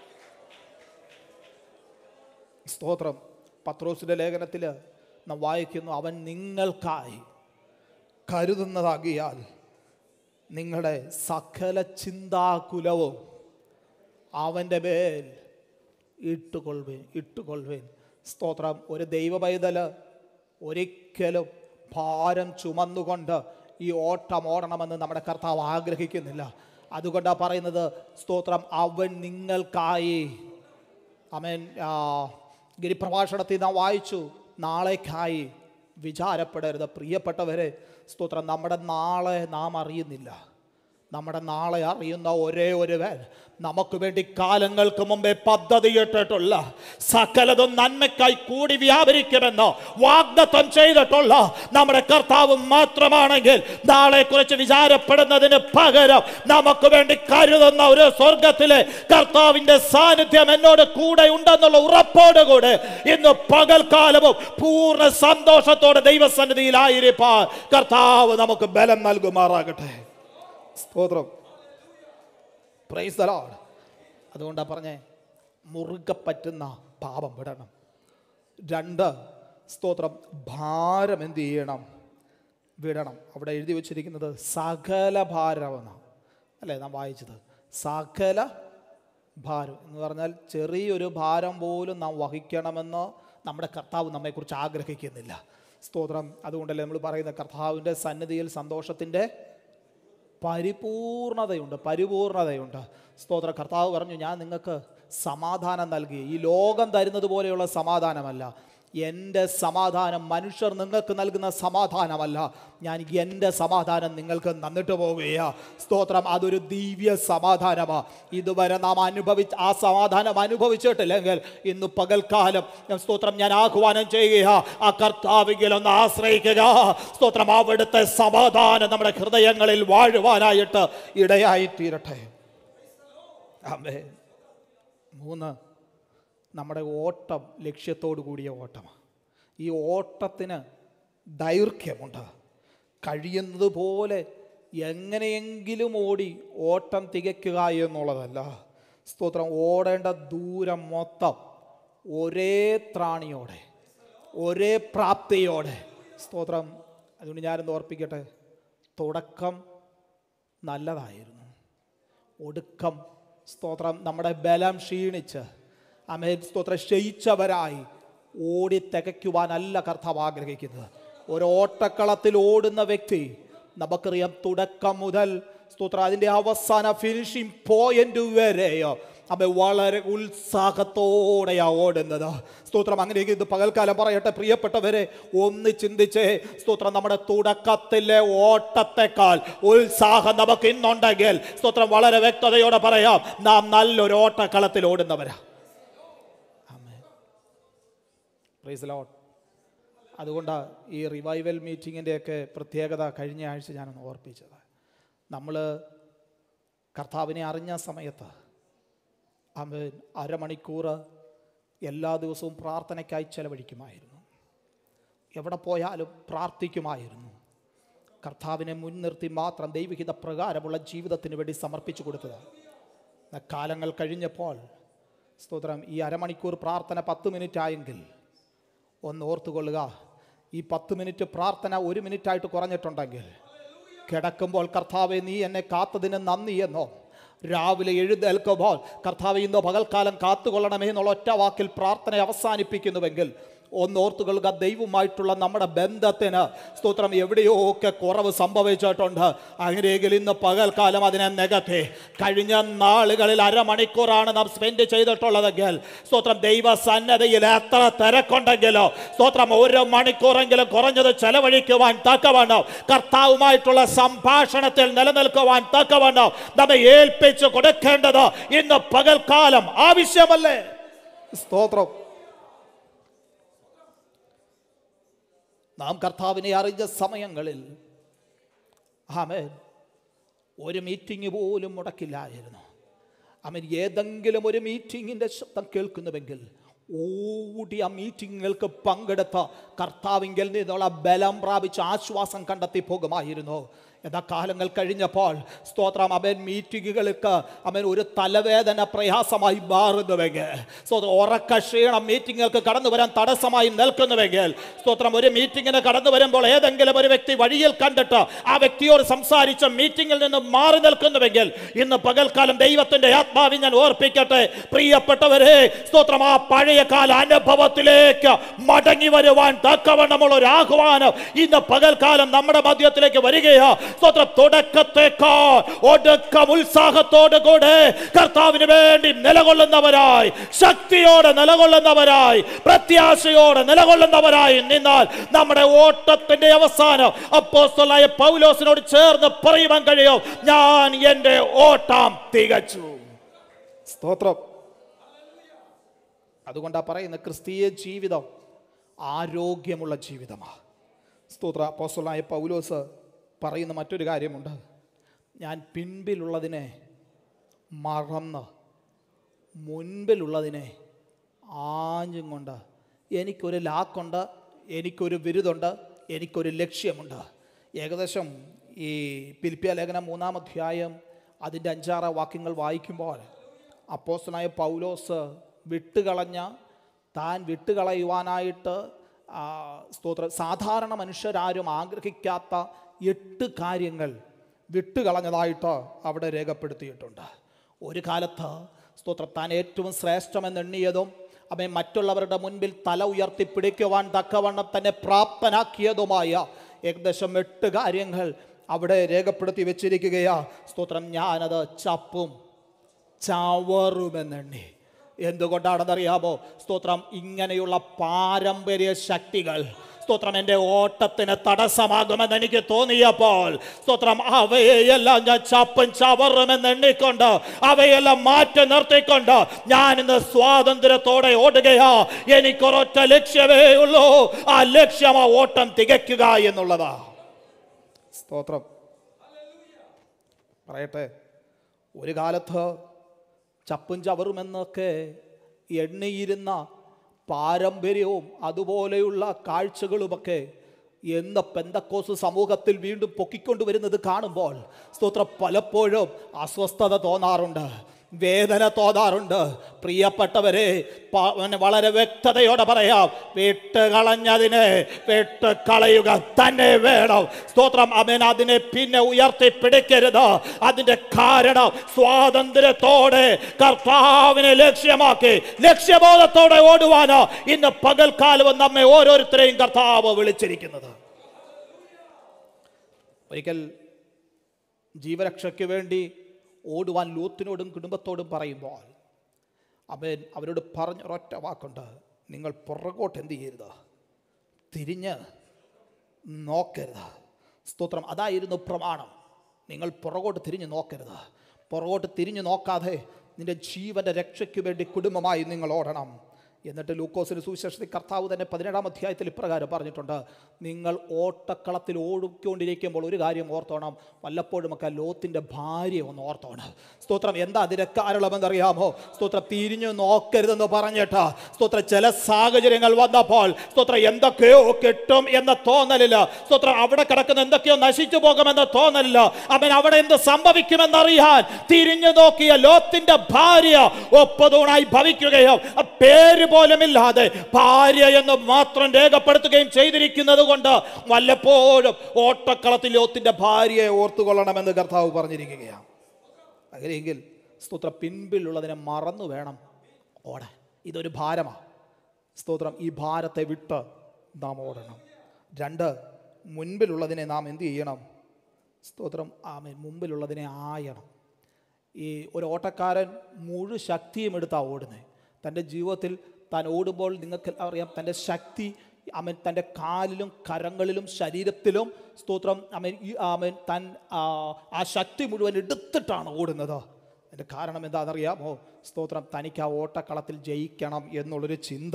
സ്തോത്രം. പത്രോസിന്റെ ലേഖനത്തില് നാം വായിക്കുന്നു, അവൻ നിങ്ങൾക്കായി കരുതുന്നതാകിയാൽ നിങ്ങളുടെ സകല ചിന്താകുലവും അവൻ്റെ മേൽ ഇട്ടുകൊള്ളുവേൻ ഇട്ടുകൊള്ളുവേൻ സ്തോത്രം. ഒരു ദൈവ പൈതല് ഒരിക്കലും ഭാരം ചുമന്നുകൊണ്ട് ഈ ഓട്ടം ഓടണമെന്ന് നമ്മുടെ കർത്താവ് ആഗ്രഹിക്കുന്നില്ല. അതുകൊണ്ടാണ് പറയുന്നത്, സ്തോത്രം, അവൻ നിങ്ങൾക്കായി. ആമേൻ. ഗിരിപ്രഭാഷണത്തിൽ നാം വായിച്ചു, നാളേക്കായി വിചാരപ്പെടരുത്. പ്രിയപ്പെട്ടവരെ, സ്തോത്രം, നമ്മുടെ നാളെ നാം അറിയുന്നില്ല. നമ്മുടെ നാളെ അറിയുന്ന ഒരേ ഒരുവൻ നമുക്ക് വേണ്ടി കാലങ്ങൾക്ക് മുമ്പേ പദ്ധതിയിട്ടിട്ടുള്ള സകലതും നന്മയ്ക്കായി കൂടി വ്യാപരിക്കുമെന്ന് വാഗ്ദത്തം ചെയ്തിട്ടുള്ള നമ്മുടെ കർത്താവ് മാത്രമാണെങ്കിൽ നാളെ കുറിച്ച് വിചാരപ്പെടുന്നതിന് പകരം നമുക്ക് വേണ്ടി കരുതുന്ന ഒരു സ്വർഗത്തിലെ കർത്താവിന്റെ സാന്നിധ്യം എന്നോട് കൂടെ ഉണ്ടെന്നുള്ള ഉറപ്പോടുകൂടെ ഇന്ന് പകൽക്കാലവും പൂർണ്ണ സന്തോഷത്തോടെ ദൈവസന്നിധിയിലായിരിക്കാൻ കർത്താവ് നമുക്ക് ബലം നൽകുമാറാകട്ടെ. സ്തോത്രം. Praise the Lord. അതുകൊണ്ടാണ് പറഞ്ഞേ, മുറുകെ പറ്റുന്ന പാപം വിടണം. രണ്ട്, സ്തോത്രം, ഭാരം എന്ത് ചെയ്യണം? വിടണം. അവിടെ എഴുതി വച്ചിരിക്കുന്നത് സകല ഭാരമെന്നാണ് അല്ലേ നാം വായിച്ചത്. സകല ഭാരം എന്ന് പറഞ്ഞാൽ ചെറിയൊരു ഭാരം പോലും നാം വഹിക്കണമെന്ന് നമ്മുടെ കർത്താവ് നമ്മെക്കുറിച്ച് ആഗ്രഹിക്കുന്നില്ല. സ്തോത്രം. അതുകൊണ്ടല്ലേ നമ്മൾ പറയുന്ന കർത്താവിൻ്റെ സന്നിധിയിൽ സന്തോഷത്തിൻ്റെ പരിപൂർണതയുണ്ട്, പരിപൂർണതയുണ്ട്. സ്തോത്ര. കർത്താവ് പറഞ്ഞു, ഞാൻ നിങ്ങൾക്ക് സമാധാനം നൽകി. ഈ ലോകം തരുന്നത് പോലെയുള്ള സമാധാനമല്ല. എൻ്റെ സമാധാനം മനുഷ്യർ നിങ്ങൾക്ക് നൽകുന്ന സമാധാനമല്ല, ഞാൻ എൻ്റെ സമാധാനം നിങ്ങൾക്ക് തന്നിട്ട് പോവുകയാ. സ്തോത്രം. അതൊരു ദിവ്യ സമാധാനമാണ്. ഇതുവരെ നാം അനുഭവിച്ച് ആ സമാധാനം അനുഭവിച്ചിട്ടില്ലെങ്കിൽ ഇന്ന് പകൽക്കാലം സ്തോത്രം ഞാൻ ആഹ്വാനം ചെയ്യുക, ആ കർത്താവിലൊന്ന് ആശ്രയിക്കുക. സ്തോത്രം. അവിടുത്തെ സമാധാനം നമ്മുടെ ഹൃദയങ്ങളിൽ വാഴുവാനായിട്ട് ഇടയായിത്തീരട്ടെ. ആമേൻ. മൂന്ന്, നമ്മുടെ ഓട്ടം ലക്ഷ്യത്തോടു കൂടിയ ഓട്ടമാണ്. ഈ ഓട്ടത്തിന് ദൈർഘ്യമുണ്ട്. കഴിയുന്നത് പോലെ എങ്ങനെയെങ്കിലും ഓടി ഓട്ടം തികയ്ക്കുക എന്നുള്ളതല്ല. സ്തോത്രം. ഓടേണ്ട ദൂരം മൊത്തം ഒരേ ത്രാണിയോടെ, ഒരേ പ്രാപ്തിയോടെ. സ്തോത്രം. അതുകൊണ്ട് ഞാനൊന്ന് ഓർപ്പിക്കട്ടെ, തുടക്കം നല്ലതായിരുന്നു, ഒടുക്കം സ്തോത്രം നമ്മുടെ ബലം ക്ഷീണിച്ച് ആമേൻ സ്തോത്രം ക്ഷയിച്ചവരായി ഓടി തികയ്ക്കുവാനല്ല കർത്താവ് ആഗ്രഹിക്കുന്നത്. ഒരു ഓട്ടക്കളത്തിൽ ഓടുന്ന വ്യക്തി നമുക്കറിയാം തുടക്കം മുതൽ സ്തോത്രം അതിൻ്റെ അവസാന ഫിനിഷിംഗ് പോയിന്റ് വരെയോ അവൻ വളരെ ഉത്സാഹത്തോടെയാണ് ഓടുന്നത്. സ്തോത്രം. അങ്ങനെ ഇത് പകൽക്കാലം പറയട്ടെ പ്രിയപ്പെട്ടവരെ, ഒന്ന് ചിന്തിച്ചേ. സ്തോത്രം. നമ്മുടെ തുടക്കത്തിലെ ഓട്ടത്തെക്കാൾ ഉത്സാഹം നമുക്ക് ഇന്നുണ്ടെങ്കിൽ സ്തോത്രം വളരെ വ്യക്തതയോടെ പറയാം, നാം നല്ലൊരു ഓട്ടക്കളത്തിൽ ഓടുന്നവരാ. Praise the Lord. അതുകൊണ്ടാണ് ഈ റിവൈവൽ മീറ്റിങ്ങിൻ്റെയൊക്കെ പ്രത്യേകത കഴിഞ്ഞ ആഴ്ച ഞാനൊന്ന് ഓർപ്പിച്ചത്. നമ്മൾ കർത്താവിനെ അറിഞ്ഞ സമയത്ത് ആമേൻ അരമണിക്കൂർ എല്ലാ ദിവസവും പ്രാർത്ഥനയ്ക്കായി ചെലവഴിക്കുമായിരുന്നു. എവിടെ പോയാലും പ്രാർത്ഥിക്കുമായിരുന്നു. കർത്താവിനെ മുൻനിർത്തി മാത്രം ദൈവഹിത പ്രകാരമുള്ള ജീവിതത്തിന് വേണ്ടി സമർപ്പിച്ചു കൊടുത്തതാണ്. കാലങ്ങൾ കഴിഞ്ഞപ്പോൾ സ്തോത്രം ഈ അരമണിക്കൂർ പ്രാർത്ഥന പത്ത് മിനിറ്റ് ആയെങ്കിൽ ഒന്ന് ഓർത്തുകൊള്ളുക, ഈ പത്ത് മിനിറ്റ് പ്രാർത്ഥന ഒരു മിനിറ്റായിട്ട് കുറഞ്ഞിട്ടുണ്ടെങ്കിൽ കിടക്കുമ്പോൾ കർത്താവെ നീ എന്നെ കാത്തതിന് നന്ദി എന്നോ, രാവിലെ എഴുന്നേൽക്കുമ്പോൾ കർത്താവെ ഇന്നോ പകൽക്കാലം കാത്തുകൊള്ളണമേ എന്നുള്ള ഒറ്റ വാക്കിൽ പ്രാർത്ഥന അവസാനിപ്പിക്കുന്നുവെങ്കിൽ ഒന്നോർത്തുകൊള്ളുക, ദൈവമായിട്ടുള്ള നമ്മുടെ ബന്ധത്തിന് സ്തോത്രം എവിടെയോ ഒക്കെ കുറവ് സംഭവിച്ചിട്ടുണ്ട്. അങ്ങനെയെങ്കിൽ ഇന്ന് പകൽക്കാലം അതിനെ നികത്തി കഴിഞ്ഞ നാളുകളിൽ അരമണിക്കൂറാണ് നാം സ്പെൻഡ് ചെയ്തിട്ടുള്ളതെങ്കിൽ സ്തോത്രം ദൈവ സന്നദ്ധയിൽ എത്ര തിരക്കുണ്ടെങ്കിലോ സ്തോത്രം ഒരു മണിക്കൂറെങ്കിലും കുറഞ്ഞത് ചെലവഴിക്കുവാൻ തക്കവണ്ണം കർത്താവുമായിട്ടുള്ള സംഭാഷണത്തിൽ നിലനിൽക്കുവാൻ തക്കവണ്ണം നമ്മെ ഏൽപ്പിച്ചു കൊടുക്കേണ്ടത് ഇന്ന് പകൽക്കാലം ആവശ്യമല്ലേ? സ്തോത്രം. നാം കർത്താവിനെ അറിഞ്ഞ സമയങ്ങളിൽ ആമേൻ ഒരു മീറ്റിംഗ് പോലും മുടക്കില്ലായിരുന്നു. ആമേൻ ഏതെങ്കിലും ഒരു മീറ്റിങ്ങിൻ്റെ ശബ്ദം കേൾക്കുന്നുവെങ്കിൽ ഓടി ആ മീറ്റിങ്ങുകൾക്ക് പങ്കെടുത്ത കർത്താവിങ്കിൽ നിന്നുള്ള ബലം പ്രാപിച്ച് ആശ്വാസം കണ്ടെത്തി പോകുമായിരുന്നു. എന്നാൽ കാലങ്ങൾ കഴിഞ്ഞപ്പോൾ സ്തോത്രം അവൻ മീറ്റിങ്ങുകൾക്ക് അവൻ ഒരു തലവേദന പ്രയാസമായി മാറുന്നുവെങ്കിൽ, സ്തോത്രം ഉറക്ക ക്ഷീണം മീറ്റിങ്ങുകൾക്ക് കടന്നു വരാൻ തടസ്സമായി നിൽക്കുന്നുവെങ്കിൽ, സ്തോത്രം ഒരു മീറ്റിങ്ങിന് കടന്നു വരുമ്പോൾ ഏതെങ്കിലും ഒരു വ്യക്തി വഴിയിൽ കണ്ടിട്ട് ആ വ്യക്തിയോട് സംസാരിച്ച് മീറ്റിങ്ങിൽ നിന്ന് മാറി നിൽക്കുന്നുവെങ്കിൽ ഇന്ന് പകൽക്കാലം ദൈവത്തിന്റെ ആത്മാവിൽ ഞാൻ ഓർപ്പിക്കട്ടെ പ്രിയപ്പെട്ടവരെ, സ്തോത്രം ആ പഴയ കാല അനുഭവത്തിലേക്ക് മടങ്ങി വരുവാൻ തക്കവണ്ണമുള്ള ഒരു ആഹ്വാനം ഇന്ന് പകൽക്കാലം നമ്മുടെ മധ്യത്തിലേക്ക് വരികയാ. സ്തോത്രം തുടക്കത്തേക്കാൾ ഒടുക്കം ഉത്സാഹത്തോടു കൂടെ കർത്താവിന് വേണ്ടി നിലകൊള്ളുന്നവരായി, ശക്തിയോടെ നിലകൊള്ളുന്നവരായി, പ്രത്യാശയോടെ നിലകൊള്ളുന്നവരായി നിന്നാൽ നമ്മുടെ ഓട്ടത്തിന്റെ അവസാനം അപ്പോസ്തലനായ പൗലോസിനോട് ചേർന്ന് പറയുവാൻ കഴിയും, ഞാൻ എൻ്റെ ഓട്ടം തികച്ചു. സ്തോത്രം. അതുകൊണ്ടാ പറയുന്ന ക്രിസ്തീയ ജീവിതം ആരോഗ്യമുള്ള ജീവിതമാണ്. സ്തോത്ര. അപ്പോസ്തലനായ പൗലോസ് പറയുന്ന മറ്റൊരു കാര്യമുണ്ട്, ഞാൻ പിൻപിലുള്ളതിനെ മറന്ന് മുൻപിലുള്ളതിനെ ആഞ്ഞും കൊണ്ട്, എനിക്കൊരു ലാക്കുണ്ട്, എനിക്കൊരു ബിരുദുണ്ട്, എനിക്കൊരു ലക്ഷ്യമുണ്ട്. ഏകദേശം ഈ ഫിലിപ്പിയ ലേഖനം മൂന്നാം അധ്യായം അതിൻ്റെ അഞ്ചാറ് വാക്യങ്ങൾ വായിക്കുമ്പോൾ അപ്പോസ്തലനായ പൗലോസ് വിട്ടുകളഞ്ഞ, താൻ വിട്ടുകളയുവാനായിട്ട് സ്തോത്ര സാധാരണ മനുഷ്യരാരും ആഗ്രഹിക്കാത്ത എട്ട് കാര്യങ്ങൾ വിട്ടുകളഞ്ഞതായിട്ട് അവിടെ രേഖപ്പെടുത്തിയിട്ടുണ്ട്. ഒരു കാലത്ത് സ്തോത്രം താൻ ഏറ്റവും ശ്രേഷ്ഠമെന്നെണ്ണിയതും അവൻ മറ്റുള്ളവരുടെ മുൻപിൽ തല ഉയർത്തിപ്പിടിക്കുവാൻ തക്കവണ്ണം തന്നെ പ്രാപ്തനാക്കിയതുമായ ഏകദേശം എട്ട് കാര്യങ്ങൾ അവിടെ രേഖപ്പെടുത്തി വെച്ചിരിക്കുകയാ. സ്തോത്രം. ഞാനത് ചപ്പും ചവറുമെന്നെണ്ണി. എന്തുകൊണ്ടാണെന്നറിയാമോ? സ്തോത്രം. ഇങ്ങനെയുള്ള പാരമ്പര്യ ശക്തികൾ സ്തോത്രം എൻ്റെ ഓട്ടത്തിന് തടസ്സമാകുമെന്ന് എനിക്ക് തോന്നിയപ്പോൾ സ്തോത്രം അവയെല്ലാം ഞാൻ ചപ്പും ചവറുമെന്ന് എണ്ണിക്കൊണ്ട് അവയെല്ലാം മാറ്റി നിർത്തിക്കൊണ്ട് ഞാൻ ഇന്ന് സ്വാതന്ത്ര്യത്തോടെ ഓടുകയാ. എനിക്കൊരൊറ്റ ലക്ഷ്യമേ ഉള്ളൂ, ആ ലക്ഷ്യം ആ ഓട്ടം തികയ്ക്കുക എന്നുള്ളതാ. സ്തോത്രം. പറയട്ടെ, ഒരു കാലത്ത് ചപ്പും ചവറുമെന്നൊക്കെ എണ്ണിയിരുന്ന പാരമ്പര്യവും അതുപോലെയുള്ള കാഴ്ചകളുമൊക്കെ എന്ന പെന്തക്കോസ് സമൂഹത്തിൽ വീണ്ടും പൊക്കിക്കൊണ്ടുവരുന്നത് കാണുമ്പോൾ സ്തോത്രം പലപ്പോഴും അസ്വസ്ഥത തോന്നാറുണ്ട്, വേദന തോന്നാറുണ്ട്. പ്രിയപ്പെട്ടവരെ, വളരെ വ്യക്തതയോടെ പറയാം, വിട്ടുകളഞ്ഞതിനെ വിട്ടുകളയുക തന്നെ വേണം. സ്തോത്രം. അവൻ അതിനെ പിന്നെ ഉയർത്തിപ്പിടിക്കരുത്. അതിൻ്റെ കാരണം സ്വാതന്ത്ര്യത്തോടെ കർത്താവിനെ ലക്ഷ്യമാക്കി ലക്ഷ്യബോധത്തോടെ ഓടുവാനോ ഇന്ന് പകൽക്കാലവും നമ്മെ ഓരോരുത്തരെയും കർത്താവ് വിളിച്ചിരിക്കുന്നത്. ഒരിക്കൽ ജീവരക്ഷയ്ക്ക് വേണ്ടി ഓടുവാൻ ലൂത്തിനോടും കുടുംബത്തോടും പറയുമ്പോൾ അവൻ അവരോട് പറഞ്ഞ ഒരൊറ്റ വാക്കുണ്ട്, നിങ്ങൾ പുറകോട്ട് എന്ത് ചെയ്യരുത്, തിരിഞ്ഞ് നോക്കരുത്. സ്തോത്രം. അതായിരുന്നു പ്രമാണം. നിങ്ങൾ പുറകോട്ട് തിരിഞ്ഞ് നോക്കരുത്. പുറകോട്ട് തിരിഞ്ഞു നോക്കാതെ നിന്റെ ജീവൻ്റെ രക്ഷയ്ക്ക് വേണ്ടി കുടുംബമായി നിങ്ങൾ ഓടണം. എന്നിട്ട് ലൂക്കോസിന് സുവിശേഷത്തിൽ കർത്താവ് തന്നെ പതിനേഴാം അധ്യായത്തിൽ ഇപ്രകാരം പറഞ്ഞിട്ടുണ്ട്, നിങ്ങൾ ഓട്ടക്കളത്തിൽ ഓടിക്കൊണ്ടിരിക്കുമ്പോൾ ഒരു കാര്യം ഓർത്തോണം, വല്ലപ്പോഴുമൊക്കെ ലോത്തിൻ്റെ ഭാര്യ ഒന്ന് ഓർത്തോണം. സ്തോത്രം. എന്താ അതിൻ്റെ കാരണമെന്നറിയാമോ? സ്തോത്രം. തിരിഞ്ഞു നോക്കരുതെന്ന് പറഞ്ഞിട്ട് സ്തോത്രം ചില സാഹചര്യങ്ങൾ വന്നപ്പോൾ സ്തോത്രം എന്തൊക്കെയോ കിട്ടും എന്ന തോന്നലില്ല, സ്തോത്രം അവിടെ കിടക്കുന്ന എന്തൊക്കെയോ നശിച്ചു പോകുമെന്ന തോന്നലില്ല, അവൻ അവിടെ എന്ത് സംഭവിക്കുമെന്നറിയാൻ തിരിഞ്ഞു നോക്കിയ ലോത്തിന്റെ ഭാര്യ ഒപ്പതൂണായി ഭവിക്കുകയോ പേര് പോലുമില്ലാതെ ഭാര്യ എന്ന് മാത്രം രേഖപ്പെടുത്തുകയും ചെയ്തിരിക്കുന്നത് കൊണ്ട് വല്ലപ്പോഴും ഓട്ടക്കളത്തിൽ ലോത്തിന്റെ ഭാര്യയെ ഓർത്തുകൊള്ളണമെന്ന് കർത്താവ് പറഞ്ഞിരിക്കുകയാണ്. അങ്ങനെയെങ്കിൽ സ്തോത്രം പിൻപിലുള്ളതിനെ മറന്നു വേണം ഓടാൻ. ഇതൊരു ഭാരമാണ്. സ്തോത്രം. ഈ ഭാരത്തെ വിട്ട് നാം ഓടണം. രണ്ട്, മുൻപിലുള്ളതിനെ നാം എന്ത് ചെയ്യണം? സ്തോത്രം. ആമേൻ. മുമ്പിലുള്ളതിനെ ആയണം. ഈ ഒരു ഓട്ടക്കാരൻ മുഴു ശക്തിയും എടുത്താണ് ഓടുന്നത്. തൻ്റെ ജീവിതത്തിൽ താൻ ഓടുമ്പോൾ നിങ്ങൾക്ക് അറിയാം, തൻ്റെ ശക്തി അവൻ തൻ്റെ കാലിലും കരങ്ങളിലും ശരീരത്തിലും സ്തോത്രം അവൻ ഈ അവൻ താൻ ആ ശക്തി മുഴുവൻ എടുത്തിട്ടാണ് ഓടുന്നത്. അതിൻ്റെ കാരണം എന്താണെന്നറിയാമോ? സ്തോത്രം. തനിക്ക് ആ ഓട്ടക്കളത്തിൽ ജയിക്കണം എന്നുള്ളൊരു ചിന്ത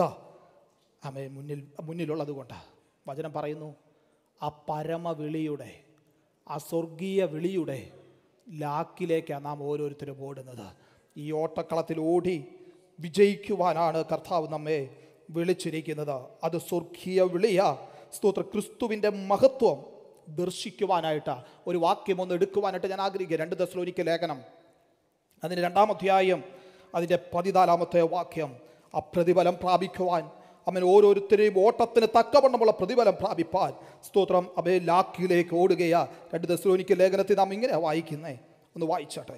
അവൻ മുന്നിൽ മുന്നിലുള്ളത് കൊണ്ട് വചനം പറയുന്നു, ആ പരമവിളിയുടെ ആ സ്വർഗീയ വിളിയുടെ ലാക്കിലേക്കാണ് നാം ഓരോരുത്തരും ഓടുന്നത്. ഈ ഓട്ടക്കളത്തിൽ ഓടി വിജയിക്കുവാനാണ് കർത്താവ് നമ്മെ വിളിച്ചിരിക്കുന്നത്. അത് സ്വർഗീയ വിളിയാ. സ്തോത്ര. ക്രിസ്തുവിൻ്റെ മഹത്വം ദർശിക്കുവാനായിട്ട് ഒരു വാക്യം ഒന്ന് എടുക്കുവാനായിട്ട് ഞാൻ ആഗ്രഹിക്കുക. രണ്ട് തെസ്സലോനിക്ക ലേഖനം അതിന് രണ്ടാം അധ്യായം അതിൻ്റെ പതിനാലാമത്തെ വാക്യം. ആ പ്രതിഫലം പ്രാപിക്കുവാൻ അവൻ ഓരോരുത്തരെയും ഓട്ടത്തിന് തക്കവണ്ണമുള്ള പ്രതിഫലം പ്രാപിപ്പാൻ സ്തോത്രം അവയെ ലാക്കിലേക്ക് ഓടുകയാ. രണ്ട് തെസ്സലോനിക്ക ലേഖനത്തിൽ നാം ഇങ്ങനെ വായിക്കുന്നേ, ഒന്ന് വായിച്ചാട്ടെ.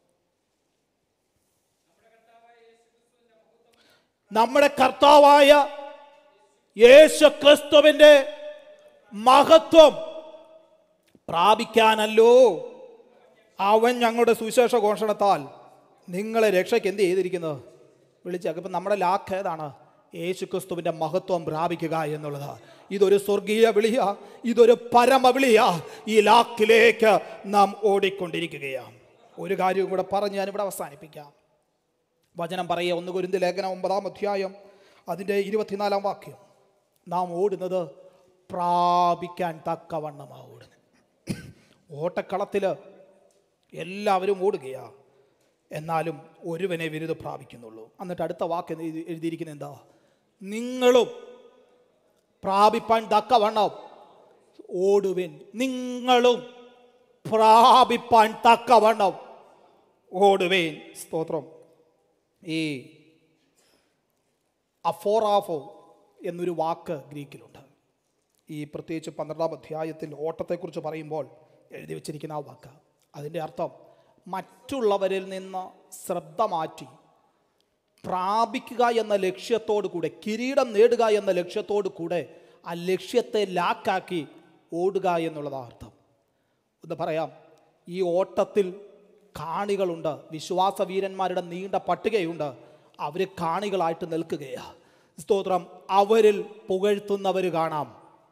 നമ്മുടെ കർത്താവായ യേശു ക്രിസ്തുവിൻ്റെ മഹത്വം പ്രാപിക്കാനല്ലോ അവൻ ഞങ്ങളുടെ സുവിശേഷ ഘോഷണത്താൽ നിങ്ങളെ രക്ഷയ്ക്ക് എന്ത് ചെയ്തിരിക്കുന്നത് വിളിച്ചേക്കും. ഇപ്പം നമ്മുടെ ലാക്ക് ഏതാണ്? യേശുക്രിസ്തുവിൻ്റെ മഹത്വം പ്രാപിക്കുക എന്നുള്ളത്. ഇതൊരു സ്വർഗീയ വിളിയാ, ഇതൊരു പരമവിളിയാ. ഈ ലാക്കിലേക്ക് നാം ഓടിക്കൊണ്ടിരിക്കുകയാണ്. ഒരു കാര്യവും കൂടെ പറഞ്ഞ് ഞാനിവിടെ അവസാനിപ്പിക്കാം. വചനം പറയുക, ഒന്ന് കൊരിന്ത്യർ ലേഖനം ഒമ്പതാം അധ്യായം അതിൻ്റെ ഇരുപത്തിനാലാം വാക്യം. നാം ഓടുന്നത് പ്രാപിക്കാൻ തക്കവണ്ണമാണ് ഓടുന്നത്. ഓട്ടക്കളത്തിൽ എല്ലാവരും ഓടുകയാണ്, എന്നാലും ഒരുവനെ വിരുദ്ധ പ്രാപിക്കുന്നുള്ളൂ. എന്നിട്ട് അടുത്ത വാക്ക് എഴുതിയിരിക്കുന്നത് എന്താ? നിങ്ങളും പ്രാപിപ്പാൻ തക്കവണ്ണം ഓടുവിൻ. നിങ്ങളും പ്രാപിപ്പാൻ തക്കവണ്ണം ഓടുവേൻ. സ്തോത്രം. ഈ അഫോറാഫോ എന്നൊരു വാക്ക് ഗ്രീക്കിലുണ്ട്. ഈ പ്രത്യേകിച്ച് പന്ത്രണ്ടാം അധ്യായത്തിൽ ഓട്ടത്തെക്കുറിച്ച് പറയുമ്പോൾ എഴുതി വച്ചിരിക്കുന്ന ആ വാക്ക്, അതിൻ്റെ അർത്ഥം മറ്റുള്ളവരിൽ നിന്ന് ശ്രദ്ധ മാറ്റി പ്രാപിക്കുക എന്ന ലക്ഷ്യത്തോടു കൂടെ, കിരീടം നേടുക എന്ന ലക്ഷ്യത്തോടു കൂടെ ആ ലക്ഷ്യത്തെ ലാക്കാക്കി ഓടുക എന്നുള്ളതാണ് അർത്ഥം. ഒന്ന് പറയാം, ഈ ഓട്ടത്തിൽ കാണികളുണ്ട്. വിശ്വാസ വീരന്മാരുടെ നീണ്ട പട്ടികയുണ്ട്. അവർ കാണികളായിട്ട് നിൽക്കുകയാണ്. സ്തോത്രം. അവരിൽ പുകഴ്ത്തുന്നവർ കാണാം,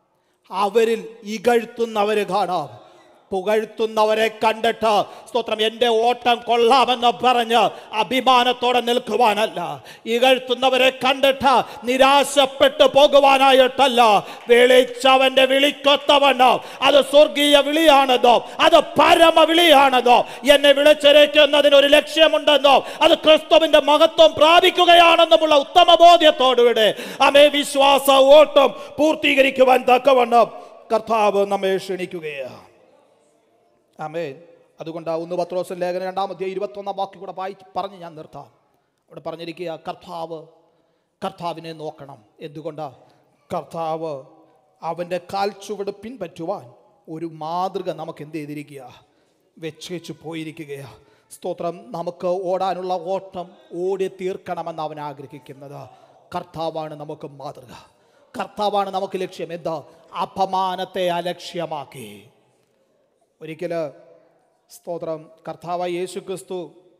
അവരിൽ ഇകഴ്ത്തുന്നവർ കാണാം. പുകഴ്ത്തുന്നവരെ കണ്ടിട്ട് സ്തോത്രം എൻ്റെ ഓട്ടം കൊള്ളാമെന്ന് പറഞ്ഞ് അഭിമാനത്തോടെ നിൽക്കുവാനല്ല, ഇകഴ്ത്തുന്നവരെ കണ്ടിട്ട് നിരാശപ്പെട്ടു പോകുവാനായിട്ടല്ല. വിളിച്ചവൻ്റെ വിളിക്കൊത്തവണ്ണോ അത് സ്വർഗീയ വിളിയാണെന്നോ, അത് പരമ വിളിയാണെന്നോ, എന്നെ വിളിച്ചിരിക്കുന്നതിനൊരു ലക്ഷ്യമുണ്ടെന്നോ, അത് ക്രിസ്തുവിന്റെ മഹത്വം പ്രാപിക്കുകയാണെന്നുമുള്ള ഉത്തമ ബോധ്യത്തോടുകൂടെ അമേ വിശ്വാസ ഓട്ടം പൂർത്തീകരിക്കുവാൻ തക്കവണ്ണം കർത്താവ് നമ്മെ ക്ഷണിക്കുകയാണ്. ആമേൻ. അതുകൊണ്ട് ഒന്ന് പത്രോസ് ലേഖനം രണ്ടാം അധ്യായം ഇരുപത്തൊന്നാം വാക്യം കൂടെ വായി പറഞ്ഞ് ഞാൻ നിർത്താം. അവിടെ പറഞ്ഞിരിക്കുക, കർത്താവ് കർത്താവിനെ നോക്കണം. എന്തുകൊണ്ടാണ്? കർത്താവ് അവൻ്റെ കാൽച്ചുവട് പിൻപറ്റുവാൻ ഒരു മാതൃക നമുക്ക് എന്ത് ചെയ്തിരിക്കുക? വെച്ചു പോയിരിക്കുകയാണ്. സ്തോത്രം. നമുക്ക് ഓടാനുള്ള ഓട്ടം ഓടി തീർക്കണമെന്ന് അവൻ ആഗ്രഹിക്കുന്നത്. കർത്താവാണ് നമുക്ക് മാതൃക, കർത്താവാണ് നമുക്ക് ലക്ഷ്യം. എന്താ? അപമാനത്തെ അലക്ഷ്യമാക്കി. ഒരിക്കൽ സ്തോത്രം കർത്താവായ യേശു ക്രിസ്തു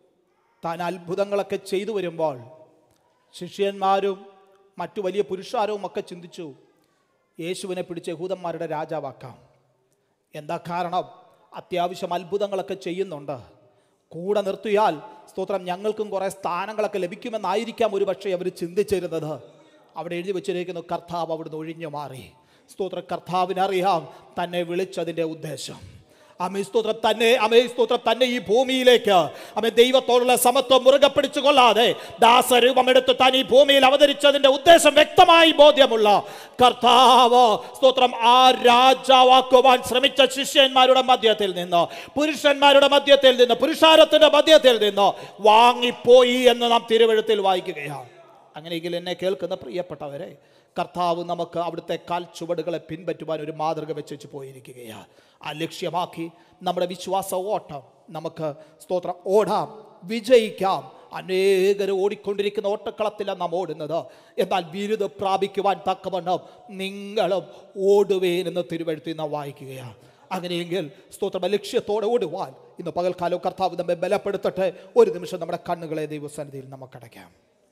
താൻ അത്ഭുതങ്ങളൊക്കെ ചെയ്തു വരുമ്പോൾ ശിഷ്യന്മാരും മറ്റു വലിയ പുരുഷാരവും ഒക്കെ ചിന്തിച്ചു, യേശുവിനെ പിടിച്ച് യഹൂദന്മാരുടെ രാജാവാക്കാം. എന്താ കാരണം? അത്യാവശ്യം അത്ഭുതങ്ങളൊക്കെ ചെയ്യുന്നുണ്ട്. കൂടെ നിർത്തിയാൽ സ്തോത്രം ഞങ്ങൾക്കും കുറേ സ്ഥാനങ്ങളൊക്കെ ലഭിക്കുമെന്നായിരിക്കാം ഒരു പക്ഷേ അവർ ചിന്തിച്ചിരുന്നത്. അവിടെ എഴുതി വെച്ചിരിക്കുന്നു, കർത്താവ് അവിടുന്ന് ഒഴിഞ്ഞു മാറി. സ്തോത്രം. കർത്താവിനറിയാം തന്നെ വിളിച്ചതിൻ്റെ ഉദ്ദേശം. അമേ സ്തോത്രം. തന്നെ അമേ സ്തോത്രം തന്നെ ഈ ഭൂമിയിലേക്ക് അമേ ദൈവത്തോടുള്ള സമത്വം മുറുകെ പിടിച്ചു കൊള്ളാതെ ദാസരൂപമെടുത്ത് താൻ ഈ ഭൂമിയിൽ അവതരിച്ചതിന്റെ ഉദ്ദേശം വ്യക്തമായി ബോധ്യമുള്ള കർത്താവ് സ്തോത്രം ആ രാജാവാക്കുവാൻ ശ്രമിച്ച ശിഷ്യന്മാരുടെ മധ്യത്തിൽ നിന്ന്, പുരുഷന്മാരുടെ മധ്യത്തിൽ നിന്ന്, പുരുഷാരത്തിന്റെ മധ്യത്തിൽ നിന്ന് വാങ്ങിപ്പോയി എന്ന് നാം തിരുവെഴുത്തിൽ വായിക്കുകയാണ്. അങ്ങനെയെങ്കിൽ എന്നെ കേൾക്കുന്ന പ്രിയപ്പെട്ടവരെ, കർത്താവ് നമുക്ക് അവിടുത്തെ കാൽ ചുവടുകളെ പിൻപറ്റുവാൻ ഒരു മാതൃക വെച്ചു പോയിരിക്കുകയാണ്. ആ ലക്ഷ്യമാക്കി നമ്മുടെ വിശ്വാസ ഓട്ടം നമുക്ക് സ്തോത്രം ഓടാം, വിജയിക്കാം. അനേകർ ഓടിക്കൊണ്ടിരിക്കുന്ന ഓട്ടക്കളത്തിലാണ് നാം ഓടുന്നത്. എന്നാൽ ബിരുദ പ്രാപിക്കുവാൻ തക്കവണ്ണം നിങ്ങളും ഓടുവേൻ എന്ന് തിരുവെഴുത്തിൽ നാം വായിക്കുകയാണ്. അങ്ങനെയെങ്കിൽ സ്തോത്രം ലക്ഷ്യത്തോടെ ഓടുവാൻ ഇന്ന് പകൽക്കാലം കർത്താവ് നമ്മെ ബലപ്പെടുത്തട്ടെ. ഒരു നിമിഷം നമ്മുടെ കണ്ണുകളെ ദൈവസന്നിധിയിൽ നമുക്കടയ്ക്കാം.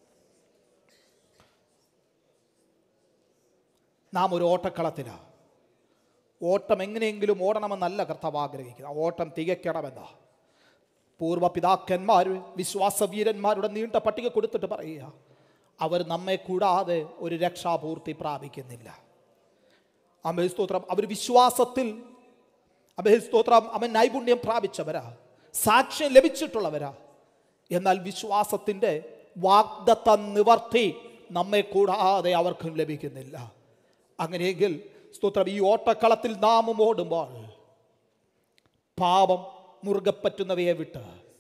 നാം ഒരു ഓട്ടക്കളത്തിലാണ്. ഓട്ടം എങ്ങനെയെങ്കിലും ഓടണമെന്നല്ല കർത്താവ് ആഗ്രഹിക്കുന്നത്, ഓട്ടം തികയ്ക്കണമെന്ന പൂർവ്വ പിതാക്കന്മാർ വിശ്വാസവീരന്മാരുടെ നീണ്ട പട്ടിക കൊടുത്തിട്ട് പറയുക, അവർ നമ്മെ കൂടാതെ ഒരു രക്ഷാപൂർത്തി പ്രാപിക്കുന്നില്ല. അമേ സ്തോത്രം. അവർ വിശ്വാസത്തിൽ അമേ സ്തോത്രം അവൻ നൈപുണ്യം പ്രാപിച്ചവരാ, സാക്ഷ്യം ലഭിച്ചിട്ടുള്ളവരാ. എന്നാൽ വിശ്വാസത്തിൻ്റെ വാഗ്ദത്ത നിവർത്തി നമ്മെ കൂടാതെ അവർക്കും ലഭിക്കുന്നില്ല. അങ്ങനെയെങ്കിൽ സ്തോത്രം ഈ ഓട്ടക്കളത്തിൽ നാമും ഓടുമ്പോൾ പാപം മുറുകെ പറ്റുന്നവയെ വിട്ട്,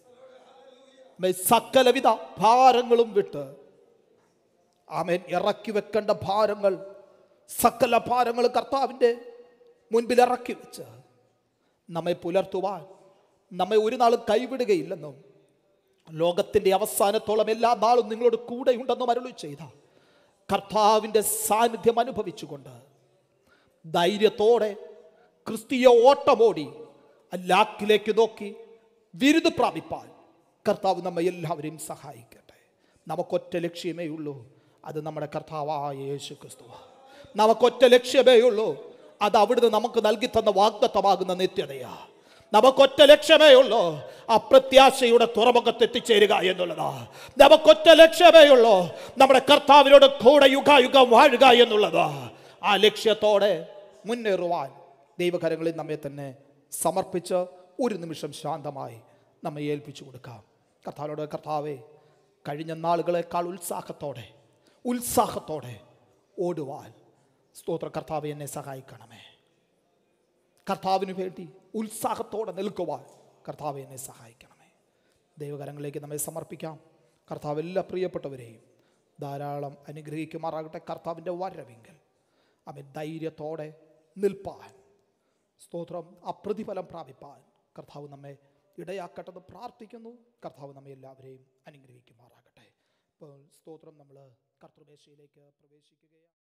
സകലവിധ ഭാരങ്ങളും വിട്ട്, ആമേൻ, ഇറക്കി വെക്കേണ്ട ഭാരങ്ങൾ, സകല ഭാരങ്ങൾ കർത്താവിൻ്റെ മുൻപിൽ ഇറക്കി വെച്ച് നമ്മെ പുലർത്തുവാൻ, നമ്മെ ഒരു നാളും കൈവിടുകയില്ലെന്നും ലോകത്തിൻ്റെ അവസാനത്തോളം എല്ലാ നാളും നിങ്ങളോട് കൂടെയുണ്ടെന്നും അരുളി ചെയ്ത കർത്താവിൻ്റെ സാന്നിധ്യം അനുഭവിച്ചുകൊണ്ട് ധൈര്യത്തോടെ ക്രിസ്തീയ ഓട്ടമോടി ലാക്കിലേക്ക് നോക്കി വിരുദ് പ്രാപിപ്പാൻ കർത്താവ് നമ്മെ എല്ലാവരെയും സഹായിക്കട്ടെ. നമുക്കൊറ്റ ലക്ഷ്യമേ ഉള്ളൂ, അത് നമ്മുടെ കർത്താവായ യേശു ക്രിസ്തു. നമുക്കൊറ്റ ലക്ഷ്യമേ ഉള്ളൂ, അത് അവിടുന്ന് നമുക്ക് നൽകി തന്ന വാഗ്ദത്തമാകുന്ന നിത്യതയാ. നമുക്കൊറ്റ ലക്ഷ്യമേ ഉള്ളൂ, ആ പ്രത്യാശയുടെ തുറമുഖത്ത് എത്തിച്ചേരുക എന്നുള്ളതാ. നമുക്കൊറ്റ ലക്ഷ്യമേ ഉള്ളൂ, നമ്മുടെ കർത്താവിനോട് കൂടെ യുഗായുഗം വാഴുക എന്നുള്ളതാ. ആ ലക്ഷ്യത്തോടെ മുന്നേറുവാൻ ദൈവകരങ്ങളിൽ നമ്മെ തന്നെ സമർപ്പിച്ച് ഒരു നിമിഷം ശാന്തമായി നമ്മെ ഏൽപ്പിച്ചു കൊടുക്കാം. കർത്താവിനോട്, കർത്താവേ, കഴിഞ്ഞ നാളുകളെക്കാൾ ഉത്സാഹത്തോടെ ഉത്സാഹത്തോടെ ഓടുവാൻ സ്തോത്ര കർത്താവെ എന്നെ സഹായിക്കണമേ. കർത്താവിന് വേണ്ടി ഉത്സാഹത്തോടെ നിൽക്കുവാൻ കർത്താവെ എന്നെ സഹായിക്കണമേ. ദൈവകരങ്ങളിലേക്ക് നമ്മെ സമർപ്പിക്കാം. കർത്താവ് എല്ലാ പ്രിയപ്പെട്ടവരെയും ധാരാളം അനുഗ്രഹിക്കുമാറാകട്ടെ. കർത്താവിൻ്റെ വരവിങ്കൽ അവൻ ധൈര്യത്തോടെ നിൽപ്പാൻ, സ്തോത്രം, ആ പ്രതിഫലം പ്രാപിപ്പാൻ കർത്താവ് നമ്മെ ഇടയാക്കട്ടെന്ന് പ്രാർത്ഥിക്കുന്നു. കർത്താവ് നമ്മെ എല്ലാവരെയും അനുഗ്രഹിക്കുമാറാകട്ടെ. ഇപ്പോൾ സ്തോത്രം, നമ്മൾ കർത്തൃമേശയിലേക്ക് പ്രവേശിക്കുകയാണ്.